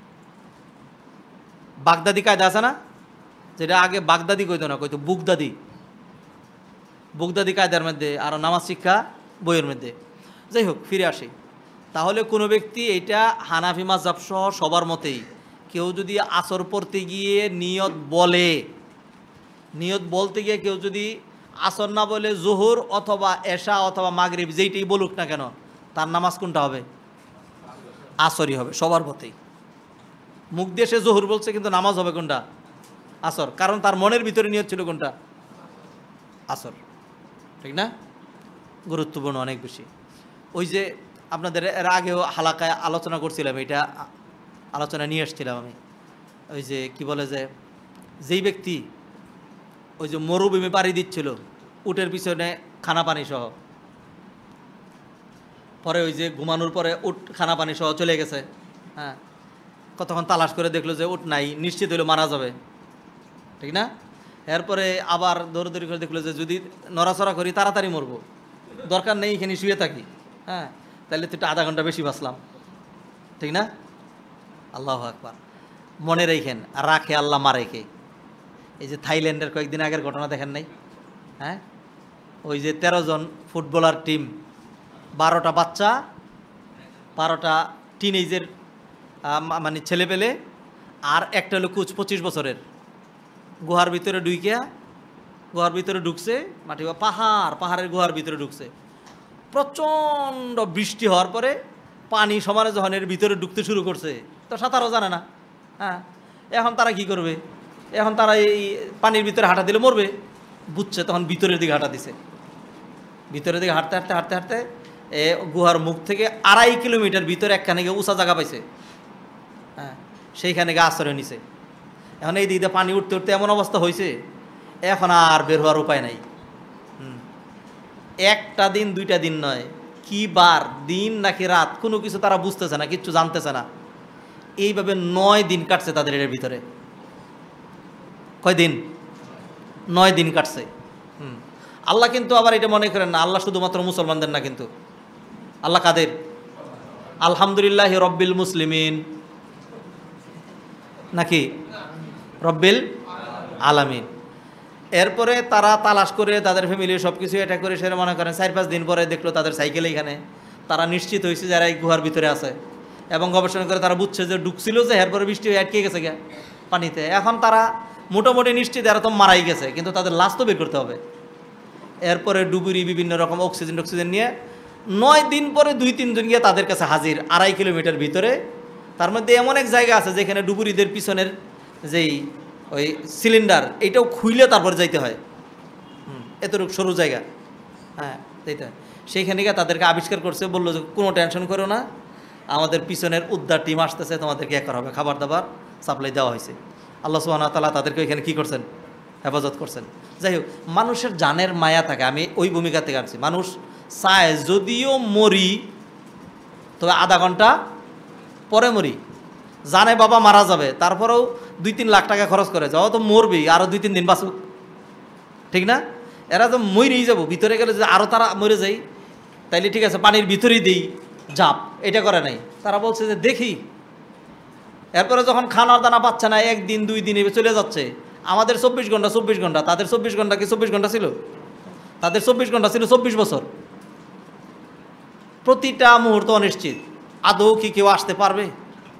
বাগদাদি কায়দা আছে না, যেটা আগে বাগদাদি কইতো না, কইতো বুগদাদি, বুগদাদি কায়দার মধ্যে আরও নামাজ শিক্ষা বইয়ের মধ্যে। যাই হোক, ফিরে আসি। তাহলে কোনো ব্যক্তি এইটা হানাফি মাযহাব সহ সবার মতেই কেউ যদি আসর পড়তে গিয়ে নিয়ত বলে, নিয়ত বলতে গিয়ে কেউ যদি আসর না বলে জোহর অথবা এশা অথবা মাগরিব যেইটাই বলুক না কেন, তার নামাজ কোনটা হবে? আসরই হবে সবার মতেই। মুখ দিয়ে সে জোহর বলছে কিন্তু নামাজ হবে কোনটা? আসর, কারণ তার মনের ভিতরে নিয়ত ছিল কোনটা? আসর, ঠিক না? গুরুত্বপূর্ণ অনেক বেশি। ওই যে আপনাদের এর আগেও হালাকায় আলোচনা করছিলাম, এটা আলোচনা নিয়ে এসেছিলাম আমি, ওই যে কি বলে যে যেই ব্যক্তি ওই যে মরুভূমি পাড়ি দিচ্ছিল উটের পিছনে খানা পানি সহ, পরে ওই যে ঘুমানোর পরে উট খানা পানি সহ চলে গেছে, হ্যাঁ, কতক্ষণ তালাশ করে দেখলো যে উট নাই, নিশ্চিত হইলো মারা যাবে, ঠিক না? এরপরে আবার দৌড়দৌড়ি করে দেখলো যে যদি নড়াচড়া করি তাড়াতাড়ি মরবো, দরকার নেই এখানে শুয়ে থাকি, হ্যাঁ, তাহলে তো একটু আধা ঘন্টা বেশি বাঁচলাম, ঠিক না? আল্লাহু আকবার। মনে রেখেন, রাখে আল্লাহ মারে কে। এই যে থাইল্যান্ডের কয়েকদিন আগের ঘটনা দেখেন নাই? হ্যাঁ, ওই যে 13 জন ফুটবলার টিম, 12টা বাচ্চা, 12টা টিনেজের মানে ছেলে পেলে, আর একটা হলো কোচ 25 বছরের, গুহার ভিতরে গুহার ভিতরে ঢুকছে, মাটি পাহাড়ের গুহার ভিতরে ঢুকছে। প্রচণ্ড বৃষ্টি হওয়ার পরে পানি সমানে যখন এর ভিতরে ঢুকতে শুরু করছে, তো সাঁতারও জানে না, হ্যাঁ, এখন তারা কি করবে? এখন তারা এই পানির ভিতরে হাঁটা দিলে মরবে, বুঝছে, তখন ভিতরের দিকে হাঁটা দিছে। ভিতরের দিকে হাঁটতে হাঁটতে হাঁটতে হাঁটতে গুহার মুখ থেকে 2.5 কিলোমিটার ভিতরে একখানে গিয়ে উঁচা জায়গা পাইছে, হ্যাঁ, সেইখানে গিয়ে আশ্রয় নিছে। এখন এই দিকে পানি উঠতে উঠতে এমন অবস্থা হয়েছে, এখন আর বের হওয়ার উপায় নাই। একটা দিন 2টা দিন নয়, কি বার, দিন নাকি রাত, কোনো কিছু তারা বুঝতেছে না, কিচ্ছু জানতেছে না। এইভাবে 9 দিন কাটছে তাদের এর ভিতরে। কয় দিন? 9 দিন কাটছে। আল্লাহ কিন্তু আবার এটা মনে করেন না আল্লাহ শুধুমাত্র মুসলমানদের না, কিন্তু আল্লাহ কাদের? আলহামদুলিল্লাহ রব্বিল মুসলিমিন নাকি রব্বিল আলামিন। এরপরে তারা তালাশ করে তাদের ফ্যামিলি সব কিছু এটা করে সেটা মনে করেন 4-5 দিন পরে দেখলো তাদের সাইকেল এখানে, তারা নিশ্চিত হয়েছে যারা এই গুহার ভিতরে আছে, এবং গবেষণা করে তারা বুঝছে যে ঢুকছিল যে এরপরে বৃষ্টি হয়ে আটকে গেছে পানিতে। এখন তারা মোটামুটি নিশ্চিত এরা তো মারাই গেছে, কিন্তু তাদের লাশ তো বের করতে হবে। এরপরে ডুবুরি বিভিন্ন রকম অক্সিজেন নিয়ে 9 দিন পরে 2-3 জন গিয়ে তাদের কাছে হাজির, 2.5 কিলোমিটার ভিতরে। তার মধ্যে এমন এক জায়গা আছে যেখানে ডুবুরিদের পিছনের যেই ওই সিলিন্ডার, এইটাও খুইলে তারপর যাইতে হয়, এতটুকু সরু জায়গা, হ্যাঁ, তাইটা সেইখানে গিয়ে তাদেরকে আবিষ্কার করছে, বললো যে কোনো টেনশন করো না, আমাদের পিছনের উদ্ধার টিম আসতেছে, তোমাদেরকে এক করা হবে, খাবার দাবার সাপ্লাই দেওয়া হয়েছে। আল্লাহ সুবহানাহু ওয়া তাআলা তাদেরকে এখানে কী করছেন? হেফাজত করছেন। যাই হোক, মানুষের জানের মায়া থাকে, আমি ওই ভূমিকা থেকে আনছি। মানুষ চায় যদিও মরি, তবে আধা ঘন্টা পরে মরি, জানে বাবা মারা যাবে, তারপরেও 2-3 লাখ টাকা খরচ করে, যাও তো মরবি, আরও 2-3 দিন বাঁচুক, ঠিক না? এরা তো মরেই যাবো, ভিতরে গেলে যদি আরও তারা মরে যায় তাইলে ঠিক আছে, পানির ভিতরেই দেই জাপ, এটা করে নাই। তারা বলছে যে দেখি, এরপরে যখন খানার দানা পাচ্ছে না, 1 দিন 2 দিন চলে যাচ্ছে। আমাদের 24 ঘন্টা, তাদের 24 ঘন্টা কি 24 ঘন্টা ছিল? তাদের 24 ঘন্টা ছিল 24 বছর। প্রতিটা মুহূর্ত অনিশ্চিত, আদৌ কি কেউ আসতে পারবে?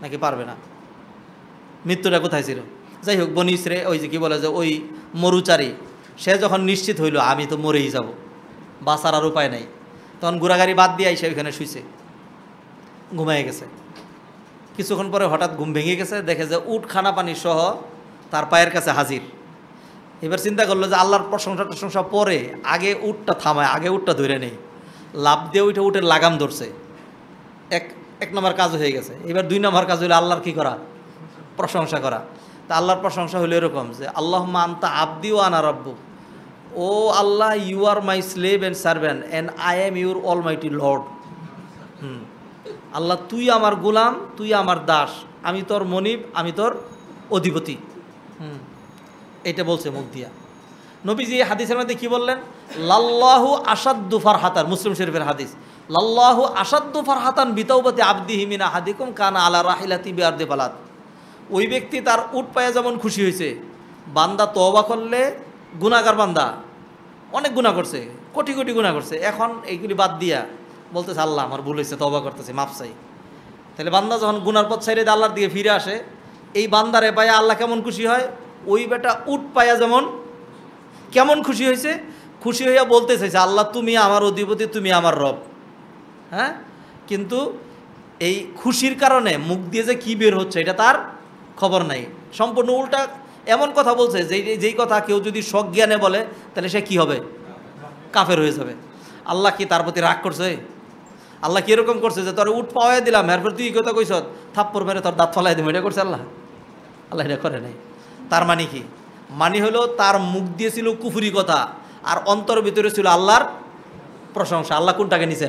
নাকি পারবে না? মৃত্যুটা কোথায় ছিল? যাই হোক, বনি ইসরে ওই যে কি বলে যে ওই মরুচারী, সে যখন নিশ্চিত হইল আমি তো মরেই যাব, বাঁচার আর উপায় নাই, তখন ঘোরাগাড়ি বাদ দিয়ে সে ওইখানে শুইছে, ঘুমাইয়ে গেছে। কিছুক্ষণ পরে হঠাৎ ঘুম ভেঙে গেছে, দেখে যে উট খানা পানি সহ তার পায়ের কাছে হাজির। এবার চিন্তা করলো যে আল্লাহর প্রশংসা পরে আগে উটটা থামায়, আগে উটটা ধরে নেই। লাভ দিয়ে ওইটা উটের লাগাম ধরছে। এক নম্বর কাজ হয়ে গেছে। এবার 2 নম্বর কাজ হলো আল্লাহর কি করা? প্রশংসা করা। তা আল্লাহর প্রশংসা হলো এরকম যে আল্লাহুম্মা আনতা আবদি ওয়া আনা রাব্বুক, O Allah, you are my slave and servant and I am your almighty lord. আল্লাহ, তুই আমার গোলাম, তুই আমার দাস, আমি তোর মনিব, আমি তোর অধিপতি। এটা বলছে মুখ দিয়া। নবীজি হাদিসের মধ্যে কি বললেন? লাল্লাহু আসাদ্দু ফারহাতান, মুসলিম শরীফের হাদিস, লাল্লাহু আসাদ্দু ফারহাতান বিতাওবাতি আবদিহি মিন আহাদিকুম কানা আলা রাহিলাতি বিআরদি বালাদ। ওই ব্যক্তি তার উট পায়ে যেমন খুশি হয়েছে, বান্দা তওবা করলে, গুনাহগার বান্দা অনেক গুনাহ করছে, কোটি কোটি গুনাহ করছে, এখন এইগুলি বাদ দিয়া বলতেছে আল্লাহ আমার ভুল হয়েছে, তওবা করতেছে, মাফ চাই। তাহলে বান্দা যখন গুনার পথ ছেড়ে দিয়ে আল্লাহর দিকে ফিরে আসে, এই বান্দারে পায়া আল্লাহ কেমন খুশি হয়? ওই বেটা উট পায়া যেমন কেমন খুশি হয়েছে, খুশি হইয়া বলতে চাইছে আল্লাহ তুমি আমার অধিপতি, তুমি আমার রব। হ্যাঁ, কিন্তু এই খুশির কারণে মুখ দিয়ে যে কী বের হচ্ছে এটা তার খবর নাই, সম্পূর্ণ উল্টা এমন কথা বলছে যেই কথা কেউ যদি সজ্ঞানে বলে তাহলে সে কি হবে? কাফের হয়ে যাবে। আল্লাহ কি তার প্রতি রাগ করছে? আল্লাহ কি এরকম করছে যে তোর উট পাওয়াই দিলাম, এরপর তুই কথা কইস থাপ্পড় মেরে তোর দাঁত ফলাই দিব, এটা করছে আল্লাহ? আল্লাহ এটা করে নাই। তার মানে কি? মানে হলো তার মুখ দিয়ে ছিল কুফরি কথা, আর অন্তর ভিতরে ছিল আল্লাহর প্রশংসা। আল্লাহ কোনটাকে নিছেন?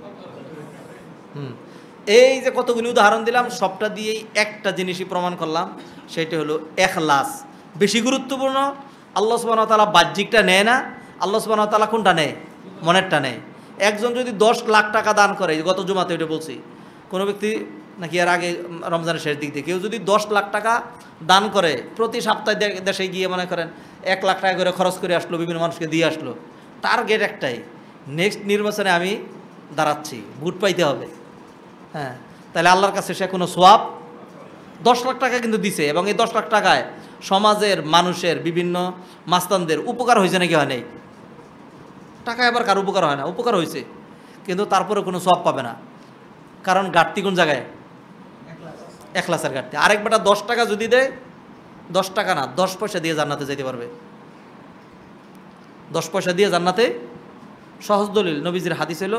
এই যে কতগুলি উদাহরণ দিলাম, সবটা দিয়েই একটা জিনিসই প্রমাণ করলাম, সেটা হলো ইখলাস বেশি গুরুত্বপূর্ণ। আল্লাহ সুবহানাহু ওয়া তাআলা বাহ্যিকটা নেয় না, আল্লাহ সুবহানাহু ওয়া তাআলা কোনটা নেয়? মনেরটা নেয়। একজন যদি 10 লাখ টাকা দান করে, গত জুমাতে ওইটা বলছি, কোনো ব্যক্তি নাকি এর আগে রমজানের শেষ দিক দিয়ে কেউ যদি 10 লাখ টাকা দান করে, প্রতি সপ্তাহে দেশে গিয়ে মনে করেন 1 লাখ টাকা করে খরচ করে আসলো, বিভিন্ন মানুষকে দিয়ে আসলো, টার্গেট একটাই, নেক্সট নির্বাচনে আমি দাঁড়াচ্ছি, ভোট পাইতে হবে। হ্যাঁ, তাহলে আল্লাহর কাছে সে কোনো সোয়াব 10 লাখ টাকা কিন্তু দিছে, এবং এই 10 লাখ টাকায় সমাজের মানুষের বিভিন্ন মাস্তানদের উপকার হয়েছে নাকি হয় নাই? টাকা এবার কার উপকার হয় না? উপকার হয়েছে, কিন্তু তারপরে কোনো সোয়াব পাবে না। কারণ ঘাটতি কোন জায়গায়? ইখলাসের ঘাটতি। আরেক বেটা 10 টাকা যদি দেয়, 10 টাকা না 10 পয়সা দিয়ে জান্নাতে যেতে পারবে। 10 পয়সা দিয়ে জান্নাতে, সহজ দলিল নবীজির হাদিস হলো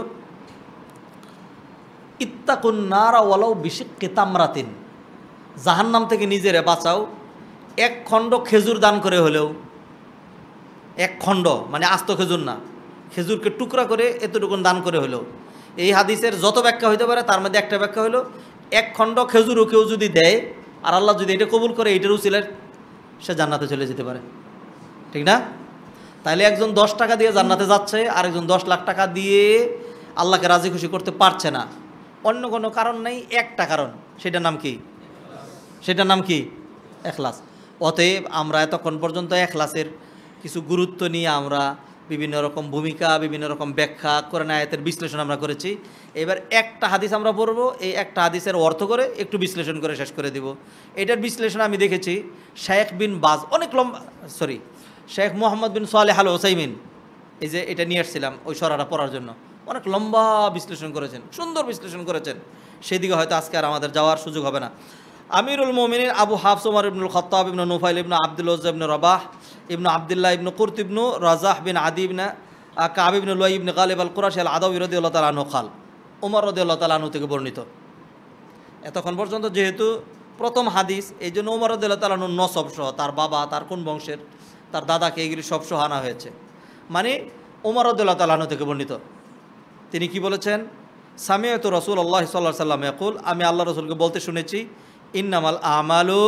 ইত্তাকুন নারা ওয়ালাউ বিশিক্কি তামরাতিন, জাহান্নাম থেকে নিজেরে বাঁচাও 1 খণ্ড খেজুর দান করে হলেও। 1 খণ্ড মানে আস্ত খেজুর না, খেজুরকে টুকরা করে এতটুকুন দান করে হলেও। এই হাদিসের যত ব্যাখ্যা হইতে পারে তার মধ্যে একটা ব্যাখ্যা হলো 1 খণ্ড খেজুরও কেউ যদি দেয় আর আল্লাহ যদি এটা কবুল করে, এইটার উসিলায় সে জান্নাতে চলে যেতে পারে, ঠিক না? তাহলে একজন 10 টাকা দিয়ে জান্নাতে যাচ্ছে, আর একজন 10 লাখ টাকা দিয়ে আল্লাহকে রাজি খুশি করতে পারছে না। অন্য কোনো কারণ নেই, একটা কারণ, সেটার নাম কি? সেটার নাম কি? ইখলাস। অতএব আমরা এতক্ষণ পর্যন্ত ইখলাসের কিছু গুরুত্ব নিয়ে আমরা বিভিন্ন রকম ভূমিকা, বিভিন্ন রকম ব্যাখ্যা, কোরআন আয়াতের বিশ্লেষণ আমরা করেছি। এবার একটা হাদিস আমরা পড়বো, এই একটা হাদিসের অর্থ করে একটু বিশ্লেষণ করে শেষ করে দিব। এটার বিশ্লেষণ আমি দেখেছি শেখ বিন বাজ, অনেক লম্বা, শেখ মোহাম্মদ বিন সালেহ আল ওসাইমিন, এই যে এটা নিয়ে আসছিলাম ওই সরাটা পড়ার জন্য, অনেক লম্বা বিশ্লেষণ করেছেন, সুন্দর বিশ্লেষণ করেছেন। সেদিকে হয়তো আজকে আর আমাদের যাওয়ার সুযোগ হবে না। আমিরুল মুমিনিন আবু হাফস ওমর ইবনুল খাত্তাব ইবনু নুফাইল ইবনু আব্দুল উজ্জা ইবনু রাবাহ ইবনু আব্দুল্লাহ ইবনু কুরত ইবনু রাজাহ বিন আদি ইবনে কাব ইবনু লুয়াই ইবনে গালিব আল কুরাশি আল আদাউই রাদিয়াল্লাহু তাআলা আনহু খাল, ওমর রাদিয়াল্লাহু তাআলা আনহু থেকে বর্ণিত। এতক্ষণ পর্যন্ত যেহেতু প্রথম হাদিস, এই জন্য ওমর রাদিয়াল্লাহু তাআলা আনহুর নসব সহ, তার বাবা, তার কোন বংশের, তার দাদাকে, এগুলি সব সহ আনা হয়েছে। মানে ওমর রাদিয়াল্লাহু তাআলা আনহু থেকে বর্ণিত। তিনি কি বলেছেন? সামিআতু রাসূলুল্লাহ সাল্লাল্লাহু আলাইহি ওয়াসাল্লাম ইয়াকুল, আমি আল্লাহ রাসূলকে বলতে শুনেছি, ইন্নামাল আমালু,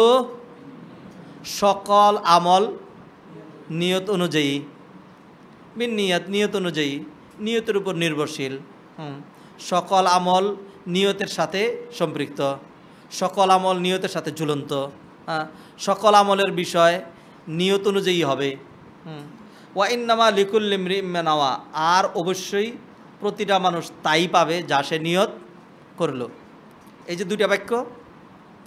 সকল আমল নিয়ত অনুযায়ী, বিন নিয়ত, নিয়ত অনুযায়ী, নিয়তের উপর নির্ভরশীল। সকল আমল নিয়তের সাথে সম্পৃক্ত, সকল আমল নিয়তের সাথে ঝুলন্ত। সকল আমলের বিষয় নিয়ত অনুযায়ী হবে। ওয়া ইন্নামা লিকুল্লি ইমরিইম মা নাওয়া, আর অবশ্যই প্রতিটা মানুষ তাই পাবে যা সে নিয়ত করলো। এই যে দুইটা বাক্য,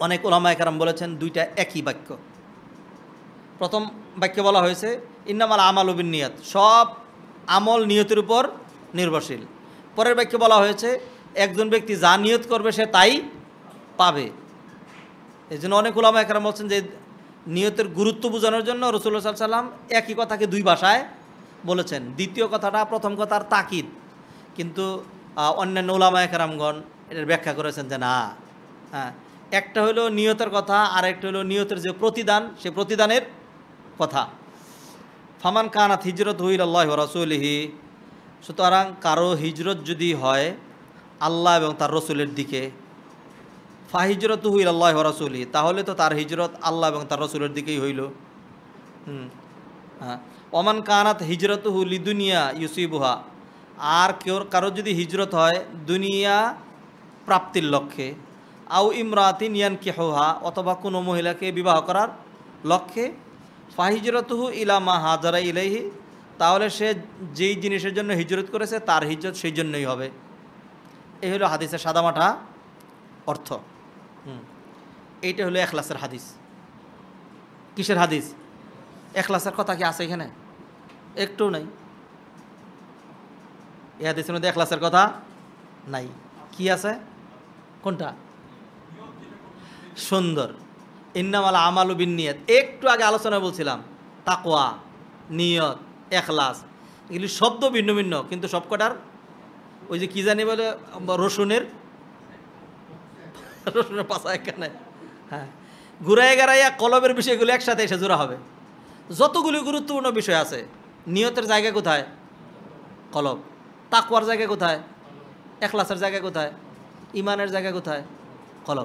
অনেক ওলামায়ে কেরাম বলেছেন দুইটা একই বাক্য। প্রথম বাক্যে বলা হয়েছে ইন্নামাল আমালু বিন্নিয়াত, সব আমল নিয়তের উপর নির্ভরশীল। পরের বাক্যে বলা হয়েছে একজন ব্যক্তি যা নিয়ত করবে সে তাই পাবে। এই জন্য অনেক ওলামায়ে কেরাম বলছেন যে নিয়তের গুরুত্ব বোঝানোর জন্য রাসূলুল্লাহ সাল্লাল্লাহু আলাইহি ওয়াসাল্লাম একই কথাকে দুই ভাষায় বলেছেন। দ্বিতীয় কথাটা প্রথম কথার তাকিদ, কিন্তু অন্যান্য ওলামায়ে কেরামগণ এটার ব্যাখ্যা করেছেন যে না, হ্যাঁ, একটা হলো নিয়তের কথা আর একটা হলো নিয়তের যে প্রতিদান, সে প্রতিদানের কথা। ফামান কানাত হিজরতুহু ইলাল্লাহি ওয়া রাসূলিহি, সুতরাং কারো হিজরত যদি হয় আল্লাহ এবং তার রসুলের দিকে, ফাহিজরতুহু ইলাল্লাহি ওয়া রাসূলিহি, তাহলে তো তার হিজরত আল্লাহ এবং তার রসুলের দিকেই হইল। হ্যাঁ, ওমান কানাত হিজরতুহু লিদুনিয়া ইউসিবুহা, আর কারো যদি হিজরত হয় দুনিয়া প্রাপ্তির লক্ষ্যে, আও ইমরাতিন ইয়ানকিহুহা, অথবা কোনো মহিলাকে বিবাহ করার লক্ষ্যে, ফাহিজরতুহু ইলা মা হাজারা ইলাইহি, তাহলে সে যেই জিনিসের জন্য হিজরত করেছে তার হিজরত সেই জন্যই হবে। এই হলো হাদিসের সাদামাটা অর্থ। এইটা হলো এখলাসের হাদিস। কিসের হাদিস? এখলাসের কথা কি আছে এখানে? একটু নাই। এই হাদিসের মধ্যে এখলাসের কথা নাই। কি আছে? কোনটা? সুন্দর, ইন্নামাল আমালু বিন্নিয়াত। একটু আগে আলোচনায় বলছিলাম তাকওয়া, নিয়ত, এখলাস, এগুলি শব্দ ভিন্ন ভিন্ন, কিন্তু সবকটার ওই যে কি জানি বলে রসুনের পাশা এখানে, হ্যাঁ, ঘুরাইয়া গাড়াইয়া কলবের বিষয়গুলো একসাথে এসে জোড়া হবে। যতগুলি গুরুত্বপূর্ণ বিষয় আছে, নিয়তের জায়গা কোথায়? কলব। তাকওয়ার জায়গা কোথায়? এখলাসের জায়গা কোথায়? ইমানের জায়গা কোথায়? কলব।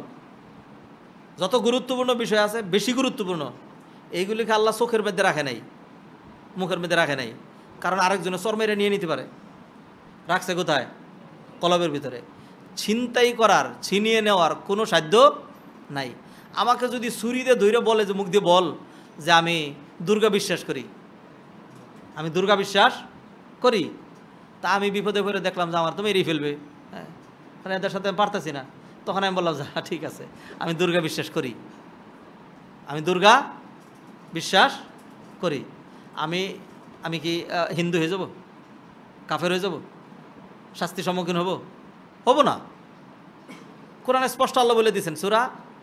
যত গুরুত্বপূর্ণ বিষয় আছে, বেশি গুরুত্বপূর্ণ, এইগুলিকে আল্লাহ চোখের মধ্যে রাখে নাই, মুখের মধ্যে রাখে নাই, কারণ আরেকজনের চর মেরে নিয়ে নিতে পারে। রাখছে কোথায়? কলবের ভিতরে। ছিনতাই করার, ছিনিয়ে নেওয়ার কোনো সাধ্য নাই। আমাকে যদি ছুরি দিয়ে ধৈর্য বলে, যে মুখ দিয়ে বল যে আমি দুর্গা বিশ্বাস করি, আমি দুর্গা বিশ্বাস করি, তা আমি বিপদে পড়ে দেখলাম যে আমার তো মেরেই ফেলবে, হ্যাঁ, মানে এদের সাথে আমি পারতেছি না, তখন আমি বললাম যে ঠিক আছে আমি দুর্গা বিশ্বাস করি, আমি দুর্গা বিশ্বাস করি, আমি কি হিন্দু হয়ে যাব? কাফের হয়ে যাব? শাস্তির সম্মুখীন হব না। কোরআনে স্পষ্ট আল্লাহ বলে দিয়েছেন সূরা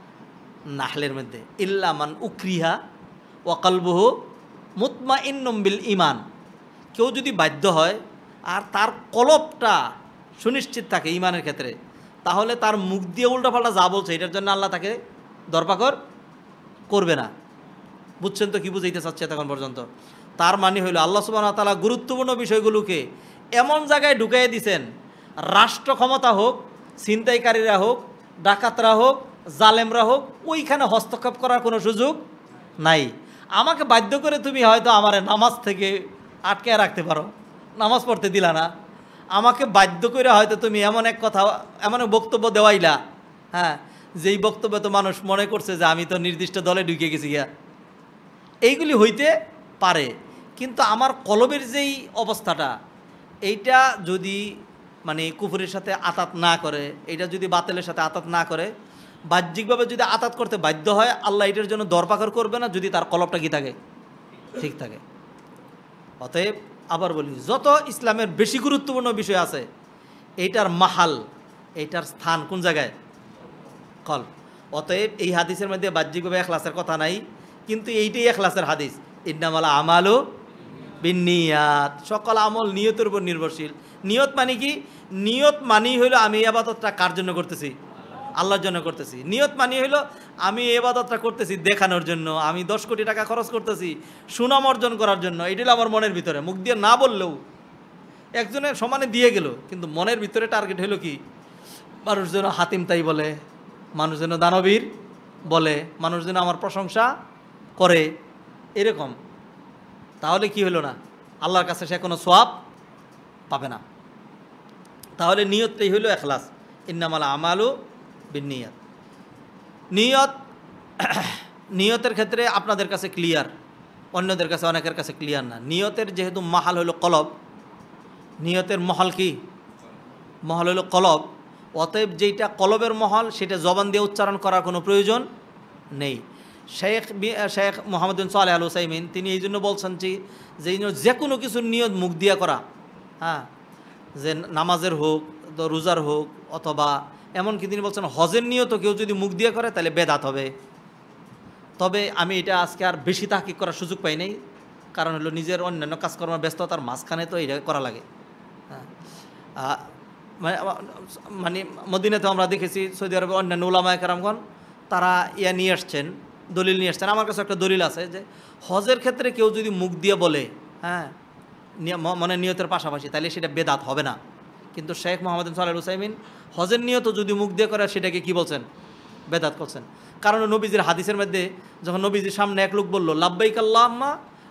নাহলের মধ্যে, ইল্লা মান উকরিহা ওয়া কলবুহু মুতমাইন্নুম বিল ঈমান। কেউ যদি বাধ্য হয় আর তার কলবটা সুনিশ্চিত থাকে ঈমানের ক্ষেত্রে, তাহলে তার মুখ দিয়ে উল্টাপাল্টা যা বলছে এটার জন্য আল্লাহ তাকে দরপাকড় করবে না। বুঝছেন তো কি বুঝাইতে চাচ্ছে তখন পর্যন্ত? তার মানে হইল আল্লাহ সুবহানাহু ওয়া তাআলা গুরুত্বপূর্ণ বিষয়গুলোকে এমন জায়গায় ঢুকাইয়ে দিয়েছেন, রাষ্ট্র ক্ষমতা হোক, ছিনতাইকারীরা হোক, ডাকাতরা হোক, জালেমরা হোক, ওইখানে হস্তক্ষেপ করার কোনো সুযোগ নাই। আমাকে বাধ্য করে তুমি হয়তো আমার নামাজ থেকে আটকে রাখতে পারো, নামাজ পড়তে দিলা না, আমাকে বাধ্য করে হয়তো তুমি এমন এক কথা, এমন এক বক্তব্য দেওয়াইলা, হ্যাঁ, যেই বক্তব্য তো মানুষ মনে করছে যে আমি তো নির্দিষ্ট দলে ঢুকে গেছি গিয়া, এইগুলি হইতে পারে। কিন্তু আমার কলবের যেই অবস্থাটা, এইটা যদি মানে কুফরের সাথে আতাত না করে, এইটা যদি বাতিলের সাথে আতাত না করে, বাহ্যিকভাবে যদি আতাত করতে বাধ্য হয়, আল্লাহ এটার জন্য দরপাকড় করবে না যদি তার কলবটা কি থাকে, ঠিক থাকে। অতএব আবার বলি, যত ইসলামের বেশি গুরুত্বপূর্ণ বিষয় আছে, এইটার মাহাল, এইটার স্থান কোন জায়গায়? কলব। অতএব এই হাদিসের মধ্যে বাহ্যিকভাবে এখলাসের কথা নাই, কিন্তু এইটাই এখলাসের হাদিস। ইন্নামাল আমালু বিন্নিয়াত, সকল আমল নিয়তের উপর নির্ভরশীল। নিয়ত মানে কি? নিয়ত মানেই হইল আমি এই ইবাদতটা কার জন্য করতেছি? আল্লাহর জন্য করতেছি। নিয়ত মানে হইল আমি এই ইবাদতটা করতেছি দেখানোর জন্য, আমি 10 কোটি টাকা খরচ করতেছি সুনাম অর্জন করার জন্য, এটা হলো আমার মনের ভিতরে। মুখ দিয়ে না বললেও একজনের সমানে দিয়ে গেল, কিন্তু মনের ভিতরে টার্গেট হলো কি? মানুষ যেন হাতিম তাই বলে, মানুষ যেন দানবীর বলে, মানুষ যেন আমার প্রশংসা করে, এরকম। তাহলে কি হলো না? আল্লাহর কাছে সে কোনো সওয়াব পাবে না। তাহলে নিয়তটাই হইল এখলাস। ইন্নামাল আমালু বিন্নিয়াত। নিয়তের ক্ষেত্রে আপনাদের কাছে ক্লিয়ার, অন্যদের কাছে অনেকের কাছে ক্লিয়ার না। নিয়তের যেহেতু মাহাল হলো কলব, নিয়তের মহল কি? মহল হলো কলব। অতএব যেটা কলবের মহল সেটা জবান দিয়ে উচ্চারণ করার কোনো প্রয়োজন নেই। শেখ মোহাম্মদ বিন সালেহ আল উসাইমিন তিনি এই জন্য বলছেন যে যে কোনো কিছুর নিয়ত মুখ দিয়ে করা, হ্যাঁ, যে নামাজের হোক, রোজার হোক, অথবা এমনকি তিনি বলছেন হজের নিয়ত কেউ যদি মুখ দিয়ে করে তাহলে বেদাত হবে। তবে আমি এটা আজকে আর বেশি তাহকিক করার সুযোগ পাই নাই, কারণ হলো নিজের অন্যান্য কাজকর্মের ব্যস্ততার মাঝখানে তো এটা করা লাগে। হ্যাঁ, মানে মদিনাতে আমরা দেখেছি, সৌদি আরবে অন্যান্য উলামায়ে কেরামগণ তারা নিয়ে আসছেন, দলিল নিয়ে আসছেন। আমার কাছে একটা দলিল আছে যে হজের ক্ষেত্রে কেউ যদি মুখ দিয়ে বলে, হ্যাঁ, মনে নিয়তের পাশাপাশি, তাহলে সেটা বেদাত হবে না। কিন্তু শেখ মোহাম্মদ বিন সালেহ আল উসাইমিন হজের নিয়ত যদি মুখ দিয়ে করে সেটাকে কি বলছেন? বেদাত করছেন। কারণ নবীজির হাদিসের মধ্যে যখন নবীজির সামনে এক লোক বলল লাব্বাইক আল্লাহুম্মা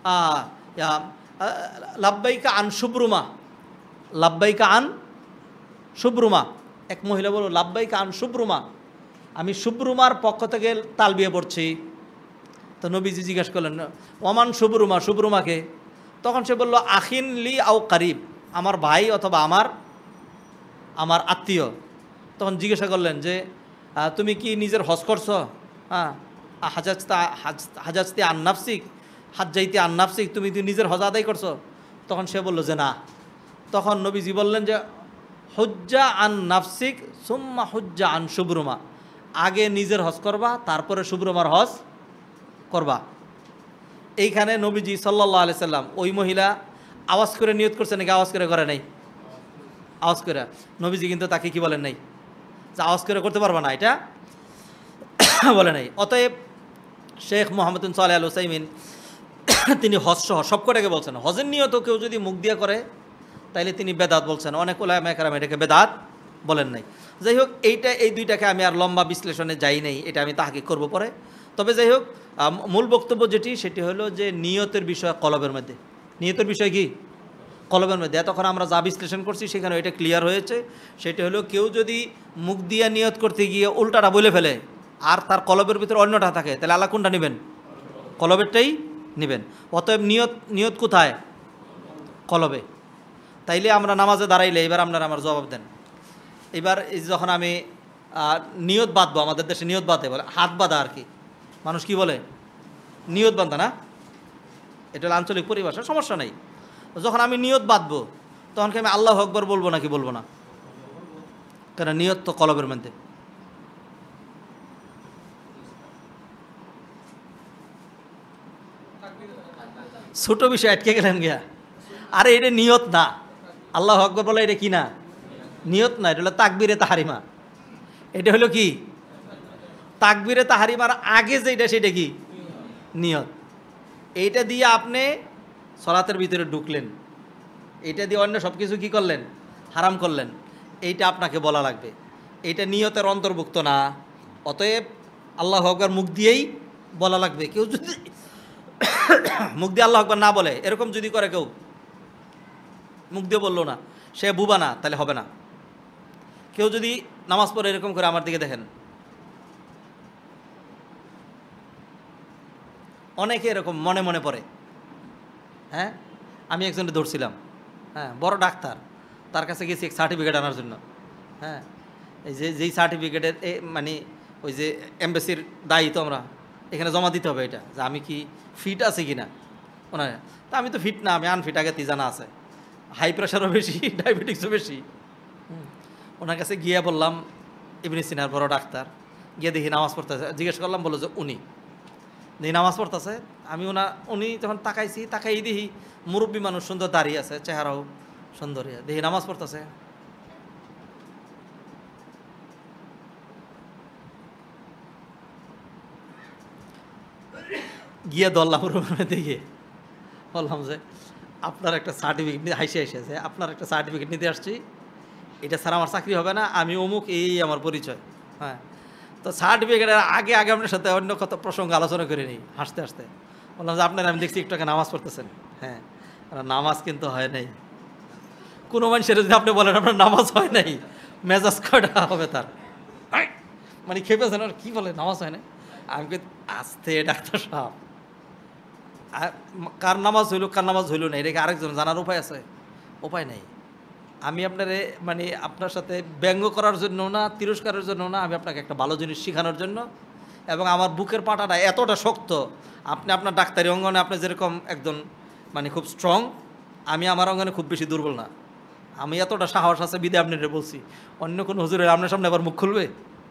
লাব্বাইকা আন শুবরুমা, লাব্বাইকা আন শুবরুমা, এক মহিলা বলল লাব্বাইকা আন শুবরুমা, আমি শুবরুমার পক্ষ থেকে তালবিয়া পড়ছি। তো নবীজি জিজ্ঞেস করলেন ওমান শুবরুমা, শুবরুমাকে? তখন সে বলল আখিন লি আও কারিব, আমার ভাই অথবা আমার আত্মীয়। তখন জিজ্ঞাসা করলেন যে তুমি কি নিজের হজ করছো? হ্যাঁ, হাজাজতে আন্নাফসিক, হাজ্জাইতে আন্নাফসিক, তুমি নিজের হজ আদায় করছো? তখন সে বলল যে না। তখন নবীজি বললেন যে হুজ্জা আন নাফসিক সুম্মা হুজ্জা আন শুবরুমা, আগে নিজের হজ করবা তারপরে শুবরুমার হজ করবা। এইখানে নবীজি সাল্লাল্লাহু আলাইহি সাল্লাম ওই মহিলা আওয়াজ করে নিয়ত করছে নাকি আওয়াজ করে করে নাই? আওয়াজ করে। নবীজি কিন্তু তাকে কি বলেন নাই যে আওয়াজ করে করতে পারবা না, এটা বলে নাই। অতএব শেখ মোহাম্মদ বিন সালেহ আল উসাইমিন তিনি হজ সহ সবকটাকে বলছেন হজের নিয়ত কেউ যদি মুখ দিয়ে করে তাইলে তিনি বেদাত বলছেন। অনেক উলামায়ে কেরাম এটাকে বেদাত বলেন নাই। যাই হোক, এই দুইটাকে আমি আর লম্বা বিশ্লেষণে যাই নাই, এটা আমি তাহকিক করব পরে। তবে যাই হোক, মূল বক্তব্য সেটি হলো যে নিয়তের বিষয় কলবের মধ্যে, নিয়তের বিষয় কি কলবের মধ্যে। এতক্ষণ আমরা যা বিশ্লেষণ করছি সেখানে এটা ক্লিয়ার হয়েছে। সেটা হলো কেউ যদি মুখ দিয়ে নিয়ত করতে গিয়ে উল্টাটা বলে ফেলে আর তার কলবের ভিতরে অন্যটা থাকে, তাহলে আল্লাহ কোনটা নেবেন? কলবেরটাই নেবেন। অতএব নিয়ত কোথায়? কলবে। তাইলে আমরা নামাজে দাঁড়াইলে এবার আপনারা আমার জবাব দেন। এবার যখন আমি নিয়ত বাঁধবো, আমাদের দেশে নিয়ত বাঁধে বলে হাত বাঁধা, আর কি মানুষ কি বলে? নিয়ত বাঁধা না, এটা হলো আঞ্চলিক পরিভাষা, সমস্যা নেই। যখন আমি নিয়ত বাঁধবো তখন কি আমি আল্লাহু আকবার বলবো নাকি বলবো না? কেন? নিয়ত তো কলবের মধ্যে। ছোট বিষয় আটকে গেলেন গিয়া। আরে এটা নিয়ত না, আল্লাহু আকবার বলে এটা কি না? নিয়ত না, এটা হলো তাকবীরে তাহরিমা। এটা হলো কি? তাকবীরে তাহরিমার আগে যেটা সেটা কি? নিয়ত। এইটা দিয়ে আপনি সলাতের ভিতরে ঢুকলেন, এইটা দিয়ে অন্য সব কিছু কী করলেন? হারাম করলেন। এইটা আপনাকে বলা লাগবে, এইটা নিয়তের অন্তর্ভুক্ত না। অতএব আল্লাহু আকবার মুখ দিয়েই বলা লাগবে। কেউ যদি মুখ দিয়ে আল্লাহু আকবার না বলে, এরকম যদি করে কেউ মুখ দিয়ে বললো না, সে বুবা না, তাহলে হবে না। কেউ যদি নামাজ পড়ে এরকম করে, আমার দিকে দেখেন, অনেকে এরকম মনে মনে পড়ে। হ্যাঁ, আমি একজনকে ধরছিলাম, হ্যাঁ, বড় ডাক্তার, তার কাছে গেছি এক সার্টিফিকেট আনার জন্য। হ্যাঁ, এই যেই সার্টিফিকেটের মানে ওই যে এমবেসির দায়ী তো আমরা, এখানে জমা দিতে হবে এটা, যে আমি কি ফিট আছে কি না। ওনার তা আমি তো ফিট না, আমি আনফিট, আগে জানা আছে, হাই প্রেশারও বেশি, ডায়াবেটিক্সও বেশি। ওনার কাছে গিয়ে বললাম, ইবনে সিনার বড় ডাক্তার, গিয়ে দেখি নামাজ পড়তেছে। জিজ্ঞেস করলাম, বললো যে উনি দেখি নামাজ পড়তেছে। উনি যখন তাকাই দেখি মুরব্বী মানুষ, সুন্দর দাঁড়িয়ে আছে, চেহারাও সুন্দর, দেখি নামাজ পড়তেছে। গিয়ে ধরলাম রুমের দিকে, বললাম যে আপনার একটা সার্টিফিকেট নিয়ে এসেছে, আপনার একটা সার্টিফিকেট নিতে আসছি, এটা ছাড়া আমার চাকরি হবে না, আমি অমুক, এই আমার পরিচয়। হ্যাঁ, তো সার্টিফিকেটের আগে আপনার সাথে অন্য কত প্রসঙ্গ আলোচনা করে নিই হাসতে হাসতে। বললাম যে আপনার, আমি দেখছি একটু আগে নামাজ পড়তেছেন। হ্যাঁ, নামাজ কিন্তু হয় নাই। কোনো মানুষের যদি আপনি বলেন আপনার নামাজ হয় নাই, মেজাজ কয়টা হবে তার, মানে খেপেছেন, আর কী বলে নামাজ হয় নাই। আমি আস্তে ডাক্তার সাহেব, কার নামাজ হইল কার নামাজ হইল না, এটাকে আরেকজন জানার উপায় আছে? উপায় নেই। আমি আপনারে মানে আপনার সাথে ব্যঙ্গ করার জন্য না, তিরস্কারের জন্য না, আমি আপনাকে একটা ভালো জিনিস শেখানোর জন্য। এবং আমার বুকের পাটাটা এতটা শক্ত, আপনি আপনার ডাক্তারি অঙ্গনে আপনি যেরকম একজন মানে খুব স্ট্রং, আমি আমার অঙ্গনে খুব বেশি দুর্বল না। আমি এতটা সাহস আছে বিদে আপনারে বলছি, অন্য কোনো হুজুরের আপনার সামনে আবার মুখ খুলবে?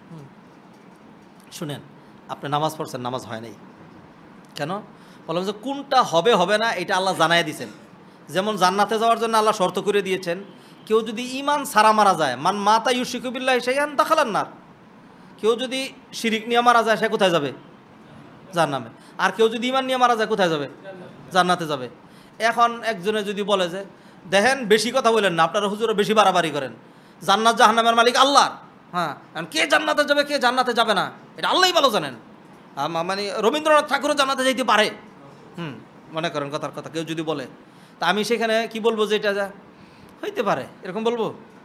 শুনেন, আপনি নামাজ পড়ছেন, নামাজ হয় নাই কেন? বললাম যে কোনটা হবে হবে না এটা আল্লাহ জানাই দিয়েছেন। যেমন জান্নাতে যাওয়ার জন্য আল্লাহ শর্ত করে দিয়েছেন, কেউ যদি ইমান সারা মারা যায়, মান মাতা ইউশিকু বিল্লাহি শাইআন দাখালান নার, কেউ যদি শিরিক নিয়ে মারা যায় সে কোথায় যাবে? জান্নামে। আর কেউ যদি ইমান নিয়ে মারা যায় কোথায় যাবে? জান্নাতে যাবে। এখন একজনে যদি বলে যে দেখেন বেশি কথা বলেন না, আপনারা হুজুরও বেশি বাড়াবাড়ি করেন, জান্নাত জাহান্নামের মালিক আল্লাহ, হ্যাঁ, কে জান্নাতে যাবে কে জান্নাতে যাবে না এটা আল্লাহই ভালো জানেন। মানে রবীন্দ্রনাথ ঠাকুরও জান্নাতে যাইতে পারে, মনে করেন কথার কথা কেউ যদি বলে, তা আমি সেখানে কি বলবো যে এটা যা হইতে পারে এরকম বলবো?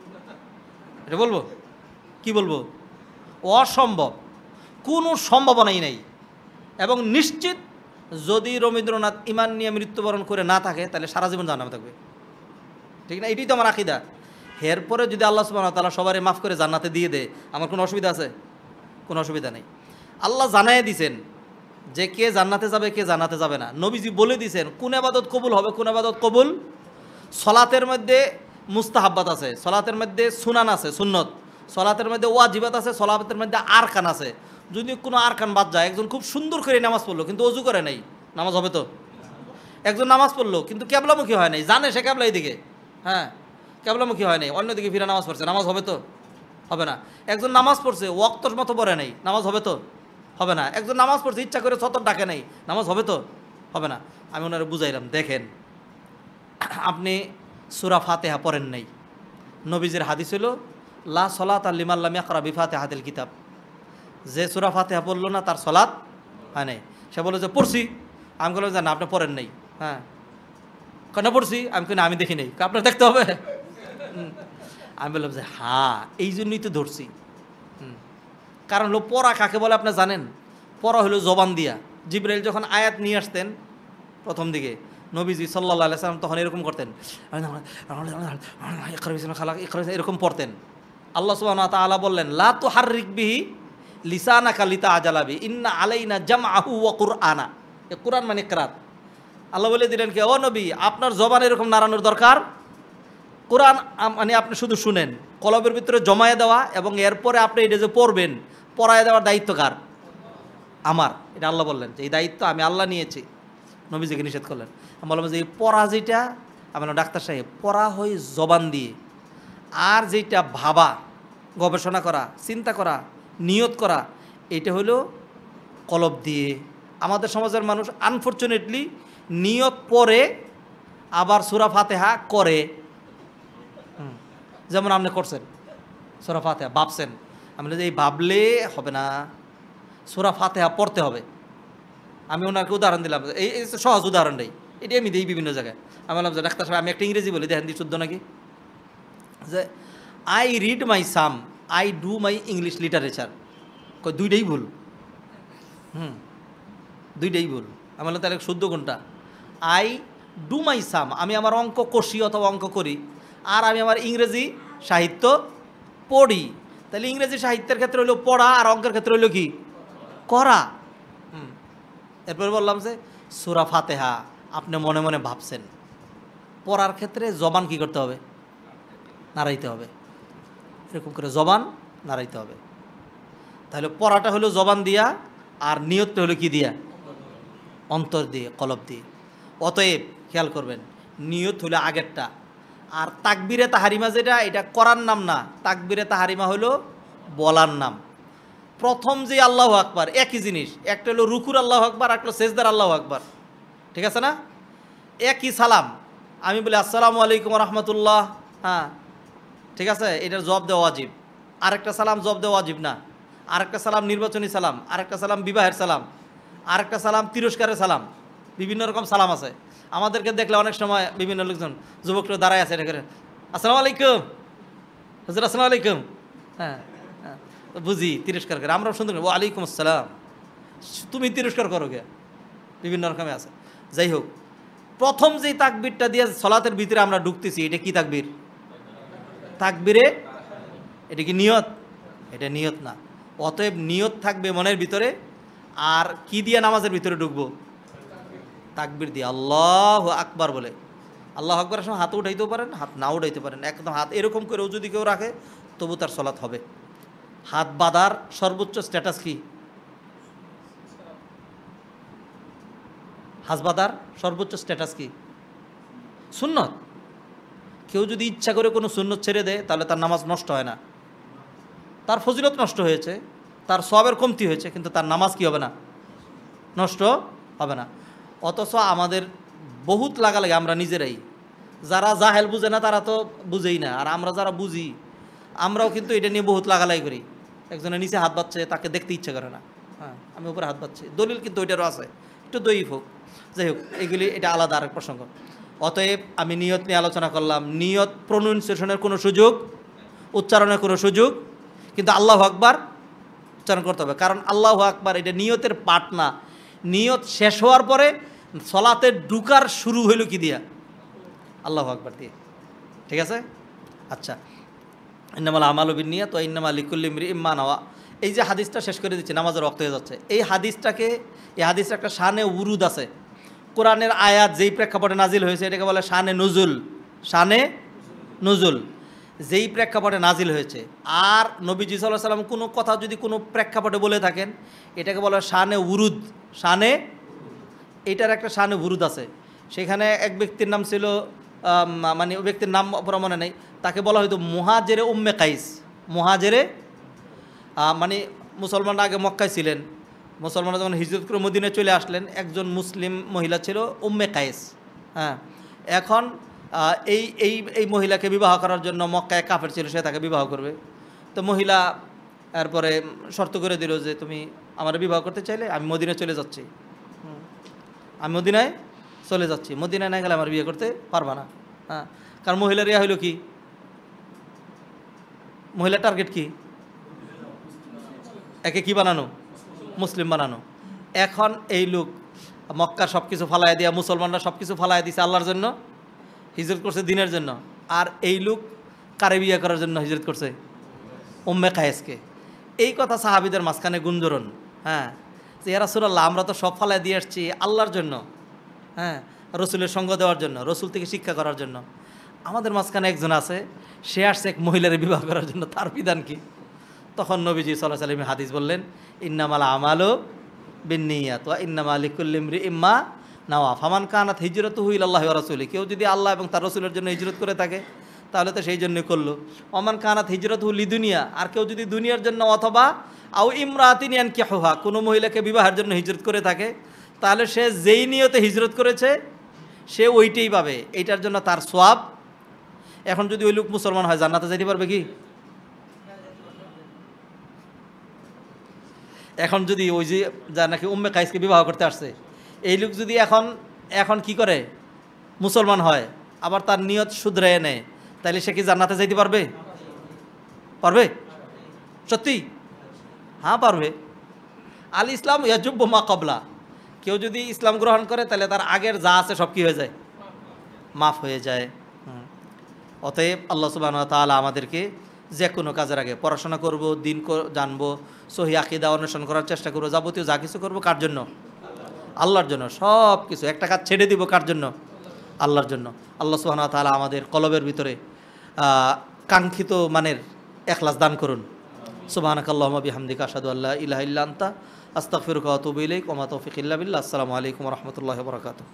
এটা বলবো? কি বলবো? অসম্ভব, কোনো সম্ভাবনাই নেই। এবং নিশ্চিত যদি রবীন্দ্রনাথ ইমান নিয়ে মৃত্যুবরণ করে না থাকে তাহলে সারা জীবন জান্নাতে থাকবে, ঠিক না? এটাই তো আমার আকীদা। এরপরে যদি আল্লাহ সুবহানাহু ওয়া তাআলা সবারই মাফ করে জান্নাতে দিয়ে দেয়, আমার কোনো অসুবিধা আছে? কোনো অসুবিধা নেই। আল্লাহ জানাই দিছেন যে কে জান্নাতে যাবে কে জান্নাতে যাবে না। নবীজি বলে দিয়েছেন কোন ইবাদত কবুল হবে কোন ইবাদত কবুল। সলাতের মধ্যে মুস্তাহাব্বাত আছে, সলাতের মধ্যে সুনান আছে, সুন্নত, সলাতের মধ্যে ওয়াজিবাত আছে, সলাতের মধ্যে আরকান আছে। যদি কোনো আরকান বাদ যায়, একজন খুব সুন্দর করে নামাজ পড়লো কিন্তু অজু করে নাই, নামাজ হবে তো? একজন নামাজ পড়লো কিন্তু ক্যাবলামুখী হয় নাই, জানে সে ক্যাবলা এইদিকে, হ্যাঁ, ক্যাবলামুখী হয় নাই, অন্যদিকে ফিরে নামাজ পড়ছে, নামাজ হবে তো? হবে না। একজন নামাজ পড়ছে ওয়াক্তর মতো পড়ে নাই, নামাজ হবে তো? হবে না। একজন নামাজ পড়ছে ইচ্ছা করে সতর ডাকে নাই, নামাজ হবে তো? হবে না। আমি ওনারা বুঝাইলাম, দেখেন আপনি সূরা ফাতিহা পড়েন নাই। নবীজির হাদিস হলো লা সলাতা লিমান লাম ইয়াকরা বিফাতিহাতিল কিতাব, যে সূরা ফাতিহা পড়লো না তার সলাত হয় নাই। সে বলে যে পড়ছি, আমি বললাম যে না আপনি পড়েন নাই। হ্যাঁ, কেন পড়ছি? আমি কেন আমি দেখি নাই, আপনার দেখতে হবে। আমি বললাম যে হ্যাঁ এই জন্যই তো ধরছি। কারণ হলো পড়া কাকে বলে আপনি জানেন? পড়া হলো জবান দিয়া। জিবরাইল যখন আয়াত নিয়ে আসতেন প্রথম দিকে, নবীজি সাল্লাল্লাহু আলাইহি সাল্লাম তখন এরকম করতেন, এরকম পড়তেন। আল্লাহ সুবহানাহু ওয়া তাআলা বললেন লা তুহাররিক বিহি লিসানাকা লিতাআজালা বিহি ইন্না আলাইনা জামআহু ওয়া কুরআনা। এই কুরআন মানে কিরাত। আল্লাহ বলে দিলেন কি, ও নবী আপনার জবান এরকম নাড়ানোর দরকার, কোরআন মানে আপনি শুধু শুনেন, কলবের ভিতরে জমায়ে দেওয়া এবং এরপরে আপনি এটা যে পড়বেন, পড়ায় দেওয়ার দায়িত্ব কার? আমার। এটা আল্লাহ বললেন যে এই দায়িত্ব আমি আল্লাহ নিয়েছি, নবীজিকে নিষেধ করলেন। আমি বললাম যে এই পড়া যেটা, আমার ডাক্তার সাহেব পড়া হয় জবান দিয়ে, আর যেটা ভাবা, গবেষণা করা, চিন্তা করা, নিয়ত করা, এটা হলো কলব দিয়ে। আমাদের সমাজের মানুষ আনফর্চুনেটলি নিয়ত পড়ে আবার সূরা ফাতিহা করে। যেমন আপনি করছেন সূরা ফাতিহা ভাবছেন, আমি বলি যে এই ভাবলে হবে না, সূরা ফাতিহা পড়তে হবে। আমি ওনাকে উদাহরণ দিলাম, এই সহজ উদাহরণ নেই, এটি আমি দিই বিভিন্ন জায়গায়। আমি বললাম যে ডাক্তার সাহেব আমি একটা ইংরেজি বলি, দেখেন শুদ্ধ নাকি, যে I read my psalm, I do my English literature. দুইটাই ভুল, দুইটাই ভুল। আমি বললাম তাহলে শুদ্ধ কোনটা? আই ডু মাই সাম, আমি আমার অঙ্ক কষি অথবা অঙ্ক করি, আর আমি আমার ইংরেজি সাহিত্য পড়ি। তাহলে ইংরেজি সাহিত্যের ক্ষেত্রে হলো পড়া, আর অঙ্কের ক্ষেত্রে হলো কি? করা। এরপর বললাম যে সূরা ফাতিহা আপনি মনে মনে ভাবছেন, পড়ার ক্ষেত্রে জবান কি করতে হবে? নাড়াইতে হবে, এরকম করে জবান নাড়াইতে হবে। তাহলে পড়াটা হলো জবান দিয়া, আর নিয়তটা হলো কি দিয়া? অন্তর দিয়ে, কলব দিয়ে। অতএব খেয়াল করবেন, নিয়ত হলো আগেরটা, আর তাকবীরে তাহারিমা যেটা, এটা করার নাম না, তাকবীরে তাহারিমা হলো বলার নাম। প্রথম যে আল্লাহু আকবার একই জিনিস, একটা হলো রুকুর আল্লাহু আকবার, একটা হলো সেজদার আল্লাহু আকবার, ঠিক আছে না? একই সালাম, আমি বলি আসসালামু আলাইকুম রহমতুল্লাহ, হ্যাঁ ঠিক আছে, এটার জবাব দেওয়া ওয়াজিব। আরেকটা সালাম জবাব দেওয়া ওয়াজিব না। আরেকটা সালাম নির্বাচনী সালাম, আরেকটা সালাম বিবাহের সালাম, আরেকটা সালাম তিরস্কারের সালাম, বিভিন্ন রকম সালাম আছে। আমাদেরকে দেখলে অনেক সময় বিভিন্ন লোকজন যুবকরা দাঁড়ায় আছে, এটা করে আসসালামু আলাইকুম হুজুর, আসসালামু আলাইকুম, হ্যাঁ হ্যাঁ বুঝি তিরস্কার করে, আমরাও সুন্দর ওয়ালাইকুম আসসালাম, তুমি তিরস্কার করো গে, বিভিন্ন রকমের আছে। যাই হোক, প্রথম যেই তাকবীরটা দিয়ে সলাতের ভিতরে আমরা ঢুকতেছি, এটা কি তাকবীর? তাকবীরে, এটা কি নিয়ত? এটা নিয়ত না। অতএব নিয়ত থাকবে মনের ভিতরে। আর কি দিয়ে নামাজের ভিতরে ঢুকবো? তাকবীর দিয়ে, আল্লাহু আকবার বলে। আল্লাহু আকবারের সময় হাত উঠাইতেও পারেন, হাত না উঠাইতে পারেন। একদম হাত এরকম করেও যদি কেউ রাখে তবু তার সলাৎ হবে। হাত বাঁধার সর্বোচ্চ স্ট্যাটাস কি? হাত বাঁধার সর্বোচ্চ স্ট্যাটাস কি? সুন্নত। কেউ যদি ইচ্ছা করে কোনো সুন্নত ছেড়ে দেয় তাহলে তার নামাজ নষ্ট হয় না, তার ফজিলত নষ্ট হয়েছে, তার সওয়াবের কমতি হয়েছে, কিন্তু তার নামাজ কি হবে না? নষ্ট হবে না। অথচ আমাদের বহুত লাগালাগি আমরা নিজেরাই। যারা জাহেল বুঝে না তারা তো বুঝেই না, আর আমরা যারা বুঝি আমরাও কিন্তু এটা নিয়ে বহুত লাগালাই করি। একজনের নিচে হাত বাচ্ছে, তাকে দেখতে ইচ্ছে করে না, হ্যাঁ আমি উপরে হাত বাচ্ছি, দলিল কিন্তু ওইটারও আছে, একটু দইফ হোক, যাই হোক, এগুলি এটা আলাদা আরেক প্রসঙ্গ। অতএব আমি নিয়ত নিয়ে আলোচনা করলাম। নিয়ত প্রনাউন্সিয়েশনের কোনো সুযোগ, উচ্চারণের কোনো সুযোগ, কিন্তু আল্লাহু আকবার উচ্চারণ করতে হবে। কারণ আল্লাহু আকবার এটা নিয়তের পাঠ না। নিয়ত শেষ হওয়ার পরে সলাতে ঢুকার শুরু হইল কি দিয়া? আল্লাহু আকবার দিয়ে। ঠিক আছে? আচ্ছা, ইন্নামাল আমালু বিন্নিয়াত ওয়া ইন্নামা লিকুল্লি ইমরিইম মা নাওয়া। এই যে হাদিসটা শেষ করে দিচ্ছে, নামাজের রক্ত হয়ে যাচ্ছে, এই হাদিসটার একটা শানে উরুদ আছে। কোরআনের আয়াত যেই প্রেক্ষাপটে নাজিল হয়েছে এটাকে বলে শানে নুজুল। শানে নুজুল যেই প্রেক্ষাপটে নাজিল হয়েছে। আর নবীজি সাল্লাল্লাহু আলাইহি সাল্লাম কোনো কথা যদি কোনো প্রেক্ষাপটে বলে থাকেন এটাকে বলে শানে উরুদ। শানে, এটার একটা শানে উরুদ আছে। সেখানে এক ব্যক্তির নাম ছিল, মানে ওই ব্যক্তির নাম পুরো মনে নেই, তাকে বলা হয়তো মুহাজেরে উম্মে কাইস। মুহাজেরে মানে মুসলমানরা আগে মক্কায় ছিলেন, মুসলমানরা যখন হিজরত করে মদিনায় চলে আসলেন, একজন মুসলিম মহিলা ছিল উম্মে কাইস। হ্যাঁ, এখন এই এই এই মহিলাকে বিবাহ করার জন্য মক্কায় কাফের ছিল, সে তাকে বিবাহ করবে। তো মহিলা এরপরে শর্ত করে দিল যে তুমি আমার বিবাহ করতে চাইলে আমি মদিনায় চলে যাচ্ছি, আমি মদিনায় চলে যাচ্ছি, মদিনায় না গেলে আমার বিয়ে করতে পারবা না। হ্যাঁ, কারণ মহিলার ইয়া হইল কি, মহিলার টার্গেট কি? একে কি বানানো? মুসলিম বানানো। এখন এই লোক মক্কা সব কিছু ফালাই দিয়া, মুসলমানরা সব কিছু ফালাই দিছে আল্লাহর জন্য, হিজরত করছে দিনের জন্য। আর এই লোক কারে বিয়ে করার জন্য হিজরত করছে? উম্মে কায়েসকে। এই কথা সাহাবীদের মাঝখানে গুঞ্জরণ। হ্যাঁ, যে ইয়া রাসূলুল্লাহ আমরা তো সব ফালাই দিয়ে আসছি আল্লাহর জন্য, হ্যাঁ রসুলের সঙ্গ দেওয়ার জন্য, রসুল থেকে শিক্ষা করার জন্য। আমাদের মাঝখানে একজন আছে, সে আসছে এক মহিলার বিবাহ করার জন্য, তার বিধান কি? তখন নবীজি সাল্লাল্লাহু আলাইহি ওয়াসাল্লাম হাদিস বললেন, ইন্নামাল আমালু বিন্নিয়াত ওয়া ইন্নামা লিকুল্লি ইমরিইম মা নাওয়া ফামান কানাত হিজরাতুহু ইলাল্লাহি ওয়া রাসূলিহি। কেউ যদি আল্লাহ এবং তার রাসূলের জন্য হিজরত করে থাকে তাহলে তো সেই জন্যই করলো। ওমান কানাত হিজরাতুহু লিদুনিয়া, আর কেউ যদি দুনিয়ার জন্য অথবা আও ইমরাতিন ইয়ানকিহুহা, কোনো মহিলাকে বিবাহের জন্য হিজরত করে থাকে তাহলে সে যেই নিয়তে হিজরত করেছে সে ওইটাই পাবে, এইটার জন্য তার সওয়াব। এখন যদি ওই লোক মুসলমান হয় জান্নাতে যেতে পারবে কি? এখন যদি ওই যে যা নাকি উম্মে কাইসকে বিবাহ করতে আসছে এই লোক যদি এখন কি করে, মুসলমান হয়, আবার তার নিয়ত শুধরায় নেয়, তাহলে সে কি জান্নাতে যাইতে পারবে? পারবে? সত্যি? হ্যাঁ পারবে। আল ইসলাম ইয়াজুব্বু মা ক্বাবলা। কেউ যদি ইসলাম গ্রহণ করে তাহলে তার আগের যা আছে সব কি হয়ে যায়? মাফ হয়ে যায়। অতএব আল্লাহ সুবহানাহু ওয়া তাআলা আমাদেরকে যে কোনো কাজের আগে পড়াশোনা করব, দিন জানবো, সহি আকীদা অনুসরণ করার চেষ্টা করবো, যাবতীয় যা কিছু করবো কার জন্য? আল্লাহর জন্য। সব কিছু একটা কাজ ছেড়ে দিব কার জন্য? আল্লাহর জন্য। আল্লাহ সুবহানাহু ওয়া তাআলা আমাদের কলবের ভিতরে কাঙ্ক্ষিত মানের ইখলাস দান করুন। সুবহানাকাল্লাহুম্মা বিহামদিকা আশহাদু আল্লা ইলাহা ইল্লা আনতা আস্তাগফিরুকা ওয়া আতুবু ইলাইক ওয়া মা তাওফীক ইল্লা বিল্লাহ। আসসালামু আলাইকুম ওয়া রাহমাতুল্লাহি ওয়া বারাকাতুহু।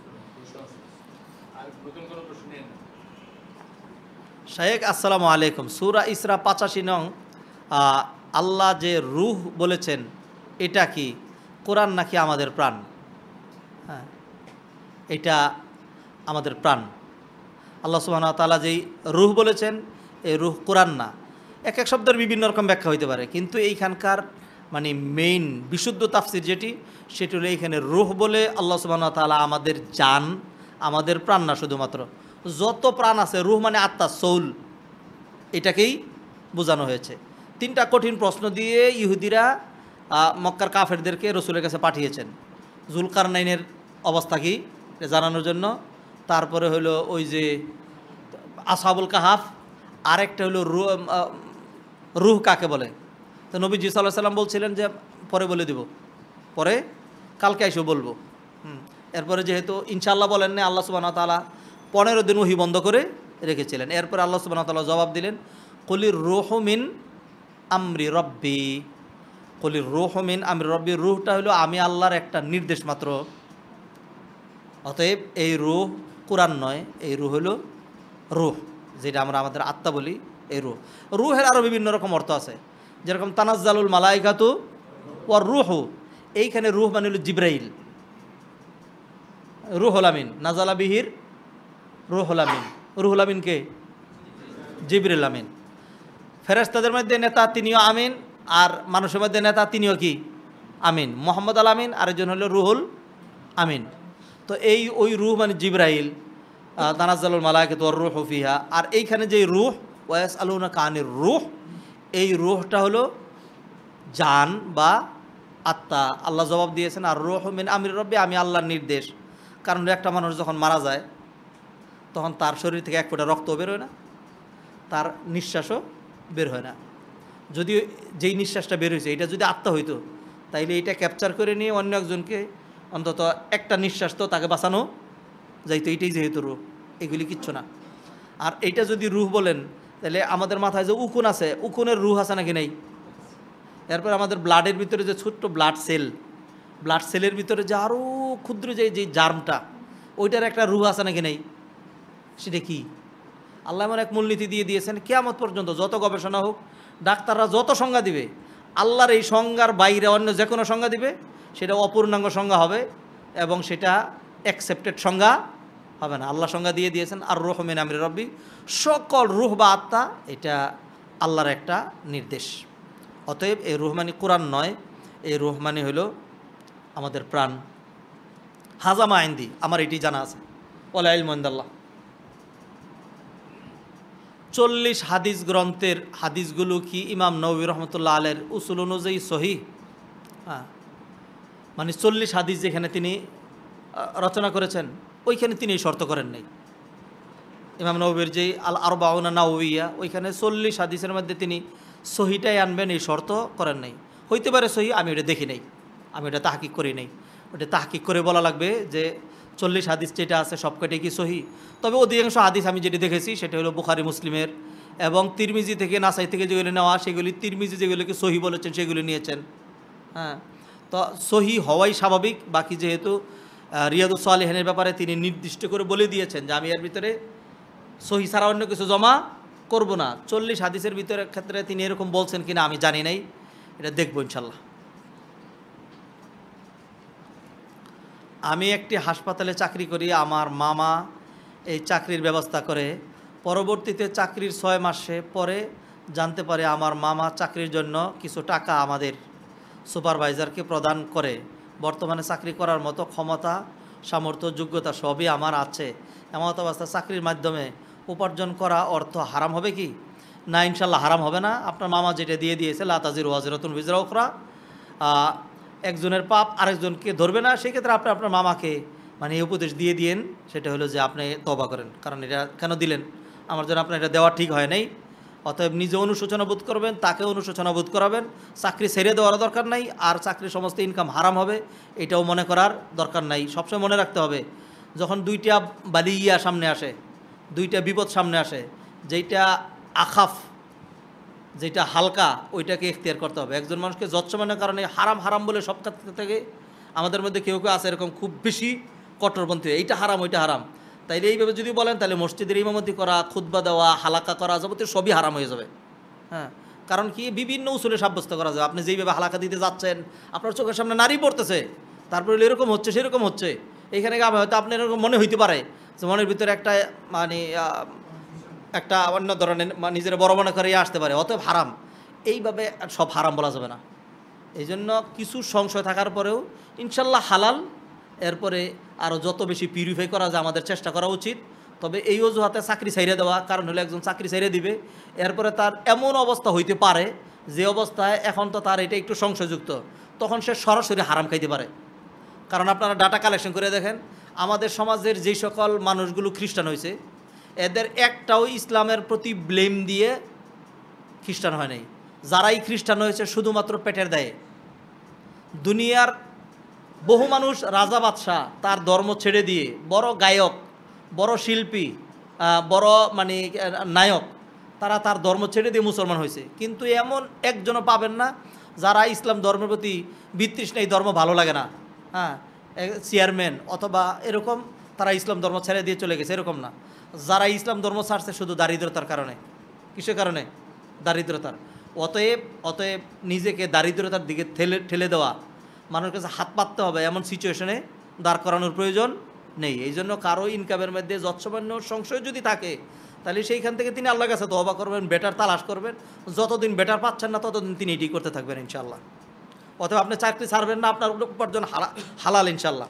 শায়েখ আসসালামু আলাইকুম। সূরা ইসরা 85 নং আল্লাহ যে রূহ বলেছেন এটা কি কোরআন নাকি আমাদের প্রাণ? হ্যাঁ, এটা আমাদের প্রাণ। আল্লাহ সুবহানাহু ওয়া তাআলা যেই রূহ বলেছেন এই রূহ কোরআন না। এক এক শব্দের বিভিন্ন রকম ব্যাখ্যা হইতে পারে, কিন্তু এইখানকার মানে মেইন বিশুদ্ধ তাফসির যেটি সেটি হলো এইখানে রূহ বলে আল্লাহ সুবহানাহু ওয়া তাআলা আমাদের জান, আমাদের প্রাণ না, শুধুমাত্র যত প্রাণ আছে, রূহ মানে আত্মা, সোল, এটাকেই বোঝানো হয়েছে। 3টা কঠিন প্রশ্ন দিয়ে ইহুদিরা মক্কার কাফেরদেরকে রসুলের কাছে পাঠিয়েছেন জুলকারনাইনের অবস্থা কি জানানোর জন্য। তারপরে হলো ওই যে আসহাবুল কাহাফ আরেকটা হলো রুহ কাকে বলে। তো নবীজি সাল্লাল্লাহু আলাইহি সাল্লাম বলছিলেন যে পরে বলে দিব, পরে কালকে এসে বলবো। এরপরে যেহেতু ইনশাআল্লাহ বলেন না, আল্লাহ সুবহানাহু ওয়া তাআলা 15 দিন ওহী বন্ধ করে রেখেছিলেন। এরপরে আল্লাহ সুবহানাহু ওয়া তাআলা জবাব দিলেন, কুলির রূহু মিন আমরি রব্বি, কুলির রূহু মিন আমরি রব্বি। রূহটা হলো আমি আল্লাহর একটা নির্দেশ মাত্র। অতএব এই রূহ কুরআন নয়, এই রূহ হলো রূহ, যেটা আমরা আমাদের আত্মা বলি, এই রূহ। রূহের আরও বিভিন্ন রকম অর্থ আছে, যেরকম তানাজ্জালুল মালাইকাতু ওয়ার রূহু, এইখানে রূহ মানে হলো জিব্রাইল, রুহুল আমিন, নাজালা বিহির রুহুল আমিন। রুহুল আমিন কে? জিবরিল আমিন। ফেরেশতাদের মধ্যে নেতা তিনিও আমিন, আর মানুষের মধ্যে নেতা তিনিও কি? আমিন। মোহাম্মদ আল আমিন, আরেকজন হলো রুহুল আমিন। তো এই ওই রূহ মানে জিব্রাইল, তানাজ্জালুল মালাইকাতু ওয়ার রূহু ফিহা। আর এইখানে যে রূহ, ওয়াসআলুনাকা আনির রূহ, এই রূহটা হলো জান বা আত্মা। আল্লাহ জবাব দিয়েছেন আর রূহু মিন আমরি রব্বি, আমি আল্লাহর নির্দেশ। কারণ একটা মানুষ যখন মারা যায় তখন তার শরীর থেকে এক ফোঁটা রক্তও বের হয় না, তার নিঃশ্বাসও বের হয় না। যদি যেই নিঃশ্বাসটা বের হয়েছে এটা যদি আত্মা হইতো, তাইলে এটা ক্যাপচার করে নিয়ে অন্য একজনকে অন্তত একটা নিঃশ্বাস তো তাকে বাঁচানো যাইতো। এইটাই যেহেতু রূহ, এগুলি কিচ্ছু না। আর এইটা যদি রূহ বলেন, তাহলে আমাদের মাথায় যে উকুন আছে, উকুনের রূহ আছে নাকি নেই? এরপর আমাদের ব্লাডের ভিতরে যে ছোট্ট ব্লাড সেল, ব্লাড সেলের ভিতরে যে আরও ক্ষুদ্র যে জার্মটা, ওইটার একটা রূহ আছে নাকি নেই? সেটা কি? আল্লাহ এমন এক মূলনীতি দিয়ে দিয়েছেন, কিয়ামত পর্যন্ত যত গবেষণা হোক, ডাক্তাররা যত সংজ্ঞা দিবে, আল্লাহর এই সংজ্ঞার বাইরে অন্য যে কোনো সংজ্ঞা দিবে সেটা অপূর্ণাঙ্গ সংজ্ঞা হবে এবং সেটা অ্যাকসেপ্টেড সংজ্ঞা হবে না। আল্লাহ সংজ্ঞা দিয়ে দিয়েছেন আর রূহ মিন আমরি রব্বি, সকল রূহ বা আত্মা এটা আল্লাহর একটা নির্দেশ। অতএব এই রূহ মানে কোরআন নয়, এই রূহ মানে হলো আমাদের প্রাণ। হাজামা আইন্দি, আমার এটি জানা আছে। ওয়ালা ইলমু ইনদাল্লাহ। 40 হাদিস গ্রন্থের হাদিসগুলো কি ইমাম নবী রহমতুল্লাহ আলাইহির উসুল অনুযায়ী সহিহ? হ্যাঁ, মানে 40 হাদিস যেখানে তিনি রচনা করেছেন ওইখানে তিনি এই শর্ত করেন নাই। ইমাম নবীর যে আল আরবাউনা নাওয়িয়া, ওইখানে 40 হাদিসের মধ্যে তিনি সহিটাই আনবেন এই শর্ত করেন নাই। হইতে পারে সহি, আমি ওটা দেখি নাই, আমি ওটা তাহকিক করি নাই। ওটা তাহকিক করে বলা লাগবে যে 40 হাদিস যেটা আছে সবকটাই কি সহি। তবে অধিকাংশ হাদিস আমি যেটা দেখেছি সেটা হলো বুখারী মুসলিমের এবং তিরমিজি থেকে, নাসাই থেকে যেগুলি নেওয়া, সেগুলি তিরমিজি যেগুলিকে সহি বলেছেন সেগুলি নিয়েছেন। হ্যাঁ, তো সহি হওয়াই স্বাভাবিক। বাকি যেহেতু রিয়াদুস সালিহিনের ব্যাপারে তিনি নির্দিষ্ট করে বলে দিয়েছেন যে আমি এর ভিতরে সহি ছাড়া অন্য কিছু জমা করব না। 40 হাদিসের ভিতরে ক্ষেত্রে তিনি এরকম বলছেন কিনা আমি জানি নাই, এটা দেখব ইনশাল্লাহ। আমি একটি হাসপাতালে চাকরি করি, আমার মামা এই চাকরির ব্যবস্থা করে। পরবর্তীতে চাকরির 6 মাসে পরে জানতে পারে আমার মামা চাকরির জন্য কিছু টাকা আমাদের সুপারভাইজারকে প্রদান করে। বর্তমানে চাকরি করার মতো ক্ষমতা, সামর্থ্য, যোগ্যতা সবই আমার আছে। এমত অবস্থা চাকরির মাধ্যমে উপার্জন করা অর্থ হারাম হবে কি? না, ইনশাল্লাহ হারাম হবে না। আপনার মামা যেটা দিয়ে দিয়েছে, লা তাজিরু ওয়াজিরাতুন বিজরা উখরা, একজনের পাপ আরেকজনকে ধরবে না। সেক্ষেত্রে আপনি আপনার মামাকে মানে এই উপদেশ দিয়ে দিয়েন, সেটা হলো যে আপনি তওবা করেন, কারণ এটা কেন দিলেন, আমার জন্য আপনার এটা দেওয়া ঠিক হয় নাই। অতএব নিজে অনুশোচনা বোধ করবেন, তাকে অনুশোচনা বোধ করাবেন। চাকরি ছেড়ে দেওয়ার দরকার নাই, আর চাকরির সমস্ত ইনকাম হারাম হবে এটাও মনে করার দরকার নাই। সবসময় মনে রাখতে হবে, যখন 2টা বালিয়া সামনে আসে, 2টা বিপদ সামনে আসে, যেইটা আখাফ, যেটা হালকা, ওইটাকে ইখতিয়ার করতে হবে। একজন মানুষকে যৎসমানের কারণে হারাম হারাম বলে সব ক্ষেত্র থেকে আমাদের মধ্যে কেউ কেউ আছে এরকম খুব বেশি কট্টরপন্থী, এইটা হারাম ওইটা হারাম। তাইলে এইভাবে যদি বলেন তাহলে মসজিদের ইমামতি করা, খুতবা দেওয়া, হালাকা করা যাবতীয় সবই হারাম হয়ে যাবে। হ্যাঁ, কারণ কি বিভিন্ন উসুলে সাব্যস্ত করা যাবে। আপনি যেইভাবে হালাকা দিতে যাচ্ছেন, আপনার চোখের সামনে নারী পড়তেছে, তারপরে এরকম হচ্ছে সেরকম হচ্ছে, এইখানে হয়তো আপনার এরকম মনে হইতে পারে যে মনের ভিতরে একটা মানে একটা অন্য ধরনের নিজের বড় মনে করে আসতে পারে, অতএব হারাম। এইভাবে সব হারাম বলা যাবে না। এই জন্য কিছু সংশয় থাকার পরেও ইনশাল্লাহ হালাল, এরপরে আরও যত বেশি পিউরিফাই করা যায় আমাদের চেষ্টা করা উচিত। তবে এই অজুহাতে চাকরি ছাইড়ে দেওয়া, কারণ হলো একজন চাকরি ছাইড়ে দিবে, এরপরে তার এমন অবস্থা হইতে পারে যে অবস্থায় এখন তো তার এটা একটু সংশয়যুক্ত, তখন সে সরাসরি হারাম খাইতে পারে। কারণ আপনারা ডাটা কালেকশন করে দেখেন, আমাদের সমাজের যেই সকল মানুষগুলো খ্রিস্টান হয়েছে, এদের একটাও ইসলামের প্রতি ব্লেম দিয়ে খ্রিস্টান হয় নাই। যারাই খ্রিস্টান হয়েছে শুধুমাত্র পেটের দায়ে। দুনিয়ার বহু মানুষ রাজা বাদশাহ তার ধর্ম ছেড়ে দিয়ে, বড় গায়ক, বড় শিল্পী, বড় মানে নায়ক, তারা তার ধর্ম ছেড়ে দিয়ে মুসলমান হয়েছে। কিন্তু এমন একজনও পাবেন না যারা ইসলাম ধর্মের প্রতি বিতৃষ্ণা, এই ধর্ম ভালো লাগে না, হ্যাঁ, চেয়ারম্যান অথবা এরকম তারা ইসলাম ধর্ম ছেড়ে দিয়ে চলে গেছে, এরকম না। যারা ইসলাম ধর্ম ছাড়ছে শুধু দারিদ্রতার কারণে। কিসের কারণে? দারিদ্রতার। অতএব নিজেকে দারিদ্রতার দিকে ঠেলে দেওয়া, মানুষের কাছে হাত পাততে হবে এমন সিচুয়েশনে দাঁড় করানোর প্রয়োজন নেই। এই জন্য কারো ইনকামের মধ্যে যৎসামান্য সংশয় যদি থাকে, তাহলে সেইখান থেকে তিনি আল্লাহর কাছে তওবা করবেন, বেটার তালাশ করবেন। যতদিন বেটার পাচ্ছেন না ততদিন তিনি এটি করতে থাকবেন ইনশাআল্লাহ। অথবা আপনি চাকরি ছাড়বেন না, আপনার উপার্জন হালাল ইনশাআল্লাহ।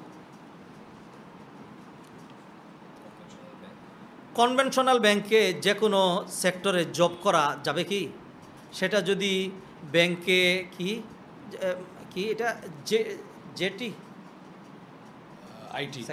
কনভেনশনাল ব্যাংকে যে কোনো সেক্টরে জব করা যাবে কি? সেটা যদি ব্যাংকে কি কি এটা জেটি আইটি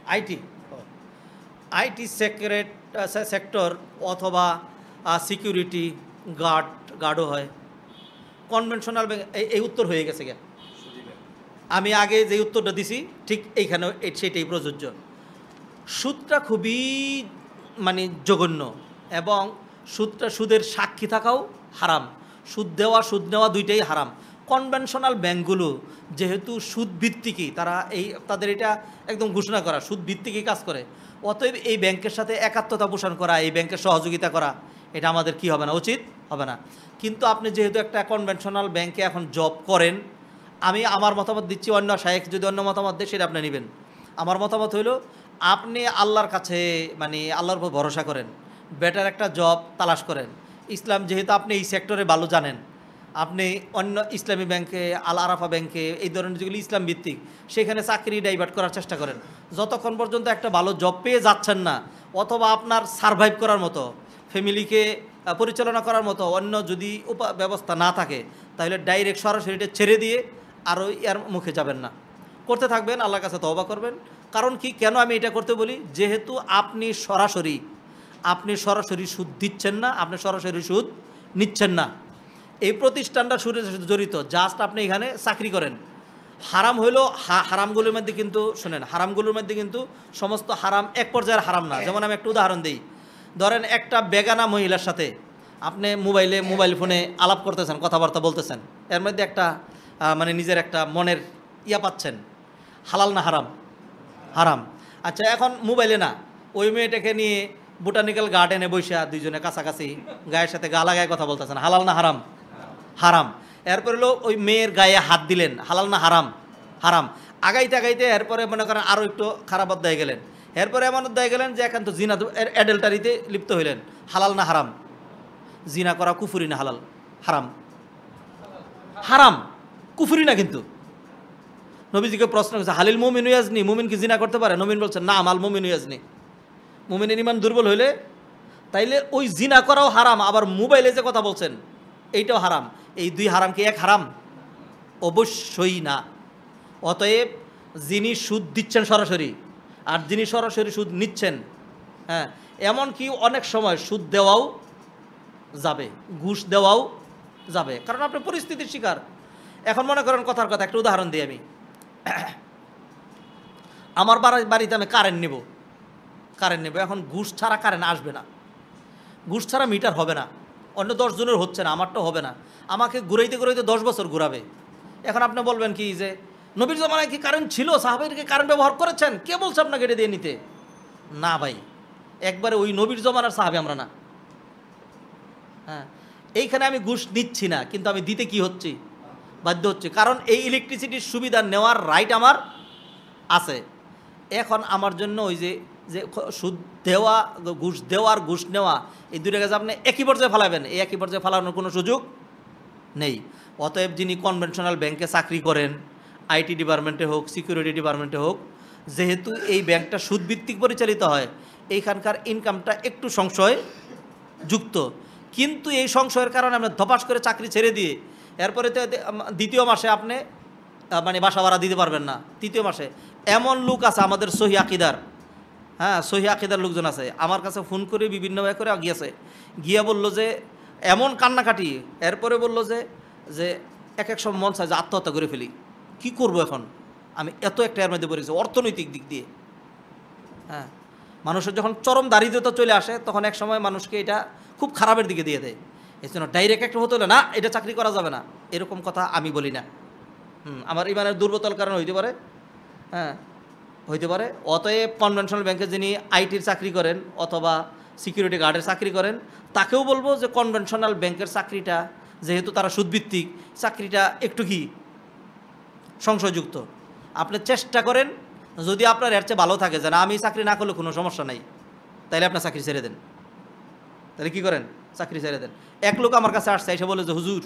আইটি সেক্টর অথবা সিকিউরিটি গার্ডও হয়। কনভেনশনাল ব্যাংক এই উত্তর হয়ে গেছে গে। আমি আগে যে উত্তরটা দিছি ঠিক এইখানেও সেটাই প্রযোজ্য। সুদটা খুবই মানে জঘন্য, এবং সুদের সাক্ষী থাকাও হারাম। সুদ দেওয়া সুদ নেওয়া দুইটাই হারাম। কনভেনশনাল ব্যাংকগুলো যেহেতু সুদ ভিত্তিকই, তাদের এটা একদম ঘোষণা করা সুদ ভিত্তিকই কাজ করে। অতএব এই ব্যাংকের সাথে একাত্মতা পোষণ করা, এই ব্যাংকের সহযোগিতা করা, এটা আমাদের কি হবে না, উচিত হবে না। কিন্তু আপনি যেহেতু একটা কনভেনশনাল ব্যাংকে এখন জব করেন, আমি আমার মতামত দিচ্ছি, অন্য শায়েখ যদি অন্য মতামত দেয় সেটা আপনি নেবেন। আমার মতামত হইল আপনি আল্লাহর কাছে মানে আল্লাহর উপর ভরসা করেন, বেটার একটা জব তালাশ করেন। ইসলাম যেহেতু আপনি এই সেক্টরে ভালো জানেন, আপনি অন্য ইসলামী ব্যাংকে, আল আরাফা ব্যাংকে, এই ধরনের যেগুলি ইসলাম ভিত্তিক, সেখানে চাকরি ডাইভার্ট করার চেষ্টা করেন। যতক্ষণ পর্যন্ত একটা ভালো জব পেয়ে যাচ্ছেন না, অথবা আপনার সারভাইভ করার মতো, ফ্যামিলিকে পরিচালনা করার মতো অন্য যদি ব্যবস্থা না থাকে, তাহলে ডাইরেক্ট সরাসরিটা ছেড়ে দিয়ে আরও এর মুখে যাবেন না, করতে থাকবেন, আল্লাহর কাছে তওবা করবেন। কারণ কি, কেন আমি এটা করতে বলি? যেহেতু আপনি সরাসরি সুদ দিচ্ছেন না, আপনি সরাসরি সুদ নিচ্ছেন না। এই প্রতিষ্ঠানটা সুদের সাথে জড়িত, জাস্ট আপনি এখানে চাকরি করেন। হারাম হইল হারামগুলোর মধ্যে কিন্তু শোনেন, হারামগুলোর মধ্যে কিন্তু সমস্ত হারাম এক পর্যায়ের হারাম না। যেমন আমি একটা উদাহরণ দিই, ধরেন একটা বেগানা মহিলার সাথে আপনি মোবাইল ফোনে আলাপ করতেছেন, কথাবার্তা বলতেছেন, এর মধ্যে একটা মানে নিজের একটা মনের পাচ্ছেন, হালাল না হারাম? হারাম। আচ্ছা, এখন মোবাইলে না, ওই মেয়েটাকে নিয়ে বোটানিক্যাল গার্ডেনে বসে দুইজনে কাছাকাছি গায়ের সাথে গা লাগায় কথা বলতেছেন, হালাল না হারাম? হারাম। এরপরে হলো ওই মেয়ের গায়ে হাত দিলেন, হালাল না হারাম? হারাম। আগাইতে এরপরে মনে করেন আরও একটু খারাপ অধ্যায় গেলেন, এরপরে এমন অধ্যায় গেলেন যে একান্ত জিনা অ্যাডাল্টারিতে লিপ্ত হইলেন, হালাল না হারাম? জিনা করা কুফুরি না হালাল? হারাম। হারাম, কুফুরি না। কিন্তু নবীজিকে প্রশ্ন করছে, হালিল মুমিন ইয়াজনি, মুমিন কি জিনা করতে পারে? নবীন বলছেন না, মাল মুমিন ইয়াজনি। মুমিনের ইমান দুর্বল হইলে তাইলে ওই জিনা করাও হারাম, আবার মোবাইলে যে কথা বলছেন এইটাও হারাম। এই দুই হারাম কি এক হারাম? অবশ্যই না। অতএব যিনি সুদ দিচ্ছেন সরাসরি, আর যিনি সরাসরি সুদ নিচ্ছেন, হ্যাঁ, এমনকি অনেক সময় সুদ দেওয়াও যাবে, ঘুষ দেওয়াও যাবে, কারণ আপনি পরিস্থিতির শিকার। এখন মনে করেন কথার কথা একটা উদাহরণ দিই আমি। আমার বাড়িতে আমি কারেন্ট নেব, এখন ঘুষ ছাড়া কারেন্ট আসবে না, ঘুষ ছাড়া মিটার হবে না, অন্য 10 জনের হচ্ছে না, আমারটা হবে না, আমাকে ঘুরাইতে 10 বছর ঘুরাবে। এখন আপনি বলবেন কি যে নবীর জমানায় কি কারেন্ট ছিল? সাহাবায়ে কি কারেন্ট ব্যবহার করেছেন? কে বলছে আপনাকে এটা দিয়ে নিতে? না ভাই, একবারে ওই নবীর জমানার সাহাবী আমরা না। হ্যাঁ, এইখানে আমি ঘুষ নিচ্ছি না, কিন্তু আমি দিতে কি হচ্ছি? বাধ্য হচ্ছে, কারণ এই ইলেকট্রিসিটির সুবিধা নেওয়ার রাইট আমার আছে। এখন আমার জন্য ওই যে সুদ দেওয়া, ঘুষ দেওয়া আর ঘুষ নেওয়া, এই দুইটা কাজ আপনি একই পর্যায়ে ফেলাবেন, এই একই পর্যায়ে ফেলানোর কোনো সুযোগ নেই। অতএব যিনি কনভেনশনাল ব্যাংকে চাকরি করেন, আইটি ডিপার্টমেন্টে হোক, সিকিউরিটি ডিপার্টমেন্টে হোক, যেহেতু এই ব্যাংকটা সুদভিত্তিক পরিচালিত হয়, এইখানকার ইনকামটা একটু সংশয়যুক্ত। কিন্তু এই সংশয়ের কারণে আপনি ধপাস করে চাকরি ছেড়ে দিয়ে এরপরে তো দ্বিতীয় মাসে আপনি মানে বাসা ভাড়া দিতে পারবেন না। তৃতীয় মাসে এমন লোক আছে আমাদের সহি আকিদার, হ্যাঁ, সহি আকিদার লোকজন আছে, আমার কাছে ফোন করে বিভিন্ন করে গিয়েছে, গিয়া বলল যে এমন কান্নাকাটি, এরপরে বলল যে যে এক এক সময় মন চায় যে আত্মহত্যা করে ফেলি, কি করব এখন, আমি এত একটা এর মধ্যে পড়েছি অর্থনৈতিক দিক দিয়ে। হ্যাঁ, মানুষের যখন চরম দারিদ্রতা চলে আসে তখন এক সময় মানুষকে এটা খুব খারাপের দিকে দিয়ে দেয়। এই জন্য ডাইরেক্ট একটা হতে হলে না এটা চাকরি করা যাবে না, এরকম কথা আমি বলি না। আমার ইমানের দুর্বলতার কারণে হইতে পারে, হ্যাঁ হইতে পারে। অতএব কনভেনশনাল ব্যাংকে যিনি আইটির চাকরি করেন অথবা সিকিউরিটি গার্ডের চাকরি করেন, তাকেও বলবো যে কনভেনশনাল ব্যাংকের চাকরিটা যেহেতু তারা সুদভিত্তিক, চাকরিটা একটু কি সংশয়যুক্ত। আপনি চেষ্টা করেন, যদি আপনার এর চেয়ে ভালো থাকে যে না আমি চাকরি না করলে কোনো সমস্যা নাই, তাহলে আপনার চাকরি ছেড়ে দেন। তাহলে কি করেন, চাকরি ছেড়ে দেন। এক লোক আমার কাছে আসছে, এসে বলে যে হুজুর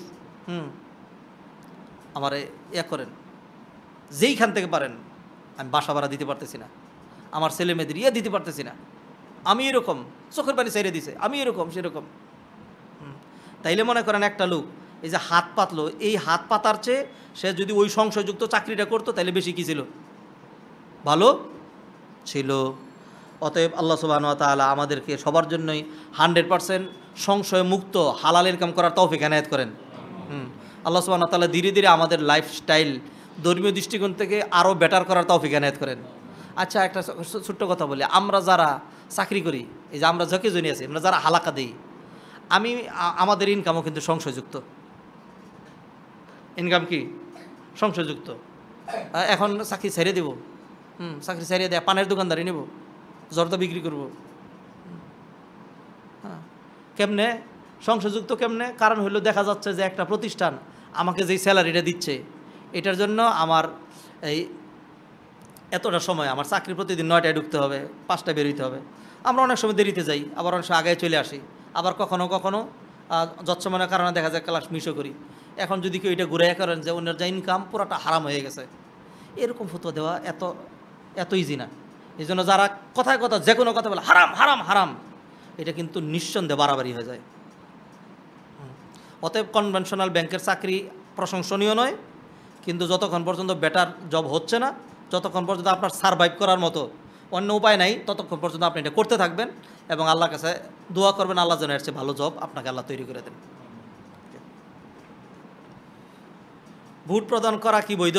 আমার ইয়ে করেন, যেইখান থেকে পারেন, আমি বাসা ভাড়া দিতে পারতেছি না, আমার ছেলে মেয়েদের ইয়ে দিতে পারতেছি না, আমি এরকম, চোখের পানি ছেড়ে দিছে, আমি এরকম সেরকম। তাইলে মনে করেন একটা লোক এই যে হাত পাতলো, এই হাত পাতার চেয়ে সে যদি ওই সংশয়যুক্ত চাকরিটা করতো তাহলে বেশি কী ছিল, ভালো ছিল। অতএব আল্লাহ সুবহানাহু ওয়া তাআলা আমাদেরকে সবার জন্যই 100% সংশয় মুক্ত হালালের কাম করার তৌফিক এনায়েত করেন। আল্লাহ সুবহানাহু ওয়া তাআলা ধীরে ধীরে আমাদের লাইফস্টাইল ধর্মীয় দৃষ্টিকোণ থেকে আরও বেটার করার তৌফিক এনায়েত করেন। আচ্ছা, একটা ছোট্ট কথা বলি, আমরা যারা চাকরি করি, এই যে আমরা ঝকে জনি আছি, আমরা যারা হালাকা দিই, আমাদের ইনকামও কিন্তু সংশয়যুক্ত। ইনকাম কি সংশয়যুক্ত। এখন চাকরি ছেড়ে দেব, চাকরি ছেড়ে দেয় পানের দোকানদারি নেব, জর্দা বিক্রি করব। হ্যাঁ, কেমনে সংশয়যুক্ত কেমনে? কারণ হলো দেখা যাচ্ছে যে একটা প্রতিষ্ঠান আমাকে যেই স্যালারিটা দিচ্ছে, এটার জন্য আমার এই এতটা সময়, আমার চাকরি প্রতিদিন 9টায় ঢুকতে হবে, 5টায় বেরোতে হবে। আমরা অনেক সময় দেরিতে যাই, আবার অনেক সময় আগে চলে আসি, আবার কখনো কখনো যৎসময়ের কারণে দেখা যায় ক্লাস মিসও করি। এখন যদি কেউ এটা ঘুরে করেন যে অন্যের যা ইনকাম পুরাটা হারাম হয়ে গেছে, এরকম ফতোয়া দেওয়া এত ইজি না। এই জন্য যারা কথায় কথা যে কোনো কথা বলে হারাম হারাম হারাম, এটা কিন্তু নিঃসন্দেহে বাড়াবাড়ি হয়ে যায়। অতএব কনভেনশনাল ব্যাংকের চাকরি প্রশংসনীয় নয়, কিন্তু যতক্ষণ পর্যন্ত বেটার জব হচ্ছে না, যতক্ষণ পর্যন্ত আপনার সারভাইভ করার মতো অন্য উপায় নাই, ততক্ষণ পর্যন্ত আপনি এটা করতে থাকবেন এবং আল্লাহর কাছে দোয়া করবেন আল্লাহ যেন এর চেয়ে ভালো জব আপনাকে আল্লাহ তৈরি করে দেন। ভোট প্রদান করা কি বৈধ?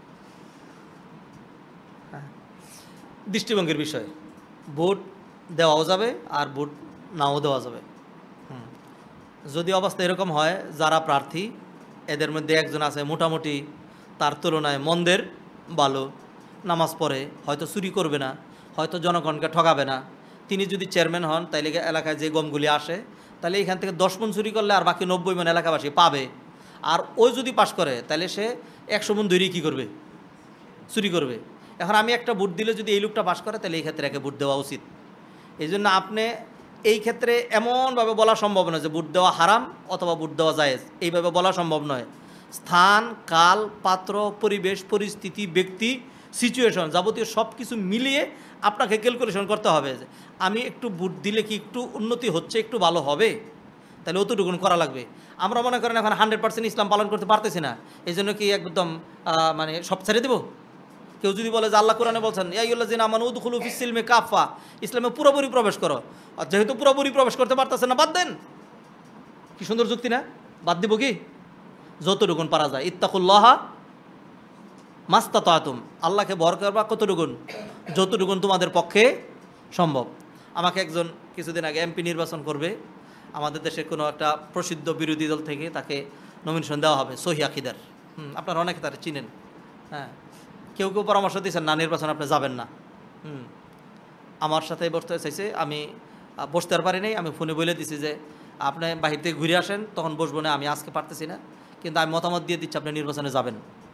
দৃষ্টিভঙ্গির বিষয়, ভোট দেওয়াও যাবে আর ভোট নাও দেওয়া যাবে। যদি অবস্থা এরকম হয় যারা প্রার্থী এদের মধ্যে একজন আছে মোটামুটি তার তুলনায় মন্দের ভালো, নামাজ পড়ে, হয়তো চুরি করবে না, হয়তো জনগণকে ঠকাবে না, তিনি যদি চেয়ারম্যান হন তাইলে এলাকায় যে গমগুলি আসে তাহলে এখান থেকে 10 মণ চুরি করলে আর বাকি 90 মণ এলাকাবাসী পাবে। আর ওই যদি পাশ করে তাহলে সে 100 মণ ধরেই কী করবে, চুরি করবে। এখন আমি একটা ভোট দিলে যদি এই লোকটা পাশ করে তাহলে এই ক্ষেত্রে একে ভোট দেওয়া উচিত। এই জন্য আপনি এই ক্ষেত্রে এমনভাবে বলা সম্ভব নয় যে ভোট দেওয়া হারাম অথবা ভোট দেওয়া জায়েজ, এইভাবে বলা সম্ভব নয়। স্থান, কাল, পাত্র, পরিবেশ, পরিস্থিতি, ব্যক্তি, সিচুয়েশন যাবতীয় সব কিছু মিলিয়ে আপনাকে ক্যালকুলেশন করতে হবে যে আমি একটু ভোট দিলে কি একটু উন্নতি হচ্ছে, একটু ভালো হবে, তাহলে অতটুকুন করা লাগবে। আমরা মনে করেন এখন 100% ইসলাম পালন করতে পারতেছি না, এই জন্য কি একদম মানে সব ছেড়ে দেবো? কেউ যদি বলে যে আল্লাহ কোরআনে বলছেন ইয়া আইয়ুহাল্লাযীনা আমানু উদখুলু ফিস-সিলমি কাফা, ইসলামে পুরোপুরি প্রবেশ করো, আর যেহেতু পুরোপুরি প্রবেশ করতে পারতেছেন না বাদ দেন। কি সুন্দর যুক্তি না? বাদ দিব কি? যতটুকুন পারা যায়, ইত্তাকুল্লাহা মাস্তাতাতুম, আল্লাহকে ভর করবা কতটুকুন, যতটুকুন তোমাদের পক্ষে সম্ভব। আমাকে একজন কিছুদিন আগে এমপি নির্বাচন করবে, আমাদের দেশের কোনো একটা প্রসিদ্ধ বিরোধী দল থেকে তাকে নমিনেশন দেওয়া হবে, সহি আকিদার। আপনারা অনেকে তারা চিনেন। হ্যাঁ, কেউ কেউ পরামর্শ দিয়েছেন না নির্বাচন আপনি যাবেন না। আমার সাথে বসতে চাইছে, আমি বসতে আর পারি নাই, আমি ফোনে বলে দিছি যে আপনি বাহির থেকে ঘুরে আসেন, তখন বসবো না, আমি আজকে পারতেছি না, কিন্তু আমি মতামত দিয়ে দিচ্ছি আপনি নির্বাচনে যাবেন।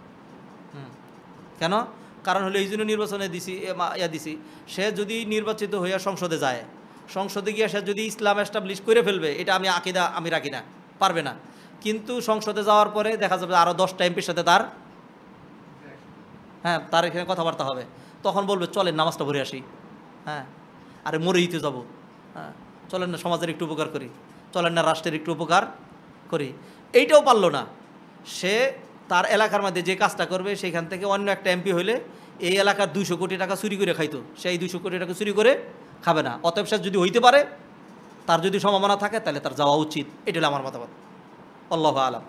কেন? কারণ হলো এই জন্য নির্বাচনে দিছি, সে যদি নির্বাচিত হইয়া সংসদে যায়, সংসদে গিয়ে সে যদি ইসলাম এস্টাবলিশ করে ফেলবে, এটা আমি আকিদা আমি রাখি না, পারবে না। কিন্তু সংসদে যাওয়ার পরে দেখা যাবে আরও 10টা এমপির সাথে তার তার এখানে কথাবার্তা হবে, তখন বলবে চলেন নামাজটা পড়ে আসি। হ্যাঁ, আরে মরেই তো যাবো, হ্যাঁ চলেন না সমাজের একটু উপকার করি, চলেন না রাষ্ট্রের একটু উপকার করি। এইটাও পারলো না, সে তার এলাকার মধ্যে যে কাজটা করবে সেখান থেকে অন্য একটা এমপি হইলে এই এলাকার 200 কোটি টাকা চুরি করে খাইতো, সেই 200 কোটি টাকা চুরি করে খাবে না। অতএব সে যদি হইতে পারে, তার যদি সম্ভাবনা থাকে, তাহলে তার যাওয়া উচিত। এটা হলো আমার মতামত। আল্লাহু আলাম।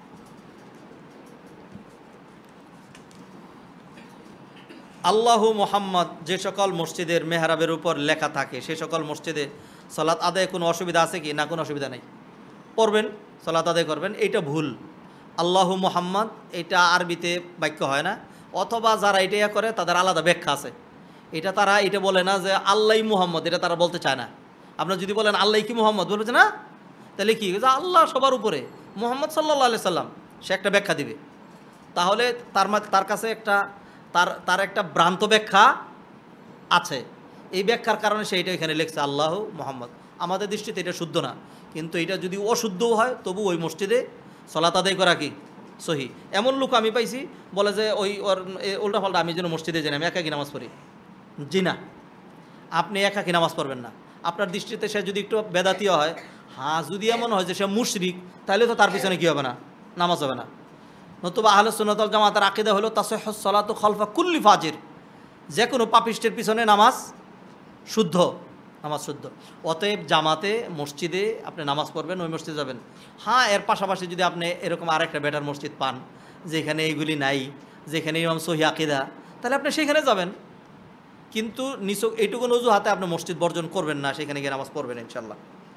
আল্লাহু মুহাম্মদ যে সকল মসজিদের মেহরাবের উপর লেখা থাকে, সে সকল মসজিদে সালাত আদায়ে কোনো অসুবিধা আছে কি? না, কোনো অসুবিধা নেই, পড়বেন, সালাত আদায় করবেন। এইটা ভুল। আল্লাহু মুহাম্মদ এটা আরবিতে বাক্য হয় না, অথবা যারা এটা করে তাদের আলাদা ব্যাখ্যা আছে। এটা তারা এটা বলে না যে আল্লাহই মুহাম্মদ, এটা তারা বলতে চায় না। আপনারা যদি বলেন আল্লাহ কি মুহাম্মদ, বলবে না, তাহলে কি যে আল্লাহ সবার উপরে, মুহাম্মদ সাল্লাল্লাহু আলাইহি সাল্লাম, সে একটা ব্যাখ্যা দিবে। তাহলে তার কাছে একটা তার একটা ভ্রান্ত ব্যাখ্যা আছে। এই ব্যাখ্যার কারণে সে এটা এখানে লিখছে আল্লাহু মুহাম্মদ। আমাদের দৃষ্টিতে এটা শুদ্ধ না, কিন্তু এটা যদি অশুদ্ধও হয় তবু ওই মসজিদে সালাত আদায় করা কি সহি। এমন লোক আমি পাইছি বলে যে ওই ওর উল্টাপাল্টা আমি যেন মসজিদে যাই, আমি একাকি নামাজ পড়ি। জি না, আপনি একাকি নামাজ পড়বেন না। আপনার দৃষ্টিতে সে যদি একটু বেদাতীয় হয়, হ্যাঁ, যদি এমন হয় যে সে মুশরিক, তাহলে তো তার পিছনে কী হবে না, নামাজ হবে না। নতুবা আহলে সুন্নাত ওয়াল জামাতের আকীদা হলো তাসিহুস সালাতু খালফা কুল্লি ফাজির, যে কোনো পাপিষ্টের পিছনে নামাজ শুদ্ধ, নামাজ শুদ্ধ। অতএব জামাতে মসজিদে আপনি নামাজ পড়বেন, ওই মসজিদে যাবেন। হ্যাঁ, এর পাশাপাশি যদি আপনি এরকম আরেকটা বেটার মসজিদ পান যেখানে এইগুলি নাই, যেখানে ইমাম সহি আকীদা, তাহলে আপনি সেখানে যাবেন। কিন্তু এইটুকু অজুহাতে আপনি মসজিদ বর্জন করবেন না, সেখানে গিয়ে নামাজ পড়বেন ইনশাল্লাহ।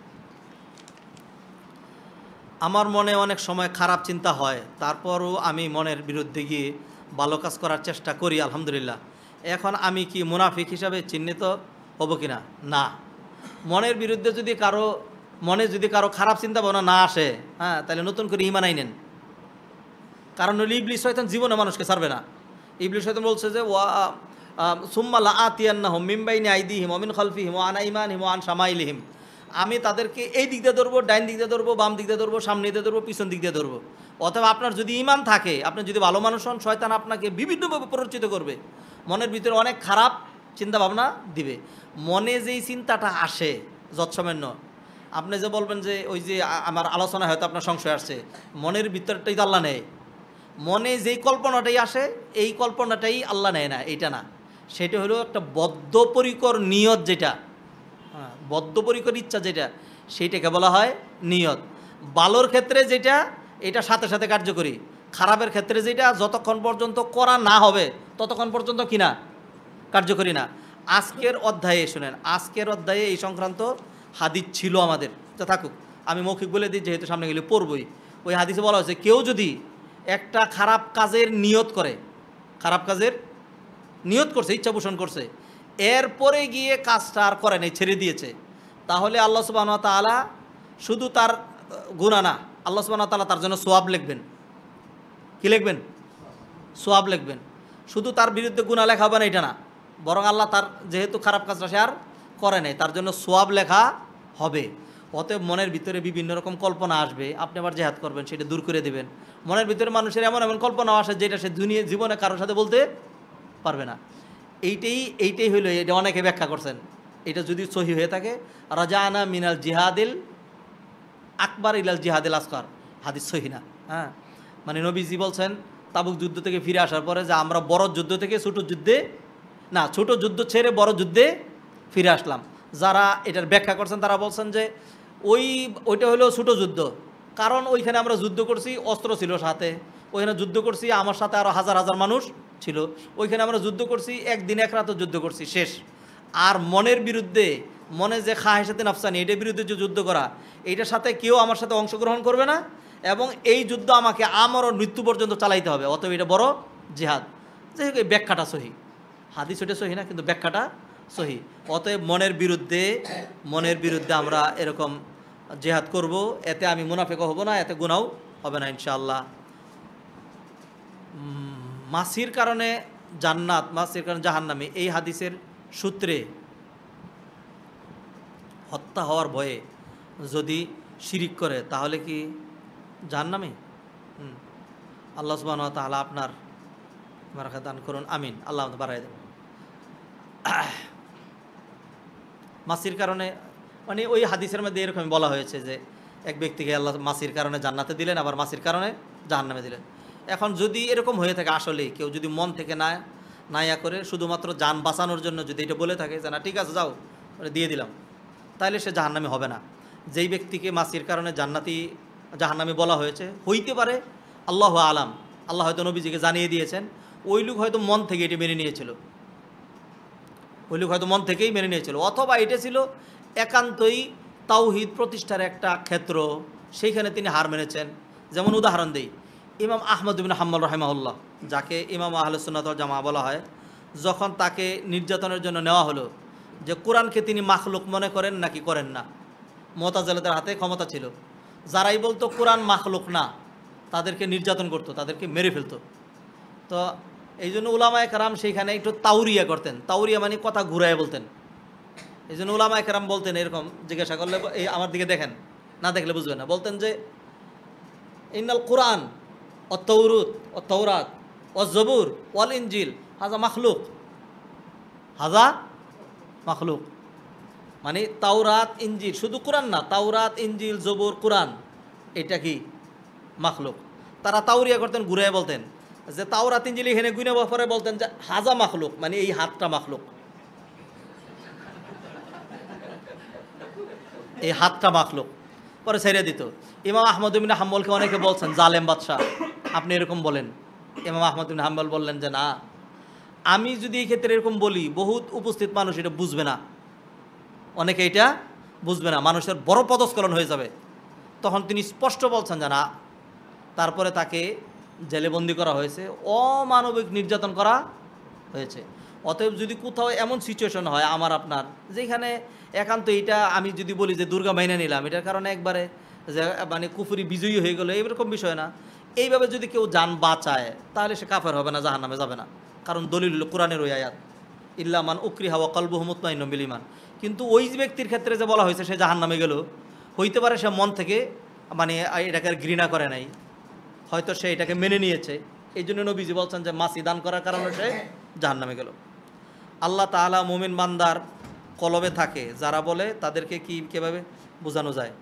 আমার মনে অনেক সময় খারাপ চিন্তা হয়, তারপরও আমি মনের বিরুদ্ধে গিয়ে ভালো কাজ করার চেষ্টা করি, আলহামদুলিল্লাহ। এখন আমি কি মুনাফিক হিসাবে চিহ্নিত হব কি না? না। মনের বিরুদ্ধে যদি কারো খারাপ চিন্তা ভাবনা না আসে, হ্যাঁ, তাহলে নতুন করে ঈমান আইনেন। কারণ হলো ইবলিস শয়তান জীবনে মানুষকে ছাড়বে না। ইবলিস শয়তান বলছে যে সুম্মা লাআতিয়ান্নাহুম মিন বাইনি আইদিহিম ওয়া মিন খালফিহিম ওয়া আন আইমানিহিম ওয়া আন শামাইলিহিম, আমি তাদেরকে এই দিক দিয়ে ধরবো, ডাইন দিক দিয়ে ধরবো, বাম দিক দিয়ে ধরবো, সামনে দিয়ে ধরবো, পিছন দিক দিয়ে ধরবো। অথবা আপনার যদি ঈমান থাকে, আপনি যদি ভালো মানুষ হন, শয়তান আপনাকে বিভিন্নভাবে প্ররোচিত করবে, মনের ভিতরে অনেক খারাপ চিন্তা ভাবনা দিবে। মনে যেই চিন্তাটা আসে যৎসামান্য, আপনি যে বলবেন যে ওই যে আমার আলোচনা হয়তো আপনার সংশয় আসছে, মনের ভিতরটাই তো আল্লাহ নেয়। মনে যেই কল্পনাটাই আসে, এই কল্পনাটাই আল্লাহ নেয় না, এইটা না। সেটা হলো একটা বদ্ধপরিকর নিয়ত, যেটা বদ্ধপরিকর ইচ্ছা, যেটা সেইটাকে বলা হয় নিয়ত। ভালোর ক্ষেত্রে যেটা, এটা সাথে সাথে কার্যকরী। খারাপের ক্ষেত্রে যেটা যতক্ষণ পর্যন্ত করা না হবে ততক্ষণ পর্যন্ত কিনা কার্যকরী না। আজকের অধ্যায়ে শুনেন, আজকের অধ্যায়ে এই সংক্রান্ত হাদিস ছিল আমাদের, যা থাকুক আমি মৌখিক বলে দিই, যেহেতু সামনে গেলে পড়বই। ওই হাদিসে বলা হয়েছে, কেউ যদি একটা খারাপ কাজের নিয়ত করে, খারাপ কাজের নিয়ত করছে, ইচ্ছা পোষণ করছে, এরপরে গিয়ে কাজটা আর করে নাই, ছেড়ে দিয়েছে, তাহলে আল্লাহ সুবহানাহু ওয়া তাআলা শুধু তার গুনাহ না, আল্লাহ সুবহানাহু ওয়া তাআলা তার জন্য সওয়াব লিখবেন। কি লিখবেন? সওয়াব লিখবেন। শুধু তার বিরুদ্ধে গুনাহ লেখা হবে না এটা না, বরং আল্লাহ তার যেহেতু খারাপ কাজটা সে আর করে নাই, তার জন্য সওয়াব লেখা হবে। অতএব মনের ভিতরে বিভিন্ন রকম কল্পনা আসবে, আপনি আবার জেহাদ করবেন, সেটা দূর করে দেবেন। মনের ভিতরে মানুষের এমন এমন কল্পনা আসে যেটা সে জীবনে কারোর সাথে বলতে পারবে না। এইটাই হইল, এটা অনেকে ব্যাখ্যা করছেন। এটা যদি সহি হয়ে থাকে, রাজানা মিনাল জিহাদিল আকবার ইলাল জিহাদিল আসগর, হাদিস সহি না। হ্যাঁ, মানে নবীজি বলছেন তাবুক যুদ্ধ থেকে ফিরে আসার পরে যে আমরা বড় যুদ্ধ থেকে ছোট যুদ্ধ ছেড়ে বড় যুদ্ধে ফিরে আসলাম। যারা এটার ব্যাখ্যা করছেন তারা বলছেন যে ওইটা হলো ছোট যুদ্ধ, কারণ ওইখানে আমরা যুদ্ধ করছি, অস্ত্র ছিল সাথে, ওইখানে যুদ্ধ করছি, আমার সাথে আরও হাজার হাজার মানুষ ছিল, ওইখানে আমরা যুদ্ধ করছি, একদিন এক রাতও যুদ্ধ করছি, শেষ। আর মনের বিরুদ্ধে, মনে যে খাহেসাতে নাফসানি, এটার বিরুদ্ধে যে যুদ্ধ করা, এইটার সাথে কেউ আমার সাথে অংশগ্রহণ করবে না, এবং এই যুদ্ধ আমাকে আমারও মৃত্যু পর্যন্ত চালাইতে হবে, অতএব এটা বড় জিহাদ। যাই হোক, এই ব্যাখ্যাটা সহি, হাদিস ওটা সহি না, কিন্তু ব্যাখ্যাটা সহি। অতএব মনের বিরুদ্ধে আমরা এরকম জিহাদ করব, এতে আমি মুনাফিক হব না, এতে গুনাহ হবে না ইনশাআল্লাহ। মাসির কারণে জান্নাত, মাসির কারণে জাহান্নামী, এই হাদিসের সূত্রে হত্যা হওয়ার ভয়ে যদি শিরিক করে তাহলে কি জাহান্নামী? আল্লাহ সুবহানাহু ওয়া তাআলা আপনার বারাকা দান করুন, আমিন। আল্লাহ বাড়াই দেন। মাসির কারণে মানে ওই হাদিসের মধ্যে এরকম বলা হয়েছে যে এক ব্যক্তিকে আল্লাহ মাসির কারণে জান্নাতে দিলেন, আবার মাসির কারণে জাহান্নামে দিলেন। এখন যদি এরকম হয়ে থাকে, আসলে কেউ যদি মন থেকে না ইয়া করে শুধুমাত্র যান বাঁচানোর জন্য যদি এটা বলে থাকে যে না ঠিক আছে যাও দিয়ে দিলাম, তাহলে সে জাহান্নামী হবে না। যেই ব্যক্তিকে মাসির কারণে জাহান্নামী বলা হয়েছে, হইতে পারে আল্লাহ আলাম, আল্লাহ হয়তো নবীজিকে জানিয়ে দিয়েছেন, ওই লোক হয়তো মন থেকে এটি মেনে নিয়েছিল, ওই লোক হয়তো মন থেকেই মেনে নিয়েছিল, অথবা এটা ছিল একান্তই তাওহীদ প্রতিষ্ঠার একটা ক্ষেত্র, সেইখানে তিনি হার মেনেছেন। যেমন উদাহরণ দিই, ইমাম আহমদ ইবনে হাম্বল রাহিমাহুল্লাহ, যাকে ইমাম আহলে সুন্নাত ওয়াল জামাআহ বলা হয়, যখন তাকে নির্যাতনের জন্য নেওয়া হলো যে কোরআনকে তিনি মাখলুক মনে করেন নাকি করেন না, মুতাজিলাদের হাতে ক্ষমতা ছিল, যারাই বলতো কোরআন মাখলুক না তাদেরকে নির্যাতন করতো, তাদেরকে মেরে ফেলতো। তো এই জন্য উলামায়ে কেরাম সেইখানে একটু তাওরিয়া করতেন, তাওরিয়া মানে কথা ঘুরায় বলতেন। এই জন্য উলামায়ে কেরাম বলতেন, এরকম জিজ্ঞাসা করলে এই আমার দিকে দেখেন, না দেখলে বুঝবেন না, বলতেন যে ইন্নাল কুরআন ও তৌরুত ও তৌরাত ও জবুর ওয়াল ইনজিল হাজা মাখলুক, হাজা মাখলুক মানে তাওরাত ইনজিল, শুধু কোরআন না, তাওরাত ইনজিল জবুর কোরআন এটা কি মাখলুক। তারা তাওরিয়া করতেন, ঘুরে বলতেন যে তাওরাত ইনজিল এখানে গুনে পরে বলতেন যে হাজা মাখলুক মানে এই হাতটা মাখলুক, এই হাতটা মাখলুক, পরে ছেড়ে দিত। ইমাম আহমদ ইবনে হাম্বলকে অনেকে বলছেন জালেম বাদশাহ, আপনি এরকম বলেন। ইমাম আহমদ ইবনে হাম্বল বললেন যে না, আমি যদি এই ক্ষেত্রে এরকম বলি বহুত উপস্থিত মানুষ এটা বুঝবে না, অনেকে এটা বুঝবে না, মানুষের বড় পদস্খলন হয়ে যাবে। তখন তিনি স্পষ্ট বলছেন যে না। তারপরে তাকে জেলেবন্দি করা হয়েছে, অমানবিক নির্যাতন করা হয়েছে। অতএব যদি কোথাও এমন সিচুয়েশন হয় আমার আপনার, যেখানে একান্ত এটা আমি যদি বলি যে দুর্গা মাইনে নিলাম, এটার কারণে একবারে যে মানে কুফরি বিজয়ী হয়ে গেলো, এইরকম বিষয় না, এইভাবে যদি কেউ জান বাঁচায় তাহলে সে কাফের হবে না, জাহান্নামে যাবে না। কারণ দলিল কোরআনের ওই আয়াত ইল্লা মান উকরিহা ওয়া কলবুহু মুতমাইন্নুম বিল ঈমান। কিন্তু ওই ব্যক্তির ক্ষেত্রে যে বলা হয়েছে সে জাহান্নামে গেল, হইতে পারে সে মন থেকে মানে এটাকে ঘৃণা করে নাই, হয়তো সে এটাকে মেনে নিয়েছে। এই জন্য নবীজি বলছেন যে মাসি দান করার কারণে সে জাহান্নামে গেল। আল্লাহ তাআলা মুমিন বান্দার কলবে থাকে যারা বলে, তাদেরকে কীভাবে বোঝানো যায়?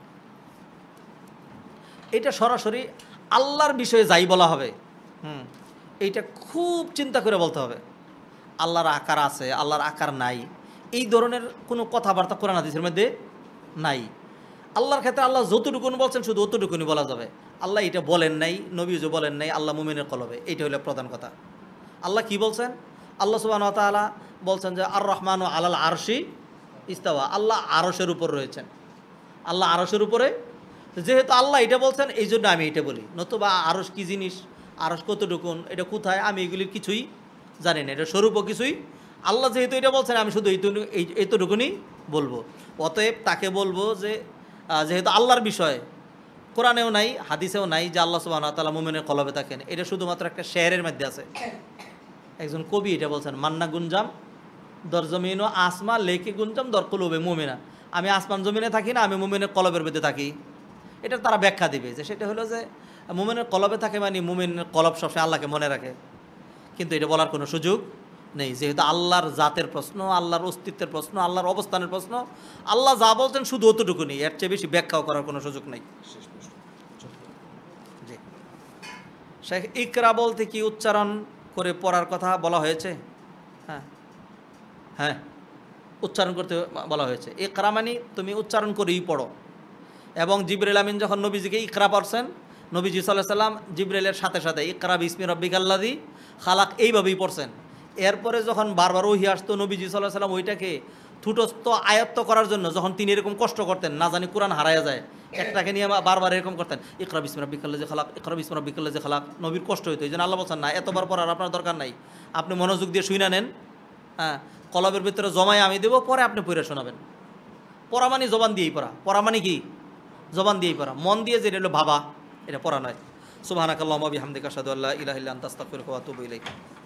এটা সরাসরি আল্লাহর বিষয়ে যাই বলা হবে, এইটা খুব চিন্তা করে বলতে হবে। আল্লাহর আকার আছে, আল্লাহর আকার নাই, এই ধরনের কোনো কথাবার্তা কোরআন হাদিসের মধ্যে নাই। আল্লাহর ক্ষেত্রে আল্লাহ যতটুকুন বলছেন শুধু অতটুকুনি বলা যাবে। আল্লাহ এটা বলেন নাই, নবীও বলেন নাই, আল্লাহ মুমিনের কলবে, এইটা হলো প্রধান কথা। আল্লাহ কি বলছেন? আল্লাহ সুবহানাহু ওয়া তাআলা বলছেন যে আর রহমানু আলাল আরশি ইস্তাওয়া, আল্লাহ আরশের উপর রয়েছেন। আল্লাহ আরশের উপরে, যেহেতু আল্লাহ এটা বলছেন এই জন্য আমি এটা বলি, নতুবা আরশ কী জিনিস, আরশ কতটুকুন, এটা কোথায়, আমি এগুলির কিছুই জানি না, এটা স্বরূপও কিছুই। আল্লাহ যেহেতু এটা বলছেন আমি শুধু এইটুকুনি বলবো। অতএব তাকে বলবো যে যেহেতু আল্লাহর বিষয় কোরআনেও নাই হাদিসেও নাই যে আল্লাহ সুবহানাহু ওয়া তাআলা মুমিনের কলবে থাকেন, এটা শুধুমাত্র একটা শেয়ারের মধ্যে আছে। একজন কবি এটা বলছেন, মান্না গুঞ্জাম দর জমিন ও আসমা লেকে গুঞ্জাম দর কলবে মুমিনা, আমি আসমান জমিনে থাকি না, আমি মুমিনের কলবের মধ্যে থাকি। এটা তারা ব্যাখ্যা দিবে যে সেটা হলো যে মুমিনের কলবে থাকে মানে মুমিনের কলব সবসময় আল্লাহকে মনে রাখে, কিন্তু এটা বলার কোনো সুযোগ নেই। যেহেতু আল্লাহর জাতের প্রশ্ন, আল্লাহর অস্তিত্বের প্রশ্ন, আল্লাহর অবস্থানের প্রশ্ন, আল্লাহ যা বলছেন শুধু অতটুকুনি, এর চেয়ে বেশি ব্যাখ্যাও করার কোনো সুযোগ নেই। জি, শেখ ইকরা বলতে কি উচ্চারণ করে পড়ার কথা বলা হয়েছে? হ্যাঁ হ্যাঁ, উচ্চারণ করতে বলা হয়েছে। ইকরা মানে তুমি উচ্চারণ করেই পড়ো। এবং জিবরাইল আমিন যখন নবীজিকে ইকরা পড়ছেন, নবীজি সাল্লাল্লাহু আলাইহি সাল্লাম জিবরাইলের সাথে সাথে ইকরা বিসমি রাব্বিকাল্লাযী খালাক এইভাবেই পড়ছেন। এরপরে যখন বারবার ওহী আসতো, নবীজি সাল্লাল্লাহু আলাইহি সাল্লাম ওইটাকে ঠুটস্থ আয়ত্ত করার জন্য যখন তিনি এরকম কষ্ট করতেন, না জানি কোরআন হারায়া যায়, একটাকে নিয়ে বারবার এরকম করতেন, ইকরা বিসমি রাব্বিকাল্লাযী খালাক, ইকরা বিসমি রাব্বিকাল্লাযী খালাক, নবীর কষ্ট হইতো। এই জন্য আল্লাহ বলছেন না, এতবার পড়ার আপনার দরকার নাই, আপনি মনোযোগ দিয়ে শুইনা নেন, হ্যাঁ, কলবের ভিতরে জমায় আমি দেবো, পরে আপনি পড়ে শোনাবেন। পড়া মানে জবান দিয়েই পড়া, পড়া মানে কি জবান দিয়েই পড়া, মন দিয়ে যেটা হলো ভাবা, এটা পড়া নয়। সুবহানাকাল্লাহুম্মা ওয়া বিহামদিকা আশহাদু আল্লা ইলাহা ইল্লা আনতা আস্তাগফিরুকা ওয়া আতুবু ইলাইক।